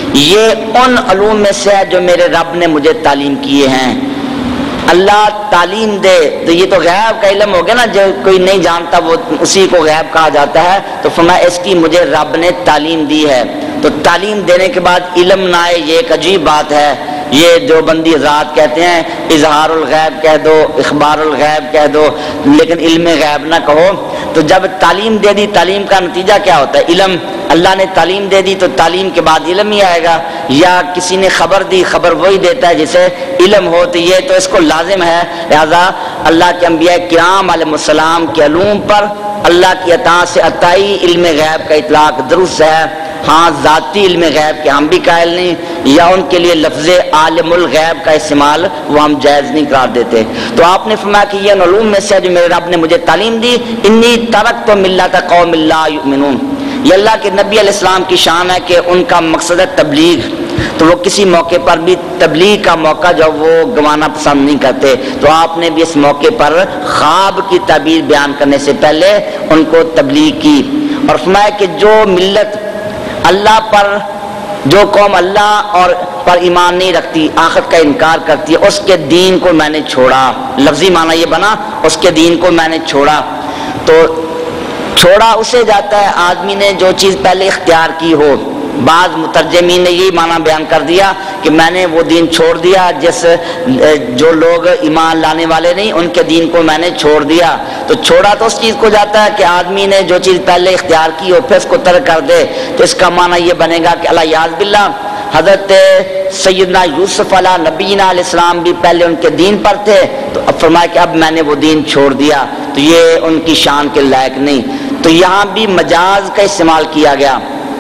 یہ ان علوم میں سے ہے جو میرے رب نے مجھے تعلیم کیے ہیں. اللہ تعلیم دے تو یہ تو غیب کا علم ہو گیا نا، جو کوئی نہیں جانتا وہ اسی کو غیب کہا جاتا ہے. تو فرمایا اس کی مجھے رب نے تعلیم دی ہے. تو تعلیم دینے کے بعد علم نہ آئے یہ ایک عجیب بات ہے. یہ جو بندی ذات کہتے ہیں اظہار الغیب کہہ دو، اخبار الغیب کہہ دو، لیکن علم غیب نہ کہو. تو جب تعلیم دے دی، تعلیم کا نتیجہ کیا ہوتا ہے؟ علم. اللہ نے تعلیم دے دی تو تعلیم کے بعد علم ہی آئے گا. یا کسی نے خبر دی، خبر وہی دیتا ہے جسے علم ہو، تو یہ تو اس کو لازم ہے. لہذا اللہ کے انبیاء کرام علیہ السلام کے علوم پر اللہ کی عطا سے عطائی علم غیب کا اطلاق درست ہے. ہاں ذاتی علم غیب کے ہم بھی قائل نہیں، یا ان کے لیے لفظ عالم الغیب کا استعمال وہ ہم جائز نہیں قرار دیتے. تو آپ نے فرمایا کہ یہ علوم میں سے جو میرے رب نے مجھے تعلیم دی، انی ترکت ملت قوم لا یؤمنون. یہ اللہ کے نبی علیہ السلام کی شان ہے کہ ان کا مقصد ہے تبلیغ، تو وہ کسی موقع پر بھی تبلیغ کا موقع جو وہ گنوانا پسند نہیں کرتے. تو آپ نے بھی اس موقع پر خواب کی تعبیر بیان کرنے سے پہلے ان کو تبلیغ کی، اور فرمایا کہ جو ملت اللہ پر، جو قوم اللہ اور پر ایمان نہیں رکھتی، آخرت کا انکار کرتی ہے، اس کے دین کو میں نے چھوڑا. لفظی معنی یہ بنا اس کے دین کو میں نے چھوڑا. تو چھوڑا اسے جاتا ہے آدمی نے جو چیز پہلے اختیار کی ہو. بعض مترجمین نے یہی معنی بیان کر دیا کہ میں نے وہ دین چھوڑ دیا جس جو لوگ ایمان لانے والے نہیں ان کے دین کو میں نے چھوڑ دیا. تو چھوڑا تو اس چیز کو جاتا ہے کہ آدمی نے جو چیز پہلے اختیار کی ہو پھر اس کو ترک کر دے. تو اس کا معنی یہ بنے گا کہ اللہ یاذ باللہ حضرت سیدنا یوسف علیہ نبینا علیہ السلام بھی پہلے ان کے دین پر تھے، تو اب فرمایا کہ اب میں نے وہ دین چھوڑ دیا. تو یہ ان کی شان کے لائق نہیں. تو یہاں بھی مجاز کا استعمال کیا گیا،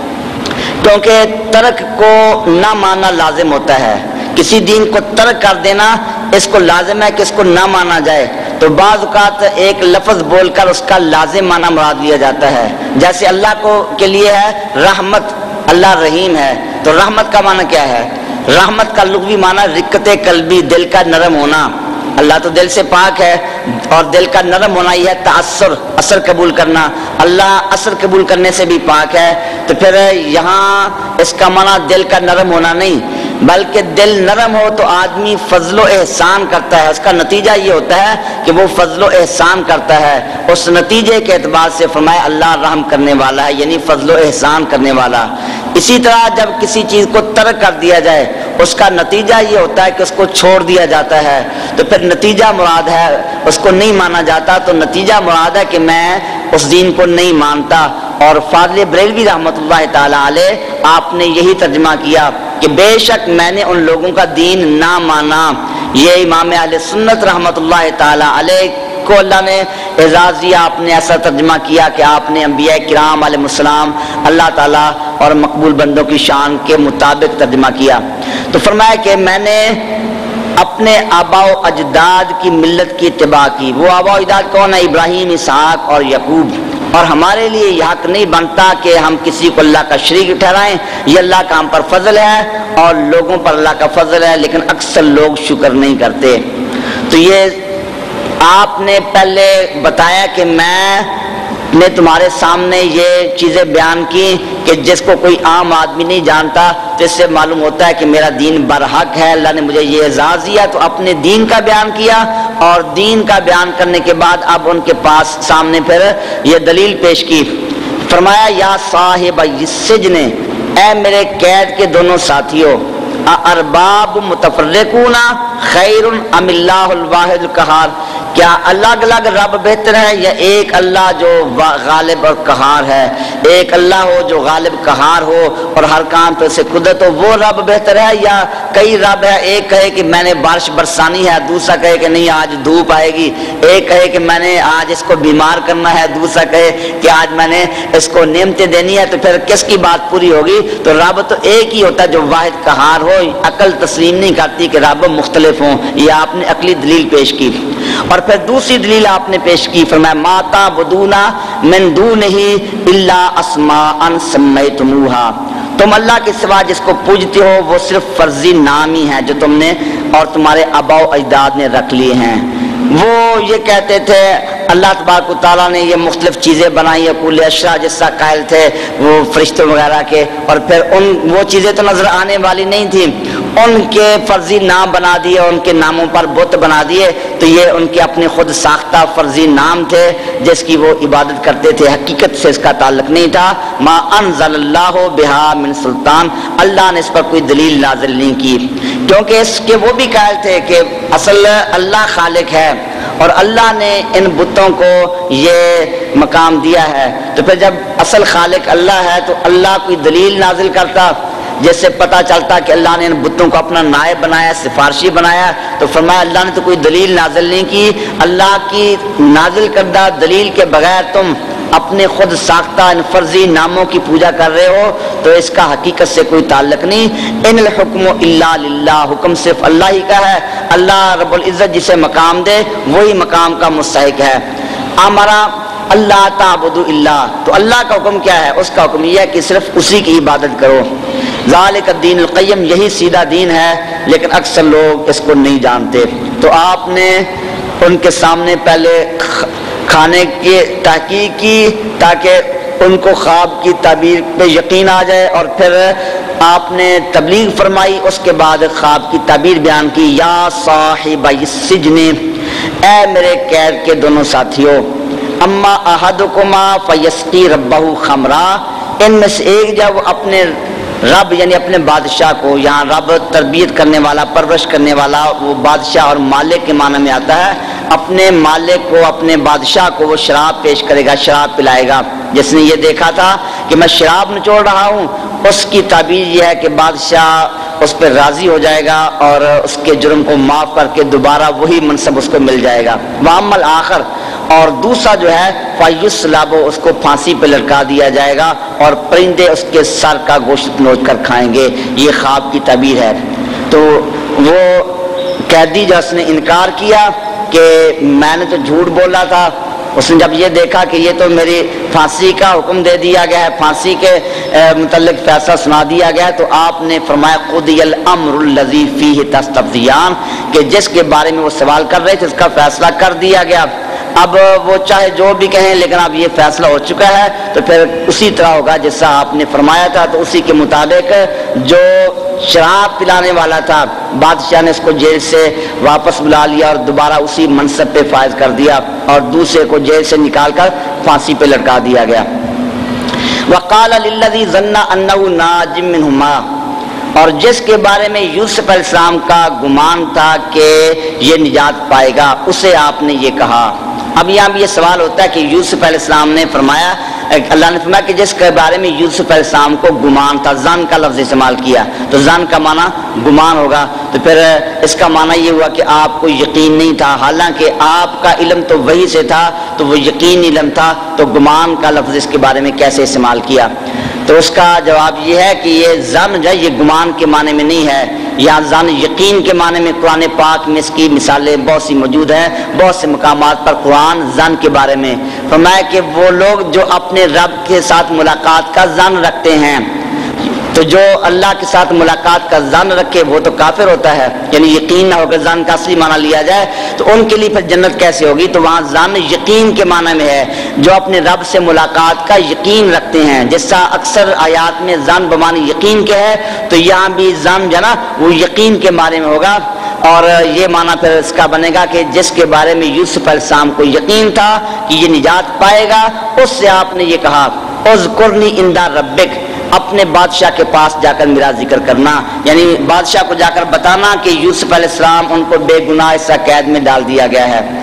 کیونکہ ترک کو نہ ماننا لازم ہوتا ہے. کسی دین کو ترک کر دینا اس کو لازم ہے کہ اس کو نہ مانا جائے. تو بعض اوقات ایک لفظ بول کر اس کا لازم معنی مراد لیا جاتا ہے. جیسے اللہ کو کے لیے ہے رحمت، اللہ رحیم ہے، تو رحمت کا معنی کیا ہے؟ رحمت کا لغوی معنی رقت قلبی، دل کا نرم ہونا. اللہ تو دل سے پاک ہے، اور دل کا نرم ہونا یہ ہے تأثر، اثر قبول کرنا. اللہ اثر قبول کرنے سے بھی پاک ہے. تو پھر یہاں اس کا معنی دل کا نرم ہونا نہیں، بلکہ دل نرم ہو تو آدمی فضل و احسان کرتا ہے. اس کا نتیجہ یہ ہوتا ہے کہ وہ فضل و احسان کرتا ہے. اس نتیجے کے اعتبار سے فرمایا اللہ رحم کرنے والا ہے، یعنی فضل و احسان کرنے والا. اسی طرح جب کسی چیز کو ترک کر دیا جائے اس کا نتیجہ یہ ہوتا ہے کہ اس کو چھوڑ دیا جاتا ہے. تو پھر نتیجہ مراد ہے، اس کو نہیں مانا جاتا تو نتیجہ مراد ہے کہ میں اس دین کو نہیں مانتا. اور فاضل بریلوی رحمۃ اللہ تعالی علیہ آپ نے یہی ترجمہ کیا کہ بے شک میں نے ان لوگوں کا دین نہ مانا. یہ امام اہل سنت رحمۃ اللہ تعالی علیہ کو اللہ نے اعزاز دیا. آپ نے ایسا ترجمہ کیا کہ آپ نے انبیاء کرام علیہ السلام اللہ تعالیٰ اور مقبول بندوں کی شان کے مطابق ترجمہ کیا. تو فرمایا کہ میں نے اپنے آبا و اجداد کی ملت کی اتباع کی. وہ آبا و اجداد کون ہے؟ ابراہیم، اسحاق اور یعقوب. اور ہمارے لیے یہ حق نہیں بنتا کہ ہم کسی کو اللہ کا شریک ٹھہرائیں. یہ اللہ کا ہم پر فضل ہے اور لوگوں پر اللہ کا فضل ہے، لیکن اکثر لوگ شکر نہیں کرتے. تو یہ آپ نے پہلے بتایا کہ میں نے تمہارے سامنے یہ چیزیں بیان کی کہ جس کو کوئی عام آدمی نہیں جانتا، تو اس سے معلوم ہوتا ہے کہ میرا دین برحق ہے. اللہ نے مجھے یہ اعزاز دیا تو اپنے دین کا بیان کیا، اور دین کا بیان کرنے کے بعد اب ان کے پاس سامنے پھر یہ دلیل پیش کی. فرمایا یا صاحب السجن، اے میرے قید کے دونوں ساتھیوں، ارباب متفرقون خیر ام اللہ الواحد القہار، کیا الگ الگ رب بہتر ہے یا ایک اللہ جو غالب اور قہار ہے؟ ایک اللہ ہو جو غالب قہار ہو اور ہر کام پہ سے قدرت ہو، وہ رب بہتر ہے، یا کئی رب ہے؟ ایک کہے کہ میں نے بارش برسانی ہے، دوسرا کہے کہ نہیں آج دھوپ آئے گی، ایک کہے کہ میں نے آج اس کو بیمار کرنا ہے، دوسرا کہے کہ آج میں نے اس کو نعمتیں دینی ہے، تو پھر کس کی بات پوری ہوگی؟ تو رب تو ایک ہی ہوتا ہے جو واحد قہار ہو۔ عقل تسلیم نہیں کرتی کہ رب مختلف ہوں، یہ آپ نے عقلی دلیل پیش کی۔ اور پھر دوسری دلیل آپ نے پیش کی، فرمایا ما تعبدون من دونہ الا اسماء سمیتموہا، تم اللہ کے سوا جس کو پوجتے ہو وہ صرف فرضی نام ہی ہیں جو تم نے اور تمہارے آباء و اجداد نے رکھ لیے ہیں۔ وہ یہ کہتے تھے اللہ تبارک و تعالیٰ نے یہ مختلف چیزیں بنائی ہیں، کل اشیاء جس کا قائل تھے وہ فرشتوں وغیرہ کے، اور پھر وہ چیزیں تو نظر آنے والی نہیں تھیں، ان کے فرضی نام بنا دیے، ان کے ناموں پر بت بنا دیے، تو یہ ان کے اپنے خود ساختہ فرضی نام تھے جس کی وہ عبادت کرتے تھے، حقیقت سے اس کا تعلق نہیں تھا۔ ما انزل اللہ بہا من سلطان، اللہ نے اس پر کوئی دلیل نازل نہیں کی، کیونکہ اس کے وہ بھی قائل تھے کہ اصل اللہ خالق ہے اور اللہ نے ان بتوں کو یہ مقام دیا ہے، تو پھر جب اصل خالق اللہ ہے تو اللہ کوئی دلیل نازل کرتا جس سے پتہ چلتا کہ اللہ نے ان بتوں کو اپنا نائب بنایا، سفارشی بنایا، تو فرمایا اللہ نے تو کوئی دلیل نازل نہیں کی، اللہ کی نازل کردہ دلیل کے بغیر تم اپنے خود ساختہ ان فرضی ناموں کی پوجا کر رہے ہو تو اس کا حقیقت سے کوئی تعلق نہیں۔ ان الحکم الا للہ، حکم صرف اللہ ہی کا ہے، اللہ رب العزت جسے مقام دے وہی مقام کا مستحق ہے۔ ہمارا اللہ تعبدوا الا، تو اللہ کا حکم کیا ہے؟ اس کا حکم یہ ہے کہ صرف اسی کی عبادت کرو، ذالک الدین القیم، یہی سیدھا دین ہے، لیکن اکثر لوگ اس کو نہیں جانتے۔ تو آپ نے ان کے سامنے پہلے کھانے کی تحقیق کی تاکہ ان کو خواب کی تعبیر پہ یقین آ جائے، اور پھر آپ نے تبلیغ فرمائی، اس کے بعد خواب کی تعبیر بیان کی، یا صاحب السجن، اے میرے قید کے دونوں ساتھیوں، اما احدکما فیسقی ربہ خمرا، ان میں سے ایک جب وہ اپنے رب یعنی اپنے بادشاہ کو، یہاں رب تربیت کرنے والا، پرورش کرنے والا، وہ بادشاہ اور مالک کے معنی میں آتا ہے، اپنے مالک کو، اپنے بادشاہ کو وہ شراب پیش کرے گا، شراب پلائے گا۔ جس نے یہ دیکھا تھا کہ میں شراب نچوڑ رہا ہوں، اس کی تعبیر یہ ہے کہ بادشاہ اس پہ راضی ہو جائے گا اور اس کے جرم کو معاف کر کے دوبارہ وہی منصب اس کو مل جائے گا۔ وَأَمَّا الْآخَرُ، اور دوسرا جو ہے فَيُصْلَبُ، اس کو پھانسی پہ لٹکا دیا جائے گا اور پرندے اس کے سر کا گوشت نوچ کر کھائیں گے۔ یہ خواب کی تعبیر ہے۔ تو وہ قیدی جو اس نے انکار کیا کہ میں نے تو جھوٹ بولا تھا، اس نے جب یہ دیکھا کہ یہ تو میری پھانسی کا حکم دے دیا گیا ہے، پھانسی کے متعلق فیصلہ سنا دیا گیا ہے، تو آپ نے فرمایا قضی الامر الذی فیہ تستفتیان، کہ جس کے بارے میں وہ سوال کر رہے تھے اس کا فیصلہ کر دیا گیا۔ اب وہ چاہے جو بھی کہیں، لیکن اب یہ فیصلہ ہو چکا ہے، تو پھر اسی طرح ہوگا جیسا آپ نے فرمایا تھا۔ تو اسی کے مطابق جو شراب پلانے والا تھا، بادشاہ نے اس کو جیل سے واپس بلا لیا اور دوبارہ اسی منصب پہ فائز کر دیا، اور دوسرے کو جیل سے نکال کر پھانسی پہ لٹکا دیا گیا۔ وقال للذی ظن انہ ناج منہما، اور جس کے بارے میں یوسف علیہ السلام کا گمان تھا کہ یہ نجات پائے گا، اسے آپ نے یہ کہا۔ اب یہاں بھی یہ سوال ہوتا ہے کہ یوسف علیہ السلام نے فرمایا، اللہ نے فرمایا کہ جس کے بارے میں یوسف علیہ السلام کو گمان تھا، ظن کا لفظ استعمال کیا، تو ظن کا معنی گمان ہوگا، تو پھر اس کا معنی یہ ہوا کہ آپ کو یقین نہیں تھا، حالانکہ آپ کا علم تو وہی سے تھا، تو وہ یقین علم تھا، تو گمان کا لفظ اس کے بارے میں کیسے استعمال کیا؟ تو اس کا جواب یہ ہے کہ یہ ظن جو ہے یہ گمان کے معنی میں نہیں ہے، یا ظن یقین کے معنی میں قرآن پاک میں اس کی مثالیں بہت سی موجود ہیں، بہت سے مقامات پر قرآن ظن کے بارے میں فرمایا کہ وہ لوگ جو اپنے رب کے ساتھ ملاقات کا ظن رکھتے ہیں، تو جو اللہ کے ساتھ ملاقات کا ظن رکھے وہ تو کافر ہوتا ہے، یعنی یقین نہ ہو کر ظن کا اصلی معنی لیا جائے تو ان کے لیے پھر جنت کیسے ہوگی؟ تو وہاں ظن یقین کے معنی میں ہے، جو اپنے رب سے ملاقات کا یقین رکھتے ہیں، جیسا اکثر آیات میں ظن بمعنی یقین کے ہے، تو یہاں بھی ظن جو نا وہ یقین کے بارے میں ہوگا، اور یہ معنی پھر اس کا بنے گا کہ جس کے بارے میں یوسف علیہ السلام کو یقین تھا کہ یہ نجات پائے گا، اس سے آپ نے یہ کہا اذکرنی عند ربک، اپنے بادشاہ کے پاس جا کر میرا ذکر کرنا، یعنی بادشاہ کو جا کر بتانا کہ یوسف علیہ السلام ان کو بے گناہ اس قید میں ڈال دیا گیا ہے۔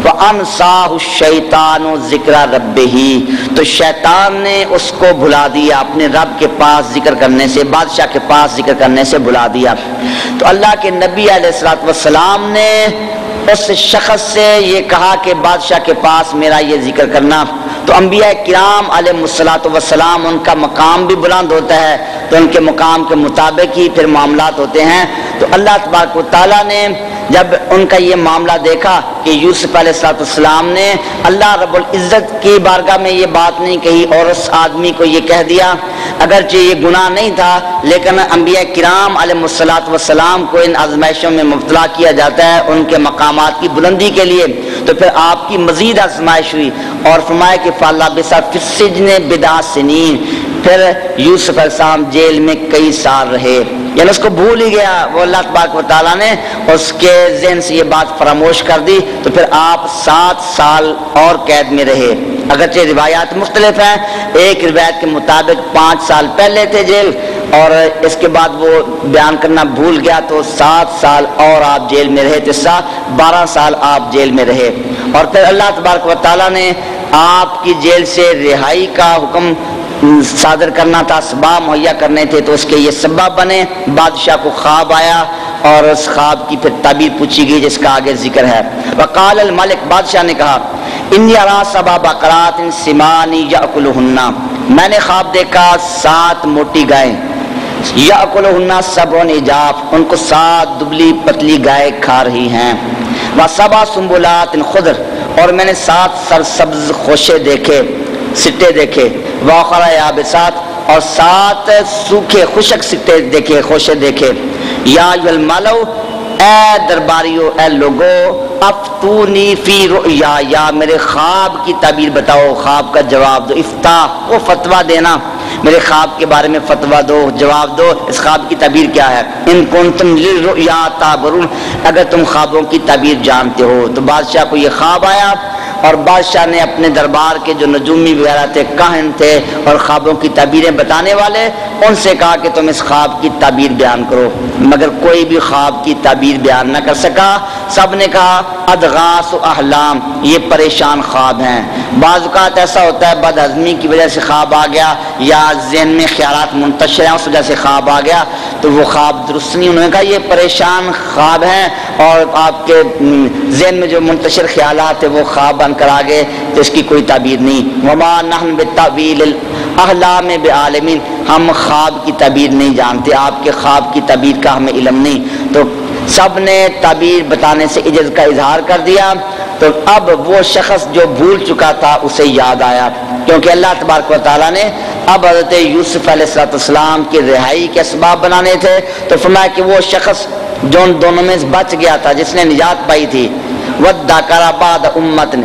وَأَنْسَاهُ الشَّيْطَانُ ذِكْرَ رَبِّهِ، تو شیطان نے اس کو بھلا دیا اپنے رب کے پاس ذکر کرنے سے، بادشاہ کے پاس ذکر کرنے سے بھلا دیا۔ تو اللہ کے نبی علیہ الصلوۃ والسلام نے اس شخص سے یہ کہا کہ بادشاہ کے پاس میرا یہ ذکر کرنا۔ تو انبیاء کرام علیہ الصلوۃ والسلام ان کا مقام بھی بلند ہوتا ہے، تو ان کے مقام کے مطابق ہی پھر معاملات ہوتے ہیں۔ تو اللہ تبارک و تعالیٰ نے جب ان کا یہ معاملہ دیکھا کہ یوسف علیہ السلام نے اللہ رب العزت کی بارگاہ میں یہ بات نہیں کہی اور اس آدمی کو یہ کہہ دیا، اگرچہ یہ گناہ نہیں تھا لیکن انبیاء کرام علیہ السلام کو ان آزمائشوں میں مبتلا کیا جاتا ہے ان کے مقامات کی بلندی کے لیے۔ تو پھر آپ کی مزید آزمائش ہوئی اور فرمایا کہ فَلَبِثَ فِي السِّجْنِ بِضْعَ سِنِینَ، پھر یوسف علیہ السلام جیل میں کئی سال رہے، یعنی اس کو بھول ہی گیا وہ، اللہ تبارک و تعالیٰ نے اس کے ذہن سے یہ بات فراموش کر دی۔ تو پھر آپ 7 سال اور قید میں رہے، اگرچہ روایات مختلف ہیں، ایک روایت کے مطابق 5 سال پہلے تھے جیل اور اس کے بعد وہ بیان کرنا بھول گیا تو 7 سال اور آپ جیل میں رہے، 12 سال آپ جیل میں رہے۔ اور پھر اللہ تبارک و تعالیٰ نے آپ کی جیل سے رہائی کا حکم صادر کرنا تھا، اسباب مہیا کرنے تھے، تو اس کے یہ سبب بنے۔ بادشاہ کو خواب آیا اور اس خواب کی پھر تعبیر پوچھی گئی جس کا آگے ذکر ہے۔ وقال الملک، بادشاہ نے کہا، انی ارا 7 بقرات سمان یاکلہن، میں نے خواب دیکھا 7 موٹی گائیں، یاکلہن 7 عجاف، ان کو 7 دبلی پتلی گائے کھا رہی ہیں، و7 سنبلات خضر، اور میں نے 7 سرسبز خوشے دیکھے، سٹے دیکھے، واخر یابسات، اور 7 سوکھے خشک سٹے دیکھے، خوشے دیکھے۔ یا ایھا الملؤ، اے درباریو، اے لوگو، افتونی فی رؤیا، یا میرے خواب کی تعبیر بتاؤ، خواب کا جواب دو، افتاح وہ فتویٰ دینا، میرے خواب کے بارے میں فتویٰ دو، جواب دو، اس خواب کی تعبیر کیا ہے۔ ان کنتم للرؤیا تعبرون، اگر تم خوابوں کی تعبیر جانتے ہو۔ تو بادشاہ کو یہ خواب آیا اور بادشاہ نے اپنے دربار کے جو نجومی وغیرہ تھے، کاہن تھے اور خوابوں کی تعبیریں بتانے والے، ان سے کہا کہ تم اس خواب کی تعبیر بیان کرو، مگر کوئی بھی خواب کی تعبیر بیان نہ کر سکا۔ سب نے کہا ادغاث احلام، یہ پریشان خواب ہیں۔ بعض اوقات ایسا ہوتا ہے بد ہضمی کی وجہ سے خواب آ گیا یا ذہن میں خیالات منتشر ہیں اس وجہ سے خواب آ گیا، تو وہ خواب درست نہیں۔ انہوں نے کہا یہ پریشان خواب ہیں اور آپ کے ذہن میں جو منتشر خیالات ہیں وہ خواب بن کر آگے، تو اس کی کوئی تعبیر نہیں۔ وما نحن بالتاویل الاحلام بعالمین، ہم خواب کی تعبیر نہیں جانتے، آپ کے خواب کی تعبیر کا ہمیں علم نہیں۔ تو سب نے تعبیر بتانے سے عجز کا اظہار کر دیا۔ تو اب وہ شخص جو بھول چکا تھا اسے یاد آیا، کیونکہ اللہ تبارک و تعالیٰ نے اب حضرت یوسف علیہ السلام کی رہائی کے اسباب بنانے تھے، تو فرمایا کہ وہ شخص جو ان دونوں میں بچ گیا تھا، جس نے نجات پائی تھی، وَذَّكَرَ بَعْدَ أُمَّةٍ،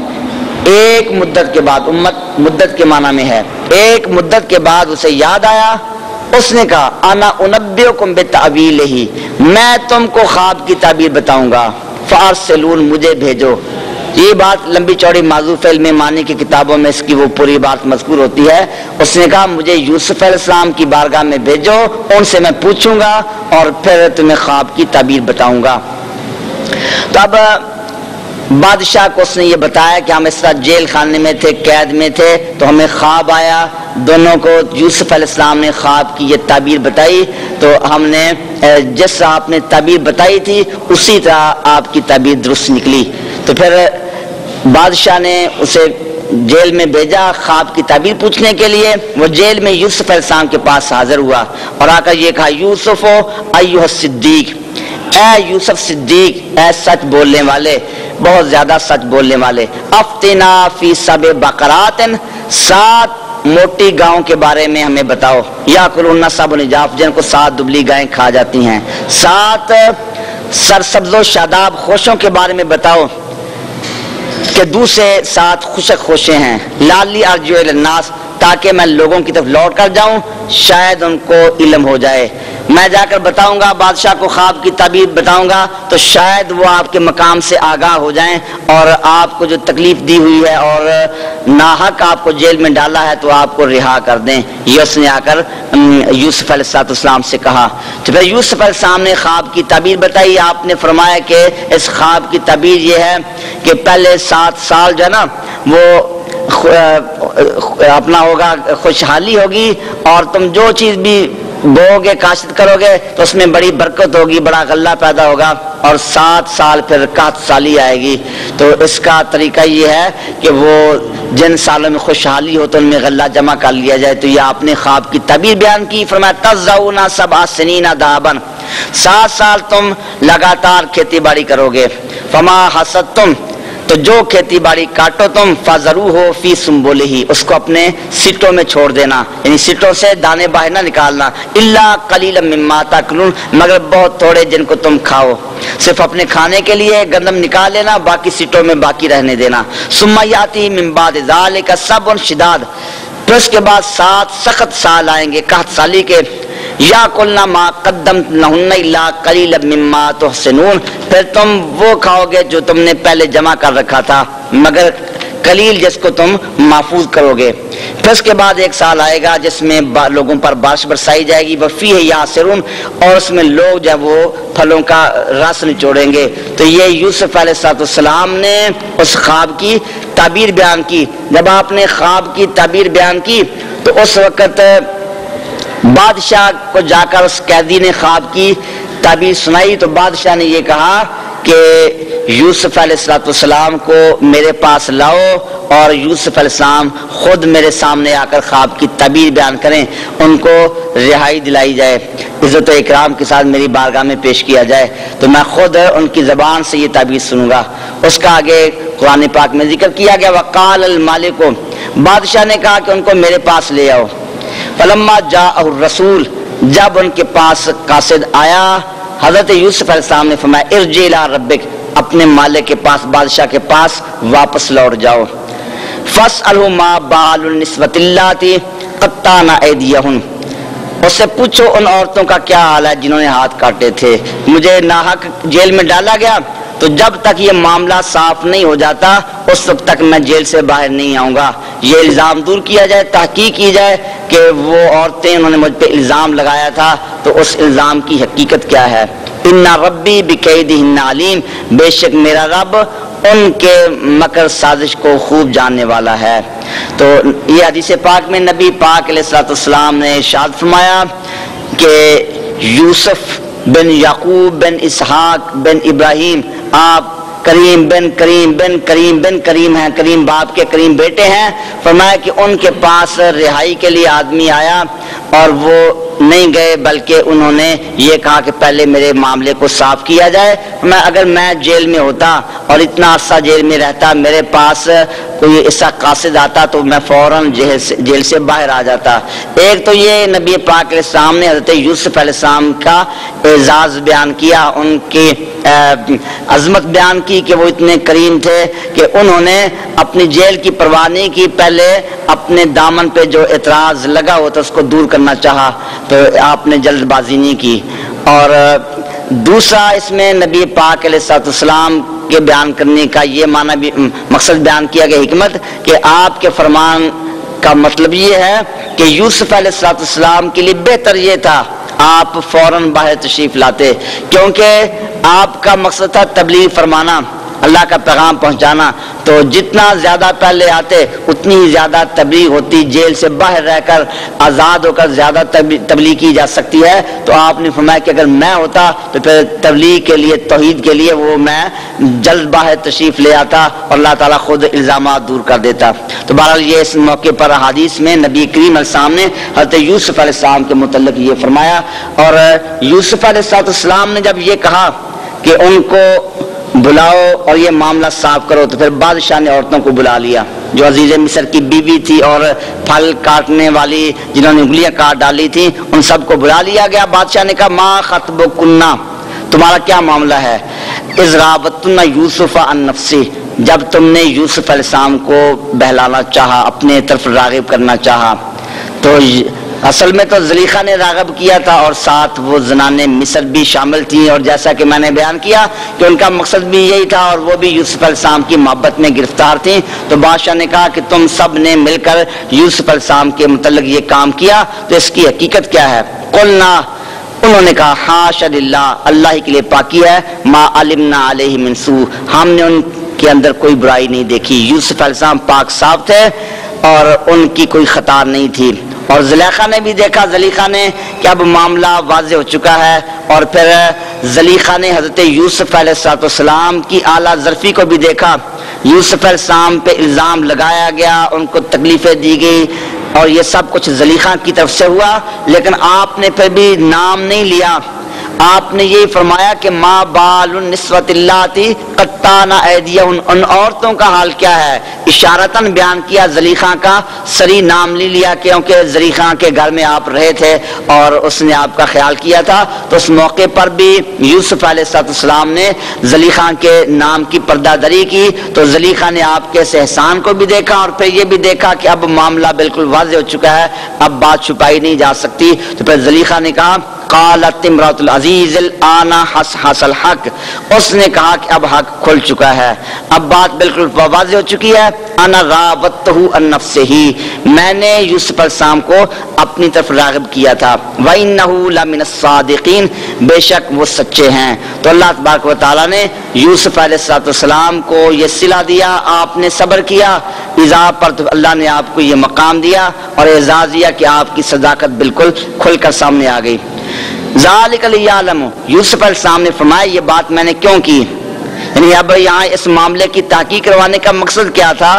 ایک مدت کے بعد، امت مدت کے معنی میں ہے، ایک مدت کے بعد اسے یاد آیا، اس نے کہا انا انبئکم بتأویلہ، میں تم کو خواب کی تعبیر بتاؤں گا، فارسلون، مجھے بھیجو۔ یہ بات لمبی چوڑی معذوف علم معنی کی کتابوں میں اس کی وہ پوری بات مذکور ہوتی ہے۔ اس نے کہا مجھے یوسف علیہ السلام کی بارگاہ میں بھیجو، ان سے میں پوچھوں گا اور پھر تمہیں خواب کی تعبیر بتاؤں گا۔ تو اب بادشاہ کو اس نے یہ بتایا کہ ہم اس طرح جیل خانے میں تھے، قید میں تھے، تو ہمیں خواب آیا، دونوں کو یوسف علیہ السلام نے خواب کی یہ تعبیر بتائی، تو ہم نے جس طرح آپ نے تعبیر بتائی تھی اسی طرح آپ کی تعبیر درست نکلی۔ تو پھر بادشاہ نے اسے جیل میں بھیجا خواب کی تعبیر پوچھنے کے لیے۔ وہ جیل میں یوسف علیہ السلام کے پاس حاضر ہوا اور آ کر یہ کہا یوسف ایھا الصدیق، اے یوسف صدیق، اے سچ بولنے والے، بہت زیادہ سچ بولنے والے، افتنا فی 7 بقرات، 7 موٹی گاؤں کے بارے میں ہمیں بتاؤ، یاکلون 7 عجاف، جن کو 7 دبلی گائیں کھا جاتی ہیں، 7 سرسبز و شاداب خوشوں کے بارے میں بتاؤ کہ دوسرے 7 خشک خوشے ہیں، لالی ارجو الی الناس، تاکہ میں لوگوں کی طرف لوٹ کر جاؤں، شاید ان کو علم ہو جائے، میں جا کر بتاؤں گا بادشاہ کو، خواب کی تعبیر بتاؤں گا، تو شاید وہ آپ کے مقام سے آگاہ ہو جائیں اور آپ کو جو تکلیف دی ہوئی ہے اور ناحق آپ کو جیل میں ڈالا ہے تو آپ کو رہا کر دیں۔ یہ اس نے آ کر یوسف علیہ السلام سے کہا۔ تو پھر یوسف علیہ السلام نے خواب کی تعبیر بتائی۔ آپ نے فرمایا کہ اس خواب کی تعبیر یہ ہے کہ پہلے 7 سال جو ہے نا وہ اپنا ہوگا، خوشحالی ہوگی، اور تم جو چیز بھی بو گے کاشت کرو گے تو اس میں بڑی برکت ہوگی، بڑا غلہ پیدا ہوگا، اور 7 سال پھر قحط سالی آئے گی۔ تو اس کا طریقہ یہ ہے کہ وہ جن سالوں میں خوشحالی ہو تو ان میں غلہ جمع کر لیا جائے۔ تو یہ آپ نے خواب کی تعبیر بیان کی، فرمایا تزرعون 7 سنین دابا، 7 سال تم لگاتار کھیتی باڑی کرو گے، فما حصدتم، تو جو کھیتی باڑی کاٹو تم، فذروہ فی سنبلہ، اس کو اپنے سٹوں میں چھوڑ دینا، یعنی سٹوں سے دانے باہر نہ نکالنا، الا قلیلا مما تاکلون، مگر بہت تھوڑے جن کو تم کھاؤ، صرف اپنے کھانے کے لیے گندم نکال لینا، باقی سٹوں میں باقی رہنے دینا۔ ثم یاتی من بعد ذلک صبر شداد، پھر اس کے بعد 7 سخت سال آئیں گے قحط سالی کے، یا قلنا ما قدمت لہن الا قلیلا مما تحسنون، پھر تم وہ کھاؤ گے جو تم نے پہلے جمع کر رکھا تھا، مگر قلیل جس کو تم محفوظ کرو گے۔ پھر اس کے بعد 1 سال آئے گا جس میں لوگوں پر بارش برسائی جائے گی، وفیہ یاسرون، اور اس میں لوگ جب وہ پھلوں کا رس نچوڑیں گے۔ تو یہ یوسف علیہ السلام نے اس خواب کی تعبیر بیان کی۔ جب آپ نے خواب کی تعبیر بیان کی تو اس وقت بادشاہ کو جا کر اس قیدی نے خواب کی تعبیر سنائی، تو بادشاہ نے یہ کہا کہ یوسف علیہ السلام کو میرے پاس لاؤ اور یوسف علیہ السلام خود میرے سامنے آ کر خواب کی تعبیر بیان کریں، ان کو رہائی دلائی جائے، عزت و اکرام کے ساتھ میری بارگاہ میں پیش کیا جائے، تو میں خود ان کی زبان سے یہ تعبیر سنوں گا۔ اس کا آگے قرآن پاک میں ذکر کیا گیا، وقال المالک، بادشاہ نے کہا کہ ان کو میرے پاس لے آؤ۔ فلما جاء الرسول، جب ان کے پاس قاصد آیا، حضرت یوسف علیہ السلام نے فرمایا ارجع الی ربک، اپنے مالک کے پاس، بادشاہ کے پاس واپس لوٹ جاؤ۔ فاسألہ ما بال النسوۃ اللاتی قطعن ایدیہن، اس سے پوچھو ان عورتوں کا کیا حال ہے جنہوں نے ہاتھ کاٹے تھے، مجھے ناحق جیل میں ڈالا گیا، تو جب تک یہ معاملہ صاف نہیں ہو جاتا اس وقت تک میں جیل سے باہر نہیں آؤں گا۔ یہ الزام دور کیا جائے، تحقیق کی جائے کہ وہ عورتیں انہوں نے مجھ پہ الزام لگایا تھا تو اس الزام کی حقیقت کیا ہے۔ ان ربی بکیدہن علیم، بے شک میرا رب ان کے مکر سازش کو خوب جاننے والا ہے۔ تو یہ حدیث پاک میں نبی پاک علیہ السلام نے ارشاد فرمایا کہ یوسف بن یعقوب بن اسحاق بن ابراہیم، آپ کریم بن کریم بن کریم بن کریم ہیں، کریم باپ کے کریم بیٹے ہیں۔ فرمایا کہ ان کے پاس رہائی کے لیے آدمی آیا اور وہ نہیں گئے، بلکہ انہوں نے یہ کہا کہ پہلے میرے معاملے کو صاف کیا جائے۔ میں اگر میں جیل میں ہوتا اور اتنا عرصہ جیل میں رہتا، میرے پاس کوئی ایسا قاصد آتا تو میں فوراً جیل سے باہر آ جاتا۔ ایک تو یہ نبی پاک علیہ السلام نے حضرت یوسف علیہ السلام کا اعزاز بیان کیا، ان کی عظمت بیان کی کہ وہ اتنے کریم تھے کہ انہوں نے اپنی جیل کی پرواہ نہیں کی، پہلے اپنے دامن پہ جو اعتراض لگا ہوا تھا اس کو دور کرنا چاہا، تو آپ نے جلد بازی نہیں کی۔ اور دوسرا اس میں نبی پاک علیہ السلام کے بیان کرنے کا یہ معنی بھی مقصد بیان کیا گیا، حکمت، کہ آپ کے فرمان کا مطلب یہ ہے کہ یوسف علیہ السلام کے لیے بہتر یہ تھا آپ فوراً باہر تشریف لاتے، کیونکہ آپ کا مقصد تھا تبلیغ فرمانا، اللہ کا پیغام پہنچانا، تو جتنا زیادہ پہلے آتے اتنی ہی زیادہ تبلیغ ہوتی، جیل سے باہر رہ کر آزاد ہو کر زیادہ تبلیغ کی جا سکتی ہے۔ تو آپ نے فرمایا کہ اگر میں ہوتا تو پھر تبلیغ کے لیے، توحید کے لیے وہ میں جلد باہر تشریف لے آتا اور اللہ تعالیٰ خود الزامات دور کر دیتا۔ تو بہرحال یہ اس موقع پر حدیث میں نبی کریم علیہ السلام نے حضرت یوسف علیہ السلام کے متعلق یہ فرمایا۔ اور یوسف علیہ السلام نے جب یہ کہا کہ ان کو بلاؤ اور یہ معاملہ صاف کرو، تو پھر بادشاہ نے عورتوں کو بلا لیا جو عزیز مصر کی بیوی تھی اور پھل کاٹنے والی جنہوں نے انگلیاں کاٹ ڈالی تھی، ان سب کو بلا لیا گیا۔ بادشاہ نے کہا ما خطبکن، تمہارا کیا معاملہ ہے؟ اذ راوتن یوسف عن نفسہ، جب تم نے یوسف علیہ السلام کو بہلانا چاہا، اپنے طرف راغب کرنا چاہا، تو اصل میں تو زلیخا نے راغب کیا تھا اور ساتھ وہ زنان مصر بھی شامل تھیں، اور جیسا کہ میں نے بیان کیا کہ ان کا مقصد بھی یہی تھا اور وہ بھی یوسف علیہ السلام کی محبت میں گرفتار تھیں. تو بادشاہ نے کہا کہ تم سب نے مل کر یوسف علیہ السلام کے متعلق یہ کام کیا، تو اس کی حقیقت کیا ہے؟ قلنا، انہوں نے کہا حاشا للہ، اللہ ہی کے لیے پاکی ہے، ما علمنا علیہ من سوء، ہم نے ان کے اندر کوئی برائی نہیں دیکھی. یوسف علیہ السلام پاک صاف تھے اور ان کی کوئی خطا نہیں تھی. اور زلیخا نے بھی دیکھا، زلیخا نے کہ اب معاملہ واضح ہو چکا ہے، اور پھر زلیخا نے حضرت یوسف علیہ السلام کی اعلیٰ ظرفی کو بھی دیکھا. یوسف علیہ السلام پہ الزام لگایا گیا، ان کو تکلیفیں دی گئی، اور یہ سب کچھ زلیخا کی طرف سے ہوا، لیکن آپ نے پھر بھی نام نہیں لیا. آپ نے یہی فرمایا کہ ما بال النسوۃ اللاتی قطعن ایدیہن، ان عورتوں کا حال کیا ہے، اشارتاً بیان کیا. زلیخا کا صریح نام نہیں لیا کیونکہ زلیخا کے گھر میں آپ رہے تھے اور اس نے آپ کا خیال کیا تھا. تو اس موقع پر بھی یوسف علیہ السلام نے زلیخا کے نام کی پردہ دری کی. تو زلیخا نے آپ کے اس احسان کو بھی دیکھا اور پھر یہ بھی دیکھا کہ اب معاملہ بالکل واضح ہو چکا ہے، اب بات چھپائی نہیں جا سکتی. تو پھر زلیخا نے کہا قالت امرأۃ العزیز الآن حصحص الحق، اس نے کہا کہ اب حق کھل چکا ہے، اب بات بالکل واضح ہو چکی ہے. انا راودتہ عن نفسہ، میں نے یوسف علیہ السلام کو اپنی طرف راغب کیا تھا. وإنہ لمن الصادقین، بے شک وہ سچے ہیں. تو اللہ تبارک و تعالیٰ نے یوسف علیہ السلام کو یہ صلہ دیا، آپ نے صبر کیا، ایذا پر تو اللہ نے آپ کو یہ مقام دیا اور اعزاز دیا کہ آپ کی صداقت بالکل کھل کر سامنے آ گئی. ذالک لیعلم، یوسف علیہ السلام نے فرمایا یہ بات میں نے کیوں کی، یعنی اب یہاں اس معاملے کی تحقیق کروانے کا مقصد کیا تھا،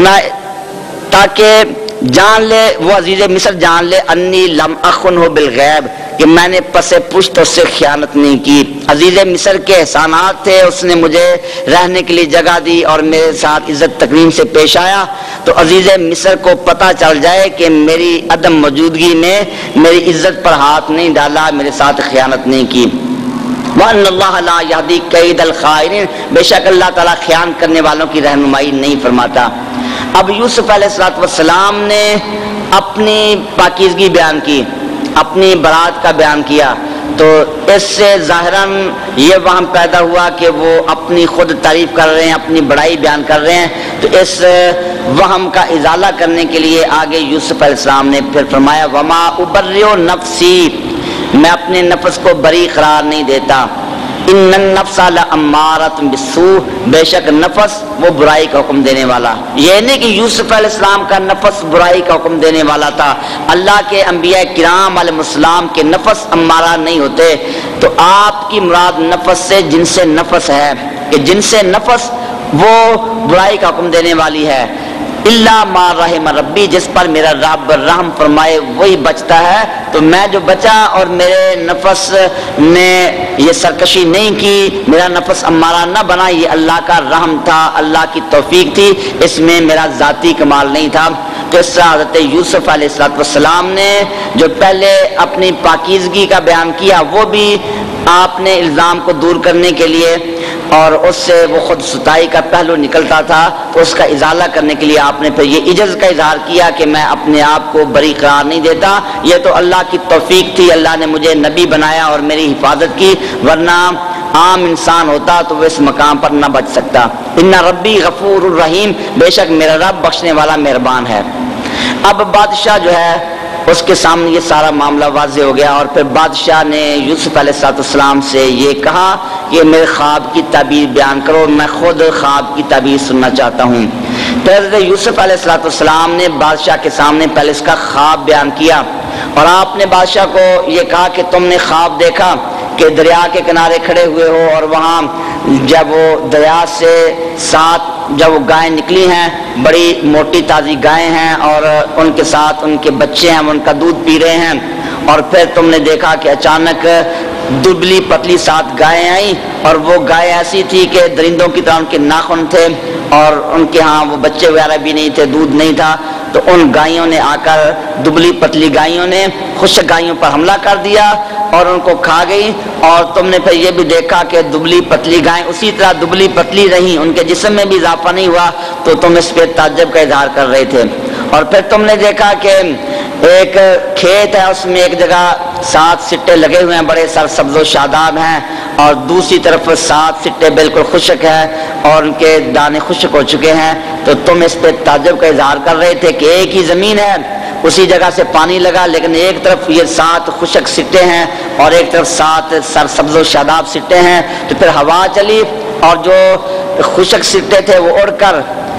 تاکہ جان لے وہ عزیز مصر، جان لے انی لم اخنہ بالغیب، کہ میں نے پس پشت اس سے خیانت نہیں کی. عزیز مصر کے احسانات تھے، اس نے مجھے رہنے کے لیے جگہ دی اور میرے ساتھ عزت تکریم سے پیش آیا. تو عزیز مصر کو پتہ چل جائے کہ میری عدم موجودگی میں میری عزت پر ہاتھ نہیں ڈالا، میرے ساتھ خیانت نہیں کی. وَأَنَّ اللَّهَ لَا يَهْدِي كَيْدَ الْخَائِنِينَ، بے شک اللہ تعالیٰ خیانت کرنے والوں کی رہنمائی نہیں فرماتا. اب یوسف علیہ السلام نے اپنی پاکیزگی بیان کی، اپنی برات کا بیان کیا. تو اس سے ظاہراً یہ وہم پیدا ہوا کہ وہ اپنی خود تعریف کر رہے ہیں، اپنی بڑائی بیان کر رہے ہیں. تو اس وہم کا ازالہ کرنے کے لیے آگے یوسف علیہ السلام نے پھر فرمایا وما ابرئ نفسی، میں اپنے نفس کو بری قرار نہیں دیتا. ان النفس لامارۃ بالسوء، بے شک نفس وہ برائی کا حکم دینے والا. یہ نہیں کہ یوسف علیہ السلام کا نفس برائی کا حکم دینے والا تھا، اللہ کے انبیاء کرام علیہ السلام کے نفس امارہ نہیں ہوتے. تو آپ کی مراد نفس سے جن سے نفس ہے، کہ جن سے نفس وہ برائی کا حکم دینے والی ہے. اللہ ما رحم ربی، جس پر میرا رب رحم فرمائے وہی بچتا ہے. تو میں جو بچا اور میرے نفس نے یہ سرکشی نہیں کی، میرا نفس امارہ نہ بنا، یہ اللہ کا رحم تھا، اللہ کی توفیق تھی، اس میں میرا ذاتی کمال نہیں تھا. تو اس سے حضرت یوسف علیہ السلام نے جو پہلے اپنی پاکیزگی کا بیان کیا، وہ بھی آپ نے الزام کو دور کرنے کے لیے اور اس سے وہ خود ستائی کا پہلو نکلتا تھا، تو اس کا ازالہ کرنے کے لیے آپ نے پھر یہ عجز کا اظہار کیا کہ میں اپنے آپ کو بری قرار نہیں دیتا، یہ تو اللہ کی توفیق تھی، اللہ نے مجھے نبی بنایا اور میری حفاظت کی، ورنہ عام انسان ہوتا تو وہ اس مقام پر نہ بچ سکتا. ان ربی غفور الرحیم، بے شک میرا رب بخشنے والا مہربان ہے. اب بادشاہ جو ہے اس کے سامنے یہ سارا معاملہ واضح ہو گیا، اور پھر بادشاہ نے یوسف علیہ السلام سے یہ کہا کہ میرے خواب کی تعبیر بیان کرو، میں خود خواب کی تعبیر سننا چاہتا ہوں. پھر حضرت یوسف علیہ السلام نے بادشاہ کے سامنے پہلے اس کا خواب بیان کیا، اور آپ نے بادشاہ کو یہ کہا کہ تم نے خواب دیکھا کہ دریا کے کنارے کھڑے ہوئے ہو، اور وہاں جب وہ دریا سے ساتھ جب وہ گائیں نکلی ہیں، بڑی موٹی تازی گائیں ہیں، اور ان کے ساتھ ان کے بچے ہیں، ان کا دودھ پی رہے ہیں. اور پھر تم نے دیکھا کہ اچانک دبلی پتلی ساتھ گائیں آئیں، اور وہ گائے ایسی تھی کہ درندوں کی طرح ان کے ناخن تھے، اور ان کے ہاں وہ بچے وغیرہ بھی نہیں تھے، دودھ نہیں تھا. تو ان گائیوں نے آ کر، دبلی پتلی گائیوں نے خشک گائیوں پر حملہ کر دیا اور ان کو کھا گئی. اور تم نے پھر یہ بھی دیکھا کہ دبلی پتلی گائیں اسی طرح دبلی پتلی رہیں، ان کے جسم میں بھی اضافہ نہیں ہوا، تو تم اس پہ تعجب کا اظہار کر رہے تھے. اور پھر تم نے دیکھا کہ ایک کھیت ہے، اس میں ایک جگہ 7 سٹے لگے ہوئے ہیں، بڑے سرسبز و شاداب ہیں، اور دوسری طرف 7 سٹے بالکل خشک ہیں اور ان کے دانے خشک ہو چکے ہیں، تو تم اس پہ تعجب کا اظہار کر رہے تھے کہ ایک ہی زمین ہے، اسی جگہ سے پانی لگا، لیکن ایک طرف یہ 7 خشک سٹے ہیں اور ایک طرف 7 سرسبز و شاداب سٹے ہیں۔ تو پھر ہوا چلی اور جو خشک سٹے تھے وہ اڑ کر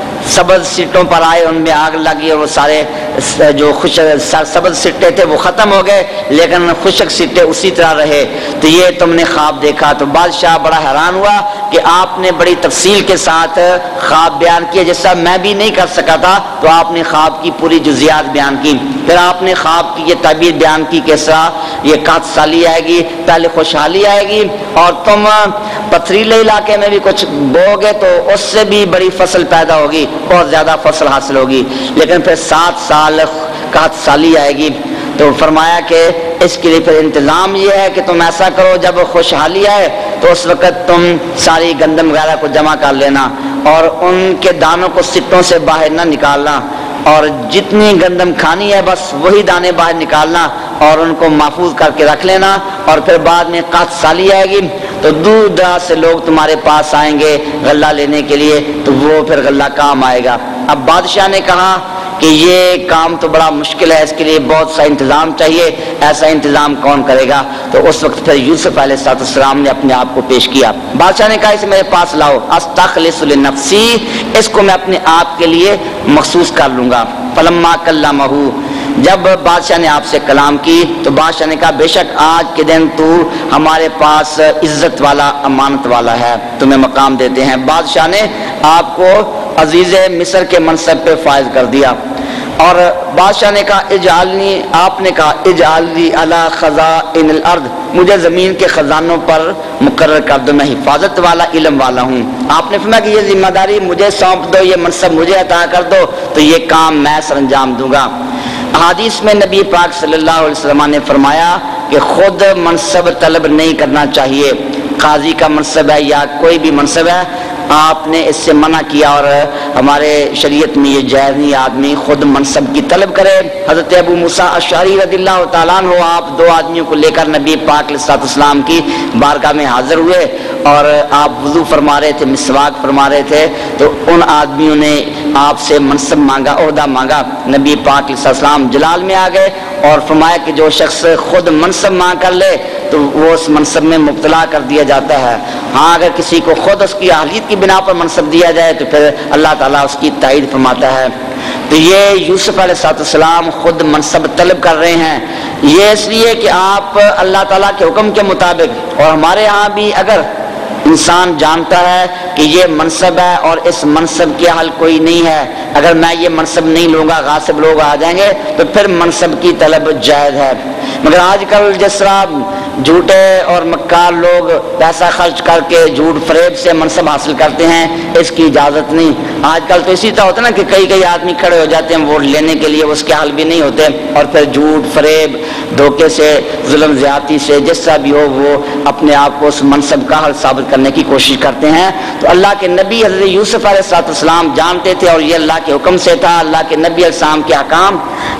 سبز سٹوں پر آئے، ان میں آگ لگی اور وہ سارے جو سبز سٹے تھے وہ ختم ہو گئے، لیکن خشک سٹے اسی طرح رہے۔ تو یہ تم نے خواب دیکھا۔ تو بادشاہ بڑا حیران ہوا کہ آپ نے بڑی تفصیل کے ساتھ خواب بیان کیا، جیسا میں بھی نہیں کر سکا تھا، تو آپ نے خواب کی پوری جزیات بیان کی۔ پھر آپ نے خواب کی یہ تعبیر بیان کی کہ یہ قحط سالی آئے گی، پہلے خوشحالی آئے گی اور تم پتھریلے علاقے میں بھی کچھ بو گے تو اس سے بھی بڑی فصل پیدا ہوگی، بہت زیادہ فصل حاصل ہوگی، لیکن پھر 7 سال قحط سالی آئے گی۔ تو فرمایا کہ اس کے لیے پھر انتظام یہ ہے کہ تم ایسا کرو، جب خوشحالی آئے تو اس وقت تم ساری گندم وغیرہ کو جمع کر لینا اور ان کے دانوں کو سٹوں سے باہر نہ نکالنا، اور جتنی گندم کھانی ہے بس وہی دانے باہر نکالنا اور ان کو محفوظ کر کے رکھ لینا، اور پھر بعد میں قحط سالی آئے گی تو دور دراز سے لوگ تمہارے پاس آئیں گے غلہ لینے کے لیے، تو وہ پھر غلہ کام آئے گا۔ اب بادشاہ نے کہا کہ یہ کام تو بڑا مشکل ہے، اس کے لیے بہت سا انتظام چاہیے، ایسا انتظام کون کرے گا؟ تو اس وقت پھر یوسف علیہ السلام نے اپنے آپ کو پیش کیا۔ بادشاہ نے کہا اسے میرے پاس لاؤ، استخلص لنفسی، اس کو میں اپنے آپ کے لیے مخصوص کر لوں گا۔ فلما کلمہ، جب بادشاہ نے آپ سے کلام کی تو بادشاہ نے کہا بے شک آج کے دن تو ہمارے پاس عزت والا، امانت والا ہے، تمہیں مقام دیتے ہیں۔ بادشاہ نے آپ کو عزیز مصر کے منصب پہ فائز کر دیا، اور بادشاہ نے کہا اجعلنی، آپ نے کہا اجعلنی علی خزائن الارض، مجھے زمین کے خزانوں پر مقرر کر دو، میں حفاظت والا، علم والا ہوں۔ آپ نے فرمایا کہ یہ ذمہ داری مجھے سونپ دو، یہ منصب مجھے عطا کر دو، تو یہ کام میں سر انجام دوں گا۔ حدیث میں نبی پاک صلی اللہ علیہ وسلم نے فرمایا کہ خود منصب طلب نہیں کرنا چاہیے، قاضی کا منصب ہے یا کوئی بھی منصب ہے، آپ نے اس سے منع کیا، اور ہمارے شریعت میں یہ جائز نہیں آدمی خود منصب کی طلب کرے۔ حضرت ابو موسیٰ اشعری رضی اللہ تعالیٰ عنہ، آپ 2 آدمیوں کو لے کر نبی پاک علیہ السلام کی بارگاہ میں حاضر ہوئے اور آپ وضو فرما رہے تھے، مسواک فرما رہے تھے، تو ان آدمیوں نے آپ سے منصب مانگا، عہدہ مانگا۔ نبی پاک علیہ السلام جلال میں آ گئے اور فرمایا کہ جو شخص خود منصب مانگ کر لے تو وہ اس منصب میں مبتلا کر دیا جاتا ہے، ہاں اگر کسی کو خود اس کی اہلیت کی بنا پر منصب دیا جائے تو پھر اللہ تعالیٰ اس کی تائید فرماتا ہے۔ تو یہ یوسف علیہ السلام خود منصب طلب کر رہے ہیں، یہ اس لیے کہ آپ اللہ تعالیٰ کے حکم کے مطابق، اور ہمارے ہاں بھی اگر انسان جانتا ہے کہ یہ منصب ہے اور اس منصب کے حل کوئی نہیں ہے، اگر میں یہ منصب نہیں لوں گا غاصب لوگ آ جائیں گے، تو پھر منصب کی طلب جائز ہے۔ مگر آج کل جس طرح جھوٹے اور مکار لوگ پیسہ خرچ کر کے جھوٹ فریب سے منصب حاصل کرتے ہیں، اس کی اجازت نہیں۔ آج کل تو اسی طرح ہوتا ہے نا کہ کئی آدمی کھڑے ہو جاتے ہیں ووٹ لینے کے لیے، اس کے حل بھی نہیں ہوتے، اور پھر جھوٹ فریب دھوکے سے، ظلم زیادتی سے، جس طرح بھی ہو وہ اپنے آپ کو اس منصب کا حل ثابت کرنے کی کوشش کرتے ہیں۔ تو اللہ کے نبی حضرت یوسف علیہ السلام جانتے تھے، اور یہ اللہ کے حکم سے تھا، اللہ کے نبی علیہ السلام کے احکام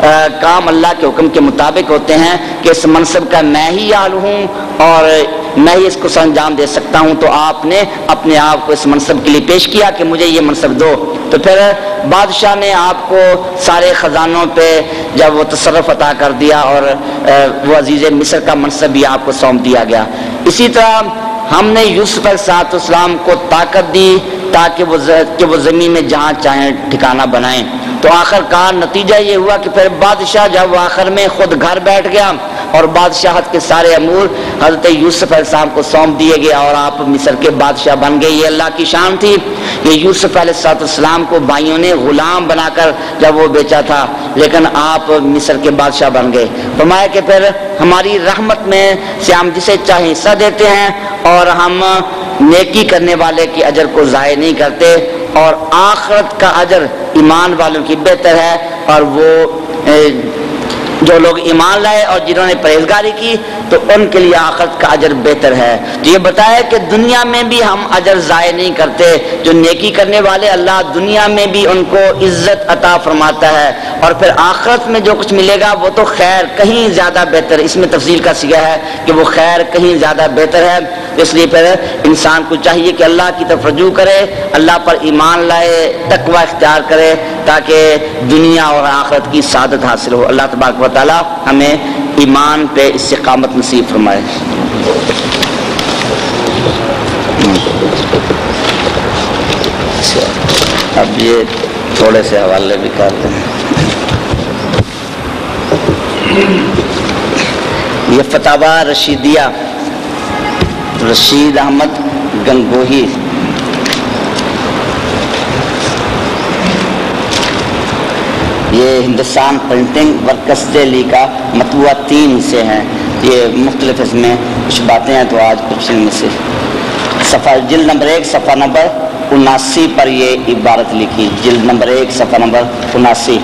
کام اللہ کے حکم کے مطابق ہوتے ہیں کہ اس منصب کا میں ہی اہل ہوں اور میں ہی اس کو انجام دے سکتا ہوں۔ تو آپ نے اپنے آپ کو اس منصب کے لیے پیش کیا کہ مجھے یہ منصب دو۔ تو پھر بادشاہ نے آپ کو سارے خزانوں پہ جب وہ تصرف عطا کر دیا، اور وہ عزیز مصر کا منصب بھی آپ کو سونپ دیا گیا۔ اسی طرح ہم نے یوسف علیہ السلام کو طاقت دی تاکہ وہ زمین میں جہاں چاہیں ٹھکانہ بنائیں۔ تو آخر کار نتیجہ یہ ہوا کہ پھر بادشاہ جب آخر میں خود گھر بیٹھ گیا اور بادشاہت کے سارے امور حضرت یوسف علیہ السلام کو سونپ دیے گئے اور آپ مصر کے بادشاہ بن گئے۔ یہ اللہ کی شان تھی کہ یوسف علیہ السلام کو بھائیوں نے غلام بنا کر جب وہ بیچا تھا، لیکن آپ مصر کے بادشاہ بن گئے۔ فرمایا کہ پھر ہماری رحمت میں سے ہم جسے چاہے حصہ دیتے ہیں، اور ہم نیکی کرنے والے کے اجر کو ضائع نہیں کرتے، اور آخرت کا اجر ایمان والوں کی بہتر ہے، اور وہ جو لوگ ایمان لائے اور جنہوں نے پرہیزگاری کی تو ان کے لیے آخرت کا اجر بہتر ہے۔ تو یہ بتایا کہ دنیا میں بھی ہم اجر ضائع نہیں کرتے، جو نیکی کرنے والے اللہ دنیا میں بھی ان کو عزت عطا فرماتا ہے، اور پھر آخرت میں جو کچھ ملے گا وہ تو خیر کہیں زیادہ بہتر ہے۔ اس میں تفصیل کا صیغہ ہے کہ وہ خیر کہیں زیادہ بہتر ہے۔ اس لیے پھر انسان کو چاہیے کہ اللہ کی طرف رجوع کرے، اللہ پر ایمان لائے، تقوی اختیار کرے، تاکہ دنیا اور آخرت کی سعادت حاصل ہو۔ اللہ تبارک و تعالی ہمیں ایمان پہ استقامت نصیب فرمائے۔ اب یہ تھوڑے سے حوالے بھی کرتے ہیں۔ یہ فتاوی رشیدیہ، رشید احمد گنگوہی، یہ ہندوستان پرنٹنگ ورکس دہلی کا مطبوعہ 3 حصے ہیں، یہ مختلف اس میں کچھ باتیں ہیں تو آج کچھ ان میں سے صفحہ جلد نمبر 1 صفحہ نمبر 79 پر یہ عبارت لکھی، جلد نمبر 1 صفحہ نمبر 79۔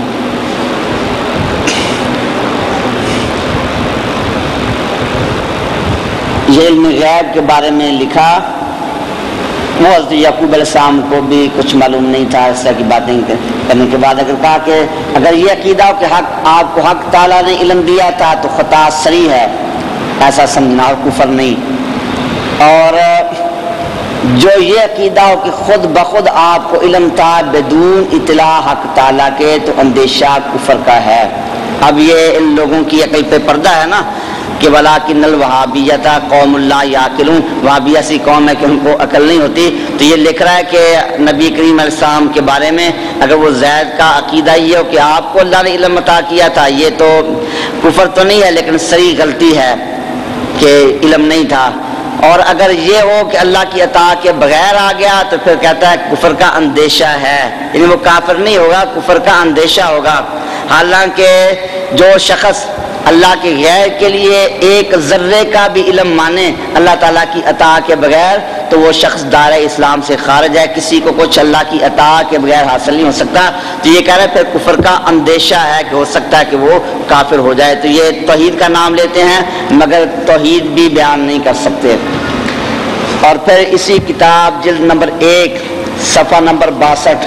یہ علم غیب کے بارے میں لکھا، وہ حضرت یعقوب علیہ السلام کو بھی کچھ معلوم نہیں تھا۔ اس طرح کی باتیں کرنے کے بعد اگر کہا کہ اگر یہ عقیدہ ہو کہ آپ کو حق تعالیٰ نے علم دیا تھا تو خطا صریح ہے، ایسا سمجھنا، اور کفر نہیں۔ اور جو یہ عقیدہ ہو کہ خود بخود آپ کو علم تھا بدون اطلاع حق تعالیٰ کے، تو اندیشہ کفر کا ہے۔ اب یہ ان لوگوں کی عقل پہ پردہ ہے نا کہ وَلَٰكِنَّ الْوَهَّابِيَّةَ قَوْمٌ لَا يَعْقِلُونَ، وہابی ایسی قوم ہے کہ ان کو عقل نہیں ہوتی۔ تو یہ لکھ رہا ہے کہ نبی کریم علیہ السلام کے بارے میں اگر وہ زید کا عقیدہ یہ ہو کہ آپ کو اللہ نے علم عطا کیا تھا، یہ تو کفر تو نہیں ہے لیکن صریح غلطی ہے کہ علم نہیں تھا۔ اور اگر یہ ہو کہ اللہ کی عطا کے بغیر آ گیا تو پھر کہتا ہے کفر کا اندیشہ ہے، یعنی وہ کافر نہیں ہوگا، کفر کا اندیشہ ہوگا۔ حالانکہ جو شخص اللہ کے غیر کے لیے ایک ذرے کا بھی علم مانے اللہ تعالیٰ کی عطا کے بغیر، تو وہ شخص دائرہ اسلام سے خارج ہے، کسی کو کچھ اللہ کی عطا کے بغیر حاصل نہیں ہو سکتا۔ تو یہ کہہ رہا ہے پھر کفر کا اندیشہ ہے کہ ہو سکتا ہے کہ وہ کافر ہو جائے۔ تو یہ توحید کا نام لیتے ہیں مگر توحید بھی بیان نہیں کر سکتے۔ اور پھر اسی کتاب جلد نمبر 1 صفحہ نمبر 62،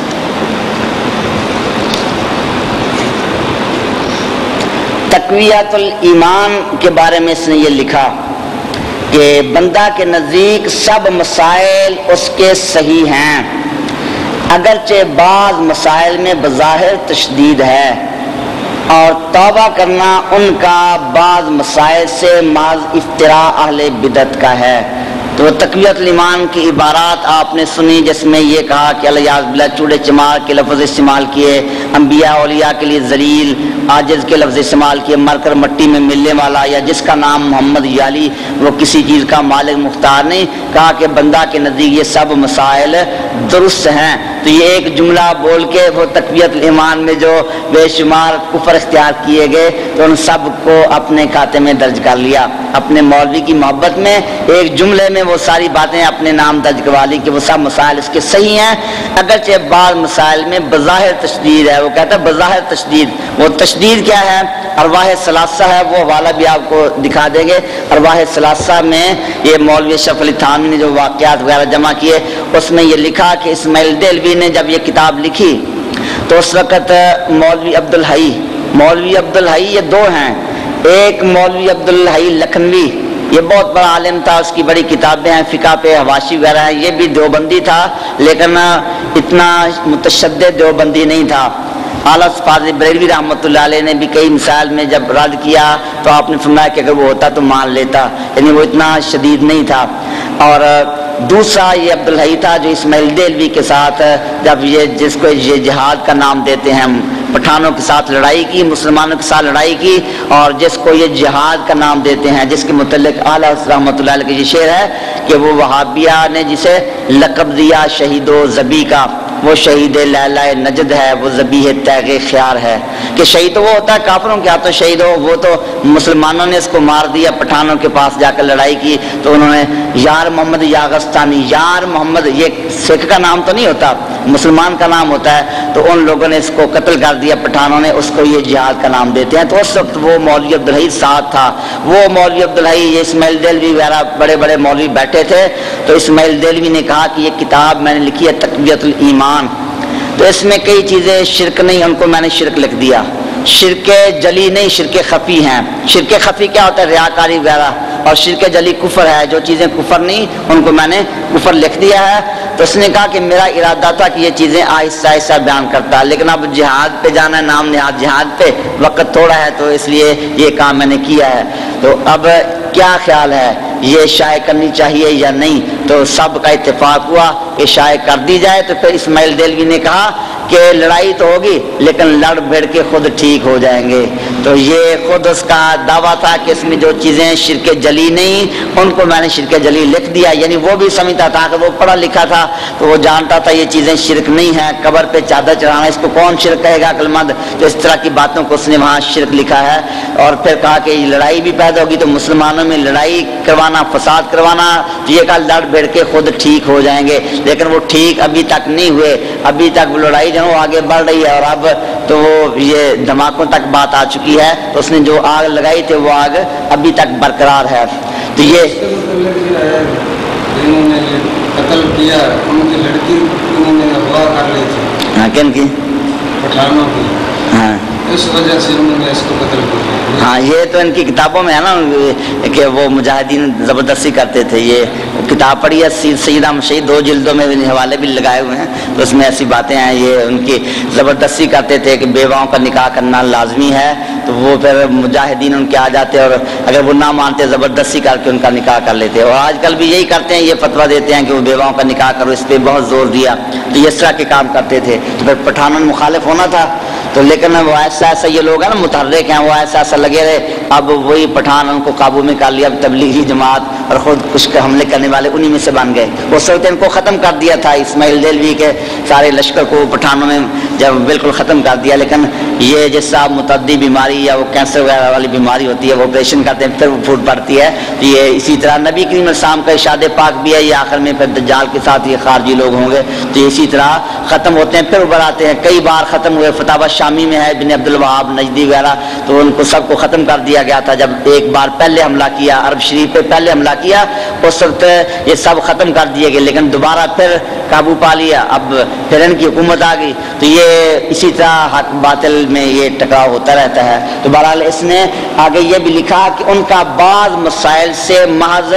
تقویت الایمان کے بارے میں اس نے یہ لکھا کہ بندہ کے نزدیک سب مسائل اس کے صحیح ہیں، اگرچہ بعض مسائل میں بظاہر تشدید ہے، اور توبہ کرنا ان کا بعض مسائل سے محض افتراء اہل بدعت کا ہے۔ تو تقویت الایمان کی عبارات آپ نے سنی جس میں یہ کہا کہ الیاذ باللہ چوڑے چمار کے لفظ استعمال کیے، انبیاء اولیاء کے لیے ذلیل عاجز کے لفظ استعمال کیے، مر کر مٹی میں ملنے والا، یا جس کا نام محمد یالی وہ کسی چیز کا مالک مختار نہیں۔ کہا کہ بندہ کے نزدیک یہ سب مسائل درست ہیں۔ تو یہ ایک جملہ بول کے وہ تقویت الایمان میں جو بے شمار کفر اختیار کیے گئے تو ان سب کو اپنے کھاتے میں درج کر لیا۔ اپنے مولوی کی محبت میں ایک جملے میں وہ ساری باتیں اپنے نام درج کروا لی کہ وہ سب مسائل اس کے صحیح ہیں، اگرچہ بعض مسائل میں بظاہر تشدید ہے۔ وہ کہتا ہے بظاہر تشدید، وہ تشدید کیا ہے؟ ارواح ثلاثہ ہے، وہ حوالہ بھی آپ کو دکھا دیں گے۔ ارواح ثلاثہ میں یہ مولوی اشرف علی تھانوی نے جو واقعات وغیرہ جمع کیے اس میں یہ لکھا کہ اسماعیل دہلوی نے جب یہ کتاب لکھی تو اس وقت مولوی عبدالحی یہ 2 ہیں، ایک مولوی عبدالحی لکھنوی، یہ بہت بڑا عالم تھا، اس کی بڑی کتابیں ہیں، فقہ پہ حواشی وغیرہ ہیں، یہ بھی دیوبندی تھا لیکن اتنا متشدد دیوبندی نہیں تھا۔ اعلیٰ فاضل بریلوی رحمۃ اللہ علیہ نے بھی کئی مسائل میں جب رد کیا تو آپ نے فرمایا کہ اگر وہ ہوتا تو مان لیتا، یعنی وہ اتنا شدید نہیں تھا۔ اور دوسرا یہ عبدالحی تھا جو اسماعیل دہلوی کے ساتھ جب یہ جس کو یہ جہاد کا نام دیتے ہیں، پٹھانوں کے ساتھ لڑائی کی، مسلمانوں کے ساتھ لڑائی کی، اور جس کو یہ جہاد کا نام دیتے ہیں، جس کے متعلق اعلیٰ رحمۃ اللہ علیہ کا یہ شعر ہے کہ وہ وہابیہ نے جسے لقب دیا شہید و ذبی کا، وہ شہید لیلہ نجد ہے، وہ ذبیح تیغ خیار ہے۔ کہ شہید وہ ہوتا ہے کافروں کے ہاتھوں شہید ہو، وہ تو مسلمانوں نے اس کو مار دیا، پٹھانوں کے پاس جا کر لڑائی کی تو انہوں نے یار محمد یاغستانی، یار محمد، یہ سکھ کا نام تو نہیں ہوتا، مسلمان کا نام ہوتا ہے، تو ان لوگوں نے اس کو قتل کر دیا، پٹھانوں نے، اس کو یہ جہاد کا نام دیتے ہیں۔ تو اس وقت وہ مولوی عبدالحی ساتھ تھا، وہ مولوی عبدالحی، یہ اسماعیل دہلوی وغیرہ بڑے بڑے مولوی بیٹھے تھے، تو اسماعیل دہلوی نے کہا کہ یہ کتاب میں نے لکھی ہے تقویۃ الایمان، تو اس میں کئی چیزیں شرک نہیں، ان کو میں نے شرک لکھ دیا، شرک جلی نہیں، شرک خفی ہیں۔ شرک خفی کیا ہوتا ہے؟ ریاکاری وغیرہ، اور شرک جلی کفر ہے، جو چیزیں کفر نہیں ان کو میں نے کفر لکھ دیا ہے۔ تو اس نے کہا کہ میرا ارادہ تھا کہ یہ چیزیں آہستہ آہستہ بیان کرتا، لیکن اب جہاد پہ جانا ہے، نام نہاد جہاد پہ، وقت تھوڑا ہے، تو اس لیے یہ کام میں نے کیا ہے۔ تو اب کیا خیال ہے، یہ شائع کرنی چاہیے یا نہیں؟ تو سب کا اتفاق ہوا کہ شائع کر دی جائے۔ تو پھر اسماعیل دہلوی نے کہا کہ لڑائی تو ہوگی لیکن لڑ بھیڑ کے خود ٹھیک ہو جائیں گے۔ تو یہ خود اس کا دعویٰ تھا کہ اس میں جو چیزیں شرک جلی نہیں ان کو میں نے شرک جلی لکھ دیا، یعنی وہ بھی سمجھتا تھا کہ وہ پڑھا لکھا تھا، تو وہ جانتا تھا یہ چیزیں شرک نہیں ہیں، قبر پہ چادر چڑھانا اس کو کون شرک کہے گا عقل مند؟ تو اس طرح کی باتوں کو اس نے وہاں شرک لکھا ہے۔ اور پھر کہا کہ لڑائی بھی پیدا ہوگی تو مسلمانوں میں لڑائی کروانا، فساد کروانا، تو یہ کہا لڑ بھیڑ کے خود ٹھیک ہو جائیں گے، لیکن وہ ٹھیک ابھی تک نہیں ہوئے، ابھی تک وہ لڑائی جو آگے بڑھ رہی ہے، اور اب تو وہ یہ دھماکوں تک بات آ چکی ہے، تو اس نے جو آگ لگائی تھی وہ آگ ابھی تک برقرار ہے۔ تو یہ جنہوں نے قتل کیا ان کی لڑکی انہوں نے اغوا کر لی تھی، ہاں کن کی؟ پٹھانوں کی، ہاں اس وجہ سے انہوں نے اس کو قتل کیا۔ ہاں یہ تو ان کی کتابوں میں ہے نا کہ وہ مجاہدین زبردستی کرتے تھے، یہ کتاب پڑھی ہے سید احمد شہید، 2 جلدوں میں حوالے بھی لگائے ہوئے ہیں، تو اس میں ایسی باتیں ہیں، یہ ان کی زبردستی کرتے تھے کہ بیواؤں کا نکاح کرنا لازمی ہے، تو وہ پھر مجاہدین ان کے آ جاتے اور اگر وہ نہ مانتے زبردستی کر کے ان کا نکاح کر لیتے، اور آج کل بھی یہی کرتے ہیں، یہ فتویٰ دیتے ہیں کہ وہ بیواؤں کا نکاح کرو، اس پہ بہت زور دیا، تو یہ اس طرح کے کام کرتے تھے۔ تو پھر پٹھانوں نے مخالف ہونا تھا، تو لیکن وہ ایسا ایسا یہ لوگ ہیں نا متحرک ہیں، وہ ایسا ایسا لگے رہے، اب وہی پٹھان ان کو قابو میں کر لیا، اب تبلیغی جماعت اور خود کچھ حملے کرنے والے انہی میں سے بن گئے۔ اس وقت ان کو ختم کر دیا تھا، اسماعیل دہلوی کے سارے لشکر کو پٹھانوں نے جب بالکل ختم کر دیا، لیکن یہ جیسا متعدی بیماری یا وہ کینسر وغیرہ والی بیماری ہوتی ہے، وہ آپریشن کرتے ہیں پھر وہ پھوٹ پڑتی ہے، تو یہ اسی طرح نبی کریم علیہ السلام کا ارشاد پاک بھی ہے، یہ آخر میں پھر دجال کے ساتھ یہ خارجی لوگ ہوں گے، تو یہ اسی طرح ختم ہوتے ہیں پھر ابھر آتے ہیں۔ کئی بار ختم ہوئے، فتاوی شامی میں ہے، ابن عبد الوہاب نجدی وغیرہ، تو ان کو سب کو ختم کر دیا گیا تھا۔ جب ایک بار پہلے حملہ کیا، عرب شریف پہ پہلے حملہ کیا، اس وقت یہ سب ختم کر دیے گئے، لیکن دوبارہ پھر قابو پا لیا، اب پھر ان کی حکومت آ گئی، تو یہ اسی طرح حق باطل میں یہ ٹکراؤ ہوتا رہتا ہے۔ تو بہرحال اس نے آگے یہ بھی لکھا کہ ان کا بعض مسائل سے محض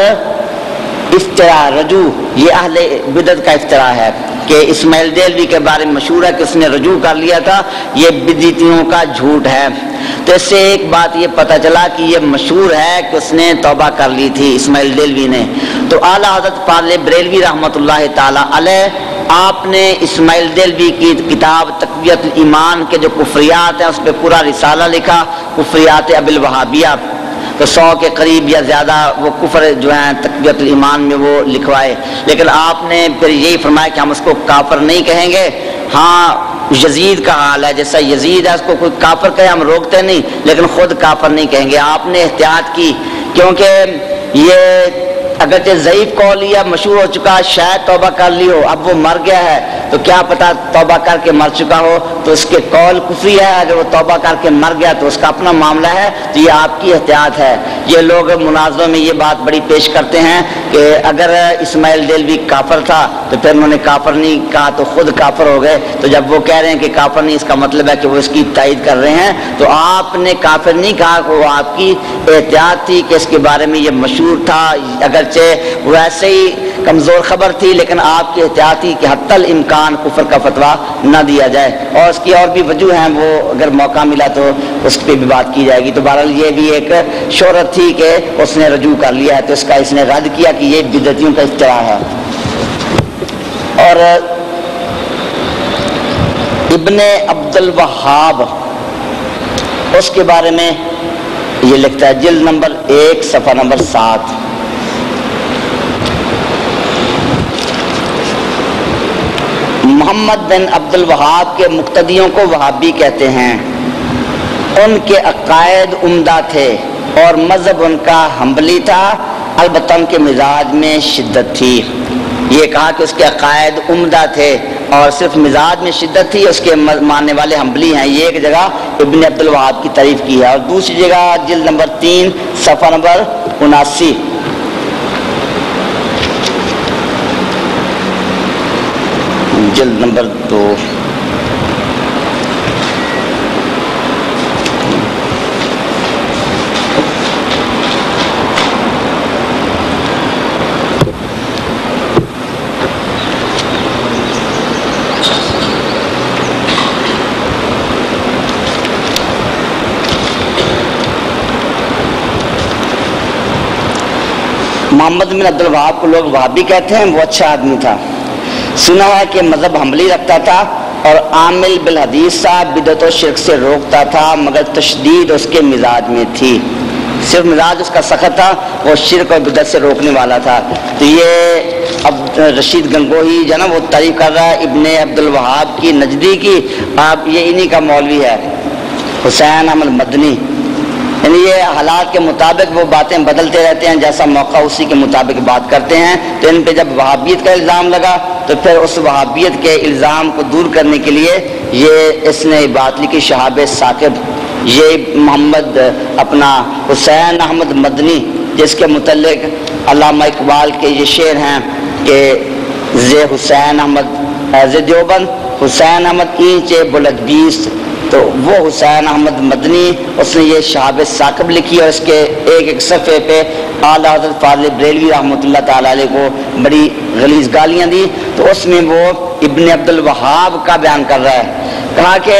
افتراء رجوع، یہ اہل بدعت کا افتراء ہے کہ اسماعیل دہلوی کے بارے میں مشہور ہے کہ اس نے رجوع کر لیا تھا، یہ بدعتیوں کا جھوٹ ہے۔ تو اس سے ایک بات یہ پتہ چلا کہ یہ مشہور ہے کہ اس نے توبہ کر لی تھی اسماعیل دہلوی نے۔ تو اعلیٰ حضرت فاضل بریلوی رحمۃ اللہ تعالی علیہ، آپ نے اسماعیل دہلوی کی کتاب تقویۃ الایمان کے جو کفریات ہیں اس پہ پورا رسالہ لکھا، کفریات ابی الوہابیہ، تو 100 کے قریب یا زیادہ وہ کفر جو ہیں تقویۃ الایمان میں وہ لکھوائے، لیکن آپ نے پھر یہی فرمایا کہ ہم اس کو کافر نہیں کہیں گے۔ ہاں یزید کا حال ہے، جیسا یزید ہے اس کو کوئی کافر کہے ہم روکتے نہیں، لیکن خود کافر نہیں کہیں گے۔ آپ نے احتیاط کی، کیونکہ یہ اگرچہ ضعیف قول یا مشہور ہو چکا، شاید توبہ کر لی ہو، اب وہ مر گیا ہے تو کیا پتا توبہ کر کے مر چکا ہو، تو اس کے قول کفری ہے، اگر وہ توبہ کر کے مر گیا تو اس کا اپنا معاملہ ہے، تو یہ آپ کی احتیاط ہے۔ یہ لوگ مناظروں میں یہ بات بڑی پیش کرتے ہیں کہ اگر اسماعیل دہلوی کافر تھا تو پھر انہوں نے کافر نہیں کہا تو خود کافر ہو گئے، تو جب وہ کہہ رہے ہیں کہ کافر نہیں، اس کا مطلب ہے کہ وہ اس کی تائید کر رہے ہیں، تو آپ نے کافر نہیں کہا، وہ آپ کی احتیاط تھی کہ اس کے بارے میں یہ مشہور تھا، اگرچہ ویسے ہی کمزور خبر تھی، لیکن آپ کی احتیاط تھی کہ حتی الامکان کفر کا فتویٰ نہ دیا جائے، اور اس کی اور بھی وجوہ ہیں، وہ اگر موقع ملا تو اس پہ بھی بات کی جائے گی۔ تو بہرحال یہ بھی ایک شہرت تھی کہ اس نے رجوع کر لیا ہے، تو اس کا اس نے رد کیا کہ یہ بدعتیوں کا افتراء ہے۔ اور ابن عبد الوہاب اس کے بارے میں یہ لکھتا ہے، جلد نمبر 1 صفحہ نمبر 7، محمد بن عبد الوہاب کے مقتدیوں کو وہابی کہتے ہیں، ان کے عقائد عمدہ تھے اور مذہب ان کا حنبلی تھا، البتہ ان کے مزاج میں شدت تھی۔ یہ کہا کہ اس کے عقائد عمدہ تھے اور صرف مزاج میں شدت تھی، اس کے ماننے والے حنبلی ہیں. یہ ایک جگہ ابن عبد الوہاب کی تعریف کی ہے. اور دوسری جگہ جلد نمبر 3 صفحہ نمبر 79، جلد نمبر 2. محمد بن عبد الوہاب کو لوگ وہابی کہتے ہیں. وہ اچھا آدمی تھا. سنا ہے کہ مذہب حنبلی رکھتا تھا اور عامل بالحدیث تھا، بدعت و شرک سے روکتا تھا، مگر تشدید اس کے مزاج میں تھی. صرف مزاج اس کا سخت تھا، وہ شرک اور بدعت سے روکنے والا تھا. تو یہ اب رشید گنگوہی جو ہے نا وہ تعریف کر رہا ہے ابن عبد الوہاب کی نجدی کی. آپ یہ انہی کا مولوی ہے حسین احمد مدنی. یعنی یہ حالات کے مطابق وہ باتیں بدلتے رہتے ہیں، جیسا موقع اسی کے مطابق بات کرتے ہیں. تو ان پہ جب وہابیت کا الزام لگا تو پھر اس وہابیت کے الزام کو دور کرنے کے لیے یہ اس نے بات لکھی شہاب ثاقب. یہ محمد اپنا حسین احمد مدنی جس کے متعلق علامہ اقبال کے یہ شعر ہیں کہ زے حسین احمد زے دیوبند حسین احمد اینچ بلد بیست، تو وہ حسین احمد مدنی اس نے یہ شہاب ثاقب لکھی اور اس کے ایک ایک صفحے پہ اعلیٰ حضرت فاضل بریلوی رحمۃ اللہ تعالیٰ علیہ کو بڑی غلیظ گالیاں دی. تو اس میں وہ ابن عبد الوہاب کا بیان کر رہا ہے. کہا کہ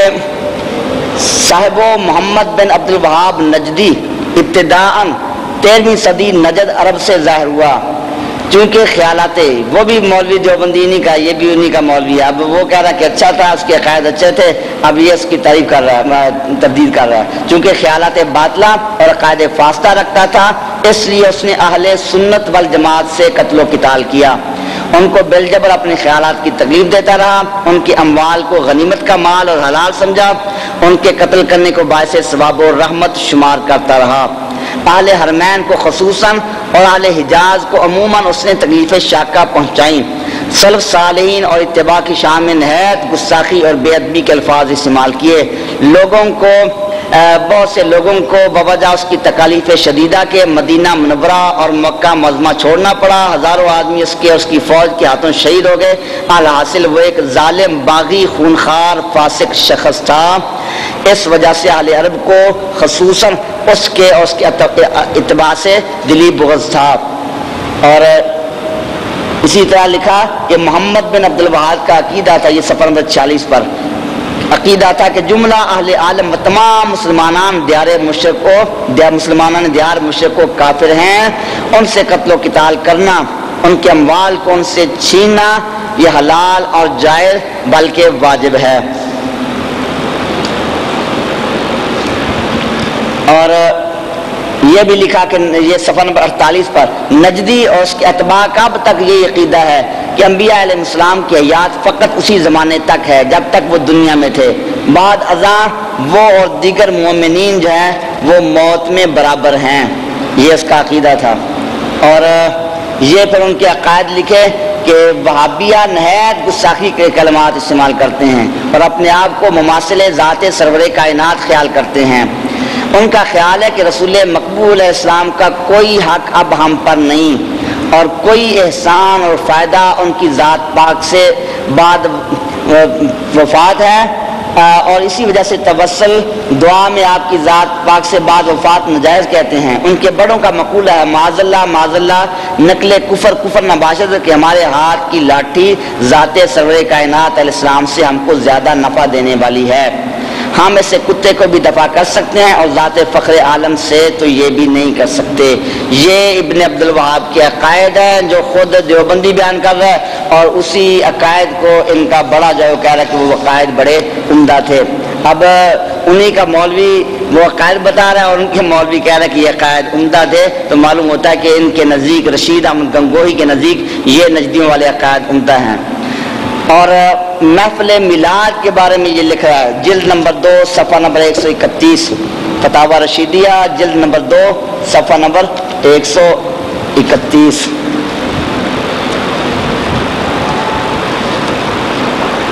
صاحب محمد بن عبد الوہاب نجدی ابتداءً 13ویں صدی نجد عرب سے ظاہر ہوا. چونکہ خیالات وہ بھی مولوی دیوبندی نہیں کا، یہ بھی انہی کا مولوی ہے. اب وہ کہہ رہا ہے کہ اچھا تھا، اس کے عقائد اچھے تھے، اب یہ اس کی تعریف کر رہا ہے، تردید کر رہا ہے. چونکہ خیالات باطلہ اور عقائد فاسدہ رکھتا تھا، اس لیے اس نے اہل سنت والجماعت سے قتل و قتال کیا. ان کو بالجبر اپنے خیالات کی تکلیف دیتا رہا، ان کے اموال کو غنیمت کا مال اور حلال سمجھا، ان کے قتل کرنے کو باعث ثواب و رحمت شمار کرتا رہا. اہل حرمین کو خصوصاً اور اہل حجاز کو عموماً اس نے تکلیف شاکہ پہنچائیں. سلف صالحین اور اتباع کی شان میں نہایت گستاخی اور بے ادبی کے الفاظ استعمال کیے. بہت سے لوگوں کو بوجہ اس کی تکالیف شدیدہ کے مدینہ منورہ اور مکہ معظمہ چھوڑنا پڑا. ہزاروں آدمی اس کے اس کی فوج کے ہاتھوں شہید ہو گئے. الحاصل وہ ایک ظالم، باغی، خونخوار، فاسق شخص تھا. اس وجہ سے اہل عرب کو خصوصاً اس کے اتباع سے دلی بغض تھا. اور اسی طرح لکھا کہ محمد بن عبد الوہاب کا عقیدہ تھا، یہ صفحہ نمبر 46 پر عقیدہ تھا کہ جملہ اہل عالم و تمام مسلمانان دیار مشرک و کافر ہیں. ان سے قتل و قتال کرنا، ان کے اموال کو ان سے چھیننا، یہ حلال اور جائز بلکہ واجب ہے. اور یہ بھی لکھا کہ یہ صفحہ نمبر 48 پر نجدی اور اس کے اتباع کا اب تک یہ عقیدہ ہے کہ انبیاء علیہ السلام کی حیات فقط اسی زمانے تک ہے جب تک وہ دنیا میں تھے. بعد ازاں وہ اور دیگر مومنین جو ہیں وہ موت میں برابر ہیں. یہ اس کا عقیدہ تھا. اور یہ پھر ان کے عقائد لکھے کہ وہابیہ نہایت گستاخی کے کلمات استعمال کرتے ہیں اور اپنے آپ کو مماثل ذات سرور کائنات خیال کرتے ہیں. ان کا خیال ہے کہ رسول مقبول علیہ السلام کا کوئی حق اب ہم پر نہیں اور کوئی احسان اور فائدہ ان کی ذات پاک سے بعد وفات ہے. اور اسی وجہ سے توسل دعا میں آپ کی ذات پاک سے بعد وفات نجائز کہتے ہیں. ان کے بڑوں کا مقولہ ہے معاذ اللہ نقل کفر نباشد کہ ہمارے ہاتھ کی لاٹھی ذات سرور کائنات علیہ السلام سے ہم کو زیادہ نفع دینے والی ہے. ہم اسے کتے کو بھی دفع کر سکتے ہیں اور ذات فخر عالم سے تو یہ بھی نہیں کر سکتے. یہ ابن عبد الوہاب کے عقائد ہیں جو خود دیوبندی بیان کر رہا ہے اور اسی عقائد کو ان کا بڑا جو کہہ رہا ہے کہ وہ عقائد بڑے عمدہ تھے. اب انہی کا مولوی وہ عقائد بتا رہا ہے اور ان کے مولوی کہہ رہا ہے کہ یہ عقائد عمدہ تھے، تو معلوم ہوتا ہے کہ ان کے نزدیک رشید احمد گنگوہی کے نزدیک یہ نجدیوں والے عقائد عمدہ ہیں. اور محفل میلاد کے بارے میں یہ لکھ رہا ہے جلد نمبر 2 صفحہ نمبر 131 فتاوی رشیدیہ جلد نمبر 2 صفحہ نمبر 131.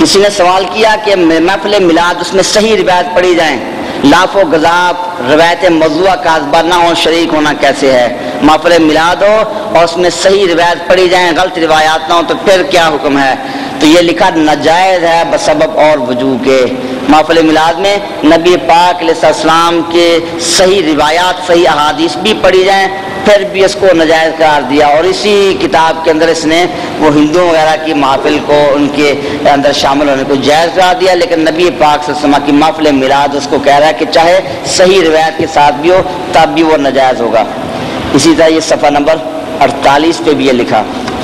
کسی نے سوال کیا کہ محفل میلاد اس میں صحیح روایت پڑھی جائیں، لاف و گزاف روایت موضوع کاذبہ نہ ہو، شریک ہونا کیسے ہے؟ محفل میلاد ہو اور اس میں صحیح روایت پڑھی جائیں، غلط روایات نہ ہو، تو پھر کیا حکم ہے؟ تو یہ لکھا ناجائز ہے بسبب اور وجوہ کے۔ محفل میلاد میں نبی پاک علیہ السلام کے صحیح روایات، صحیح احادیث بھی پڑھی جائیں، پھر بھی اس کو ناجائز قرار دیا۔ اور اسی کتاب کے اندر اس نے وہ ہندو وغیرہ کی محفل کو ان کے اندر شامل ہونے کو جائز قرار دیا، لیکن نبی پاک صلی اللہ علیہ وسلم کی محفل میلاد اس کو کہہ رہا ہے کہ چاہے صحیح روایت کے ساتھ بھی ہو تب بھی وہ ناجائز ہوگا۔ اسی طرح یہ صفحہ نمبر 48 پہ بھی یہ لکھا۔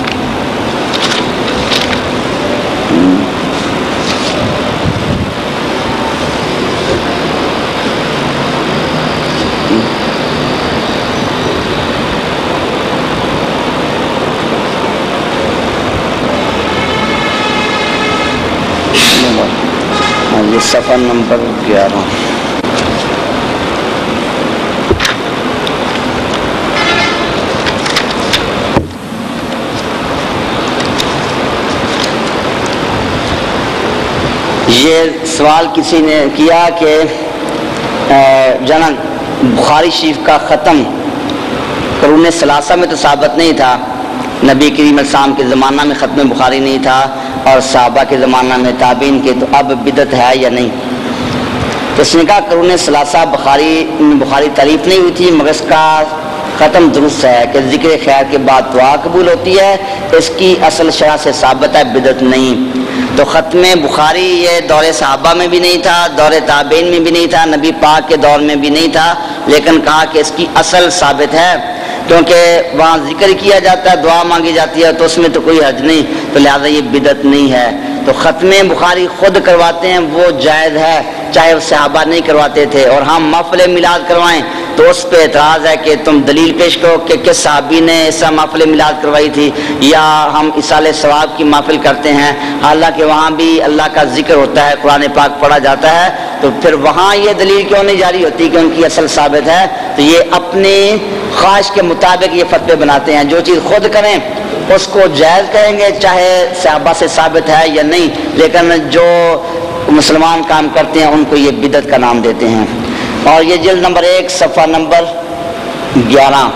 یہ صفحہ نمبر 11۔ یہ سوال کسی نے کیا کہ جناب بخاری شریف کا ختم قرون ثلاثہ میں تو ثابت نہیں تھا، نبی کریم علیہ السلام کے زمانہ میں ختم بخاری نہیں تھا اور صحابہ کے زمانہ میں تابعین کے، تو اب بدعت ہے یا نہیں؟ تو اس نے کہا قرون ثلاثہ بخاری تعریف نہیں ہوئی تھی، مگر اس کا ختم درست ہے کہ ذکر خیر کے بعد دعا قبول ہوتی ہے، اس کی اصل شرح سے ثابت ہے، بدعت نہیں۔ تو ختم بخاری یہ دور صحابہ میں بھی نہیں تھا، دور تابعین میں بھی نہیں تھا، نبی پاک کے دور میں بھی نہیں تھا، لیکن کہا کہ اس کی اصل ثابت ہے کیونکہ وہاں ذکر کیا جاتا ہے، دعا مانگی جاتی ہے، تو اس میں تو کوئی حرج نہیں، تو لہذا یہ بدعت نہیں ہے۔ تو ختم بخاری خود کرواتے ہیں وہ جائز ہے، چاہے وہ صحابہ نہیں کرواتے تھے، اور ہم محفل میلاد کروائیں تو اس پہ اعتراض ہے کہ تم دلیل پیش کرو کہ کس صحابی نے ایسا محفل میلاد کروائی تھی، یا ہم اصال ثواب کی محفل کرتے ہیں حالانکہ وہاں بھی اللہ کا ذکر ہوتا ہے، قرآن پاک پڑھا جاتا ہے، تو پھر وہاں یہ دلیل کیوں نہیں جاری ہوتی کہ ان کی اصل ثابت ہے؟ تو یہ اپنی خواہش کے مطابق یہ فتوے بناتے ہیں، جو چیز خود کریں اس کو جائز کہیں گے چاہے صحابہ سے ثابت ہے یا نہیں، لیکن جو مسلمان کام کرتے ہیں ان کو یہ بدعت کا نام دیتے ہیں۔ اور یہ جلد نمبر 1 صفحہ نمبر 11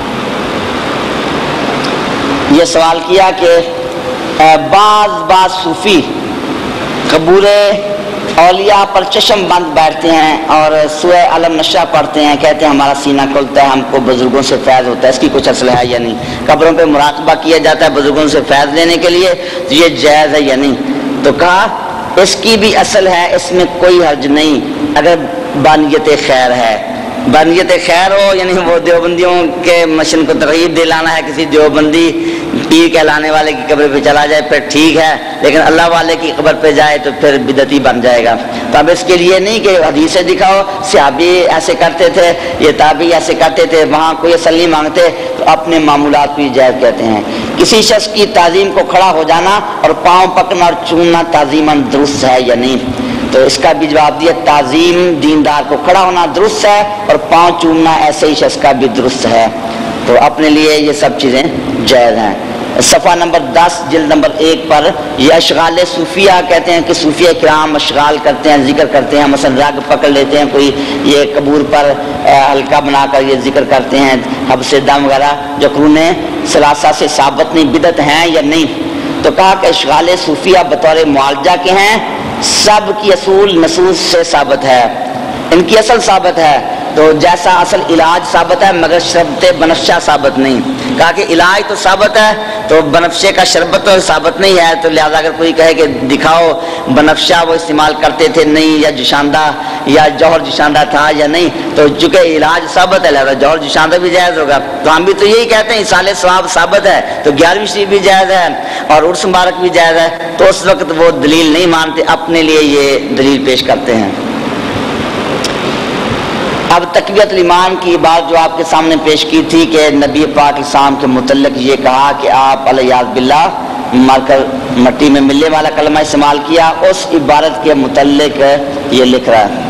یہ سوال کیا کہ بعض صوفی قبور اولیاء پر چشم بند بیٹھتے ہیں اور سورہ علم نشہ پڑھتے ہیں، کہتے ہیں ہمارا سینہ کھلتا ہے، ہم کو بزرگوں سے فیض ہوتا ہے، اس کی کچھ اصل ہے یا نہیں؟ قبروں پہ مراقبہ کیا جاتا ہے بزرگوں سے فیض لینے کے لیے، تو یہ جائز ہے یا نہیں؟ تو کہا اس کی بھی اصل ہے، اس میں کوئی حرج نہیں اگر بانیت خیر ہے۔ بانیت خیر ہو یعنی وہ دیوبندیوں کے مشن کو ترغیب دلانا ہے، کسی دیوبندی پیر کہلانے والے کی قبر پہ چلا جائے پھر ٹھیک ہے، لیکن اللہ والے کی قبر پہ جائے تو پھر بدعتی بن جائے گا۔ تو اب اس کے لیے نہیں کہ حدیثیں دکھاؤ صحابی ایسے کرتے تھے، یہ تابعی ایسے کرتے تھے، وہاں کوئی اصل نہیں مانگتے، تو اپنے معمولات کو جائز کہتے ہیں۔ کسی شخص کی تعظیم کو کھڑا ہو جانا اور پاؤں پکڑنا اور چومنا تعظیماً درست ہے یا نہیں؟ تو اس کا بھی جواب دیا تعظیم دیندار کو کھڑا ہونا درست ہے اور پاؤں چومنا ایسے ہی شخص کا بھی درست ہے، تو اپنے لیے یہ سب چیزیں جائز ہیں۔ صفحہ نمبر 10 جلد نمبر 1 پر یہ اشغال صوفیہ کہتے ہیں کہ صوفیہ کرام اشغال کرتے ہیں، ذکر کرتے ہیں، مثلا رگ پکڑ لیتے ہیں، کوئی یہ قبور پر حلقہ بنا کر یہ ذکر کرتے ہیں، حبس دم وغیرہ، جو قرون ثلاثہ سے ثابت نہیں، بدعت ہیں یا نہیں؟ تو کہا کہ اشغال صوفیہ بطور معالجہ کے ہیں، سب کی اصول نصوص سے ثابت ہے، ان کی اصل ثابت ہے، تو جیسا اصل علاج ثابت ہے مگر شربت بنفشہ ثابت نہیں۔ کہا کہ علاج تو ثابت ہے تو بنفشے کا شربت تو ثابت نہیں ہے، تو لہذا اگر کوئی کہے کہ دکھاؤ بنفشہ وہ استعمال کرتے تھے نہیں، یا جوشاندہ یا جوہر جوشاندہ تھا یا نہیں، تو چونکہ علاج ثابت ہے لہذا جوہر جوشاندہ بھی جائز ہوگا۔ تو ہم بھی تو یہی کہتے ہیں اصال ثواب ثابت ہے تو 11ویں شریف بھی جائز ہے اور عرس مبارک بھی جائز ہے، تو اس وقت وہ دلیل نہیں مانتے، اپنے لیے یہ دلیل پیش کرتے ہیں۔ اب تقویت الایمان کی بات جو آپ کے سامنے پیش کی تھی کہ نبی پاک اسلام کے متعلق یہ کہا کہ آپ علیہ باللہ مر کر مٹی میں ملنے والا کلمہ استعمال کیا، اس عبارت کے متعلق یہ لکھ رہا ہے۔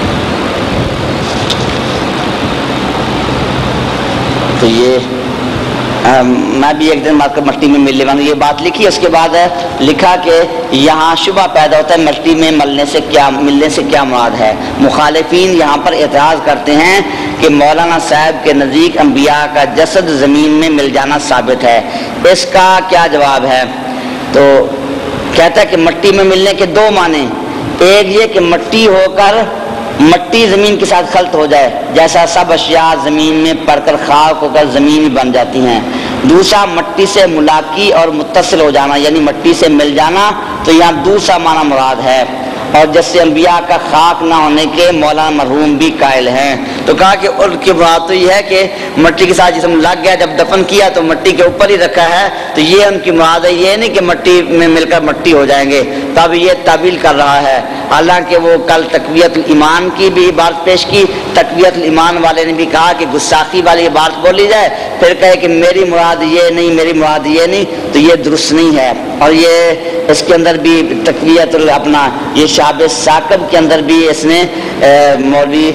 تو یہ میں بھی ایک دن مٹی میں مل لوں گا، یہ بات لکھی. اس کے بعد لکھا کہ یہاں شبہ پیدا ہوتا ہے مٹی میں ملنے سے کیا مراد ہے. مخالفین یہاں پر اعتراض کرتے ہیں کہ مولانا صاحب کے نزدیک انبیاء کا جسد زمین میں مل جانا ثابت ہے، اس کا کیا جواب ہے؟ تو کہتا ہے کہ مٹی میں ملنے کے دو معنی، ایک یہ کہ مٹی ہو کر مٹی زمین کے ساتھ خلط ہو جائے، جیسا سب اشیاء زمین میں پڑ کر خاک ہو کر زمین بن جاتی ہیں. دوسرا مٹی سے ملاقی اور متصل ہو جانا، یعنی مٹی سے مل جانا، تو یہاں دوسرا معنی مراد ہے. اور جس سے انبیاء کا خاک نہ ہونے کے مولانا مرحوم بھی قائل ہیں. تو کہا کہ ان کی بات تو یہ ہے کہ مٹی کے ساتھ جسم لگ گیا، جب دفن کیا تو مٹی کے اوپر ہی رکھا ہے، تو یہ ان کی مراد ہے، یہ نہیں کہ مٹی میں مل کر مٹی ہو جائیں گے. تب یہ تعبیل کر رہا ہے. حالانکہ وہ کل تقویت الایمان کی بھی بات پیش کی. تقویت الایمان والے نے بھی کہا کہ گستاخی والی بات بولی جائے، پھر کہے کہ میری مراد یہ نہیں، میری مراد یہ نہیں، تو یہ درست نہیں ہے. اور یہ اس کے اندر بھی تقویت اپنا یہ شعب ثاقب کے اندر بھی اس نے مولوی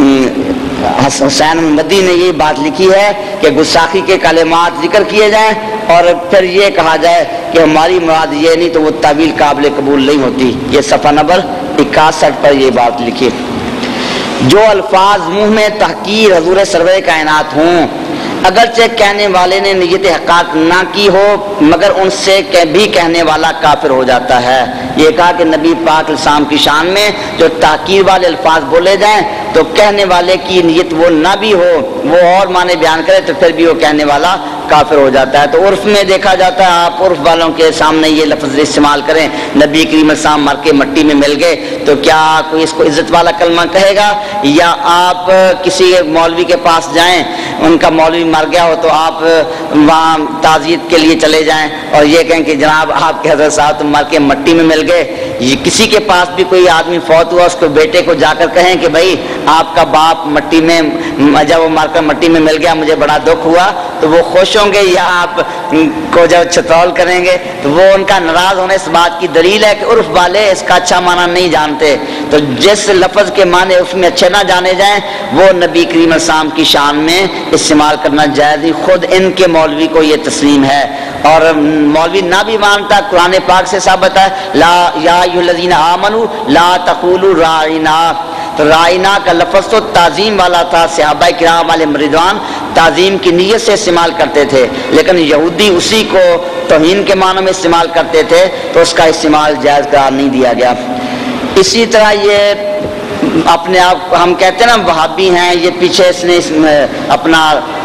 حسین محمدی نے یہ بات لکھی ہے کہ گستاخی کے کلمات ذکر کیے جائیں اور پھر یہ کہا جائے کہ ہماری مراد یہ نہیں، تو وہ تعویل قابل قبول نہیں ہوتی. یہ صفحہ نمبر 61 پر یہ بات لکھی. جو الفاظ منہ میں تحقیر حضور سرور کائنات ہوں، اگرچہ کہنے والے نے نیت حقاق نہ کی ہو، مگر ان سے بھی کہنے والا کافر ہو جاتا ہے. یہ کہا کہ نبی پاک علیہ السلام کی شان میں جو تحقیر والے الفاظ بولے جائیں تو کہنے والے کی نیت وہ نہ بھی ہو، وہ اور معنی بیان کرے تو پھر بھی وہ کہنے والا کافر ہو جاتا ہے. تو عرف میں دیکھا جاتا ہے، آپ عرف والوں کے سامنے یہ لفظ استعمال کریں، نبی کریم علیہ السلام مر کے مٹی میں مل گئے، تو کیا کوئی اس کو عزت والا کلمہ کہے گا؟ یا آپ کسی مولوی کے پاس جائیں، ان کا مولوی مر گیا ہو تو آپ وہاں تعزیت کے لیے چلے جائیں اور یہ کہیں کہ جناب آپ کے حضرت صاحب تم مر کے مٹی میں مل گئے. یہ کسی کے پاس بھی کوئی آدمی فوت ہوا، اس کو بیٹے کو جا کر کہیں کہ بھائی آپ کا باپ مٹی میں، جب وہ مر کر مٹی میں مل گیا مجھے بڑا دکھ ہوا، تو وہ خوش ہوں گے؟ یا آپ کو جب چھتول کریں گے تو وہ ان کا ناراض ہونے اس بات کی دلیل ہے کہ عرف والے اس کا اچھا معنی نہیں جانتے. تو جس لفظ کے معنی اس میں اچھے نہ جانے جائیں وہ نبی کریم علیہ السلام کی شان میں استعمال کرنا جائز نہیں. خود ان کے مولوی کو یہ تسلیم ہے، اور مولوی نہ بھی مانتا، قرآن پاک سے ثابت ہے لا یا ایھا الذین آمنوا لا تقولوا راعنا. تو رائنا کا لفظ تو تعظیم والا تھا، صحابہ کرام علیہم رضوان تعظیم کی نیت سے استعمال کرتے تھے، لیکن یہودی اسی کو توہین کے معنی میں استعمال کرتے تھے، تو اس کا استعمال جائز قرار نہیں دیا گیا. اسی طرح یہ اپنے آپ ہم کہتے ہیں نا وہابی ہیں، یہ پیچھے اس نے اپنا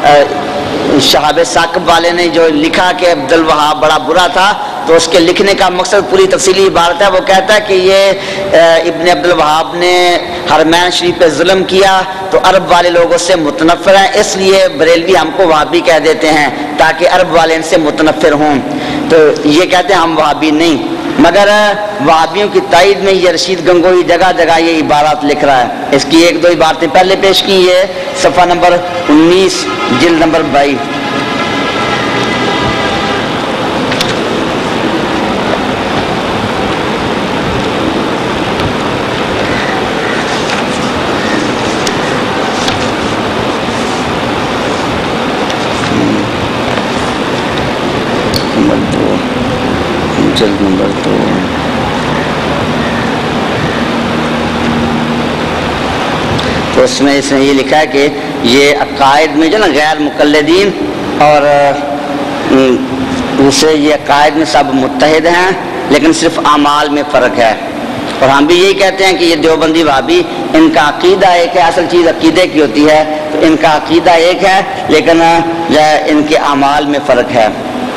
شہاب ثاقب والے نے جو لکھا کہ عبد الوہاب بڑا برا تھا، تو اس کے لکھنے کا مقصد پوری تفصیلی عبارت ہے. وہ کہتا ہے کہ یہ ابن عبد الوہاب نے حرمین شریف پہ ظلم کیا تو عرب والے لوگ اس سے متنفر ہیں، اس لیے بریلوی ہم کو وہابی کہہ دیتے ہیں تاکہ عرب والے ان سے متنفر ہوں. تو یہ کہتے ہیں ہم وہابی نہیں، مگر وہابیوں کی تائید میں یہ رشید گنگوئی جگہ جگہ یہ عبارات لکھ رہا ہے. اس کی ایک دو عبارتیں پہلے پیش کی، یہ صفحہ نمبر 19 جلد نمبر 22. جلد نمبر 2. تو اس میں یہ لکھا ہے کہ یہ عقائد میں جو نا غیر مقلدین اور دوسرے یہ عقائد میں سب متحد ہیں، لیکن صرف اعمال میں فرق ہے. اور ہم بھی یہی کہتے ہیں کہ یہ دیوبندی وہابی ان کا عقیدہ ایک ہے، اصل چیز عقیدے کی ہوتی ہے، تو ان کا عقیدہ ایک ہے لیکن ان کے اعمال میں فرق ہے.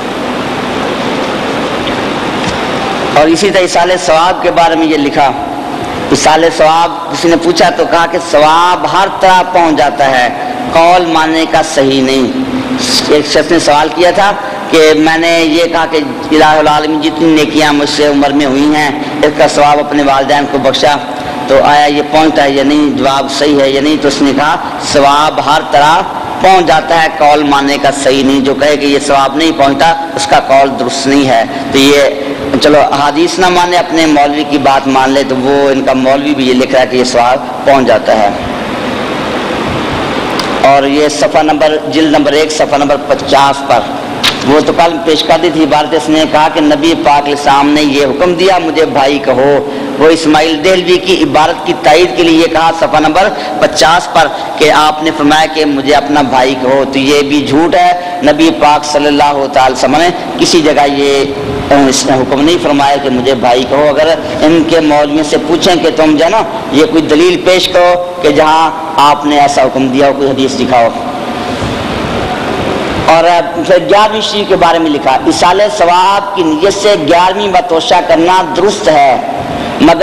اور اسی طرح اصالہ ثواب کے بارے میں یہ لکھا، اصالہ ثواب کسی نے پوچھا تو کہا کہ ثواب ہر طرح پہنچ جاتا ہے، قول ماننے کا صحیح نہیں. ایک شخص نے سوال کیا تھا کہ میں نے یہ کہا کہ الہ العالمین جتنی نیکیاں مجھ سے عمر میں ہوئی ہیں اس کا ثواب اپنے والدین کو بخشا، تو آیا یہ پہنچتا ہے یا نہیں، جواب صحیح ہے یا نہیں؟ تو اس نے کہا ثواب ہر طرح پہنچ جاتا ہے، قول ماننے کا صحیح نہیں. جو کہے کہ یہ ثواب نہیں پہنچتا اس کا قول درست نہیں ہے. تو یہ چلو حدیث نہ مانے، اپنے مولوی کی بات مان لے، تو وہ ان کا مولوی بھی یہ لکھ رہا ہے کہ یہ ثواب پہنچ جاتا ہے. اور یہ صفحہ نمبر جلد نمبر 1 صفحہ نمبر 50 پر وہ تو کل پیش کر دی تھی عبارت. اس نے کہا کہ نبی پاک علیہ السلام نے یہ حکم دیا مجھے بھائی کہو. وہ اسماعیل دہلوی کی عبارت کی تائید کے لیے یہ کہا صفحہ نمبر 50 پر کہ آپ نے فرمایا کہ مجھے اپنا بھائی کہو. تو یہ بھی جھوٹ ہے. نبی پاک صلی اللہ تعالی وسلم نے کسی جگہ یہ اس نے حکم نہیں فرمایا کہ مجھے بھائی کہو. اگر ان کے مولویوں سے پوچھیں کہ تم جو ہے نا یہ کوئی دلیل پیش کرو کہ جہاں آپ نے ایسا حکم دیا ہو, کوئی حدیث دکھاؤ. اور پھر 11ویں شریف کے بارے میں لکھا اصالہ ثواب کی نیت سے 11ویں بتوشہ کرنا درست ہے مگر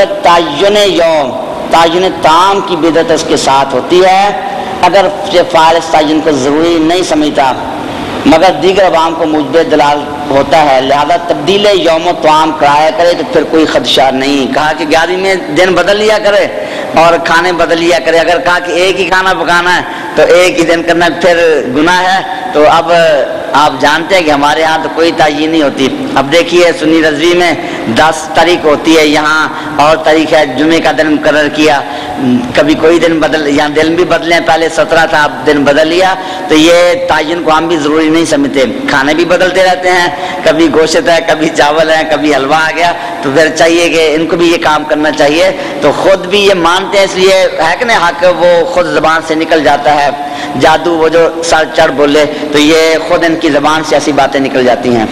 تعین تام کی بدعت اس کے ساتھ ہوتی ہے. اگر فارغ تعین کو ضروری نہیں سمجھتا مگر دیگر عوام کو مجبر دلال ہوتا ہے لہذا تبدیل یوم و طعام کرایا کرے تو پھر کوئی خدشہ نہیں. کہا کہ 11ویں میں دن بدل لیا کرے اور کھانے بدل لیا کرے. اگر کہا کہ ایک ہی کھانا پکانا ہے تو ایک ہی دن کرنا پھر گناہ ہے. تو اب آپ جانتے ہیں کہ ہمارے ہاں تو کوئی تعین نہیں ہوتی. اب دیکھیے سنی رضوی میں 10 تاریخ ہوتی ہے, یہاں اور تاریخ ہے, جمعے کا دن مقرر کیا, کبھی کوئی دن بدل, یہاں دن بھی بدلے, پہلے 17 تھا اب دن بدل لیا. تو یہ تعین کو ہم بھی ضروری نہیں سمجھتے. کھانے بھی بدلتے رہتے ہیں, کبھی گوشت ہے, کبھی چاول ہے, کبھی حلوہ آ گیا. تو پھر چاہیے کہ ان کو بھی یہ کام کرنا چاہیے. تو خود بھی یہ مانتے ہیں, اس لیے ہے کہ نہیں حق وہ خود زبان سے نکل جاتا ہے. جادو وہ جو سر چڑھ بولے تو یہ خود ان کی زبان سے ایسی باتیں نکل جاتی ہیں.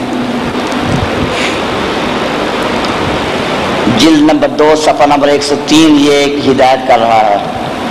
جلد نمبر 2 صفحہ نمبر 103 یہ ایک ہدایت کر رہا ہے.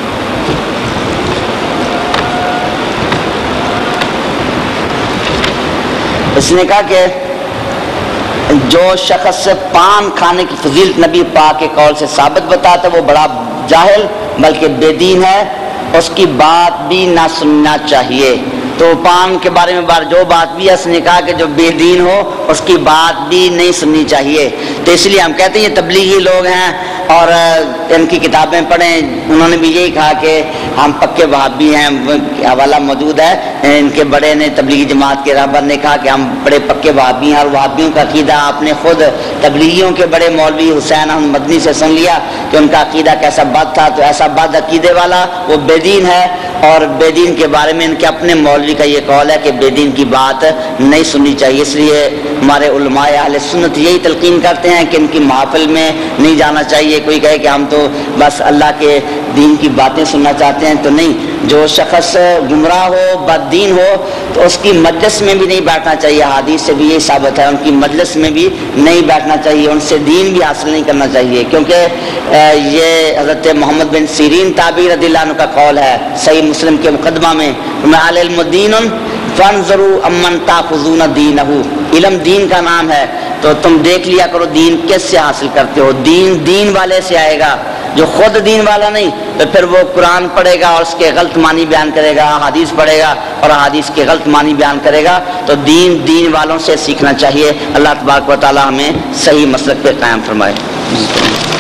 اس نے کہا کہ جو شخص پان کھانے کی فضیلت نبی پاک کے قول سے ثابت بتاتا ہے وہ بڑا جاہل بلکہ بے دین ہے, اس کی بات بھی نہ سننا چاہیے. تو پان کے بارے میں جو بات بھی ہے اس نے کہا کہ جو بے دین ہو اس کی بات بھی نہیں سننی چاہیے. تو اس لیے ہم کہتے ہیں یہ تبلیغی لوگ ہیں اور ان کی کتابیں پڑھیں. انہوں نے بھی یہی کہا کہ ہم پکے وہابی ہیں, حوالہ موجود ہے. ان کے بڑے نے تبلیغی جماعت کے رہبر نے کہا کہ ہم بڑے پکے وہابی ہیں اور وہابیوں کا عقیدہ آپ نے خود تبلیغیوں کے بڑے مولوی حسین احمد مدنی سے سن لیا کہ ان کا عقیدہ کیسا بد تھا. تو ایسا بد عقیدے والا وہ بے دین ہے, اور بے دین کے بارے میں ان کے اپنے مولوی کا یہ قول ہے کہ بے دین کی بات نہیں سننی چاہیے. اس لیے ہمارے علماء اہل سنت یہی تلقین کرتے ہیں کہ ان کی محفل میں نہیں جانا چاہیے. کوئی کہے کہ ہم تو بس اللہ کے دین کی باتیں سننا چاہتے ہیں, تو نہیں. جو شخص گمراہ ہو بد دین ہو تو اس کی مجلس میں بھی نہیں بیٹھنا چاہیے. حدیث سے بھی یہ ثابت ہے, ان کی مجلس میں بھی نہیں بیٹھنا چاہیے, ان سے دین بھی حاصل نہیں کرنا چاہیے. کیونکہ یہ حضرت محمد بن سیرین تابعی رضی اللہ عنہ کا قول ہے صحیح مسلم کے مقدمہ میں, العلم دین فانظروا امن تاخذون دینہ, علم دین کا نام ہے تو تم دیکھ لیا کرو دین کس سے حاصل کرتے ہو. دین والے سے آئے گا. جو خود دین والا نہیں تو پھر وہ قرآن پڑھے گا اور اس کے غلط معنی بیان کرے گا, حدیث پڑھے گا اور حدیث کے غلط معنی بیان کرے گا. تو دین والوں سے سیکھنا چاہیے. اللہ تبارک و تعالی ہمیں صحیح مسلک پہ قائم فرمائے.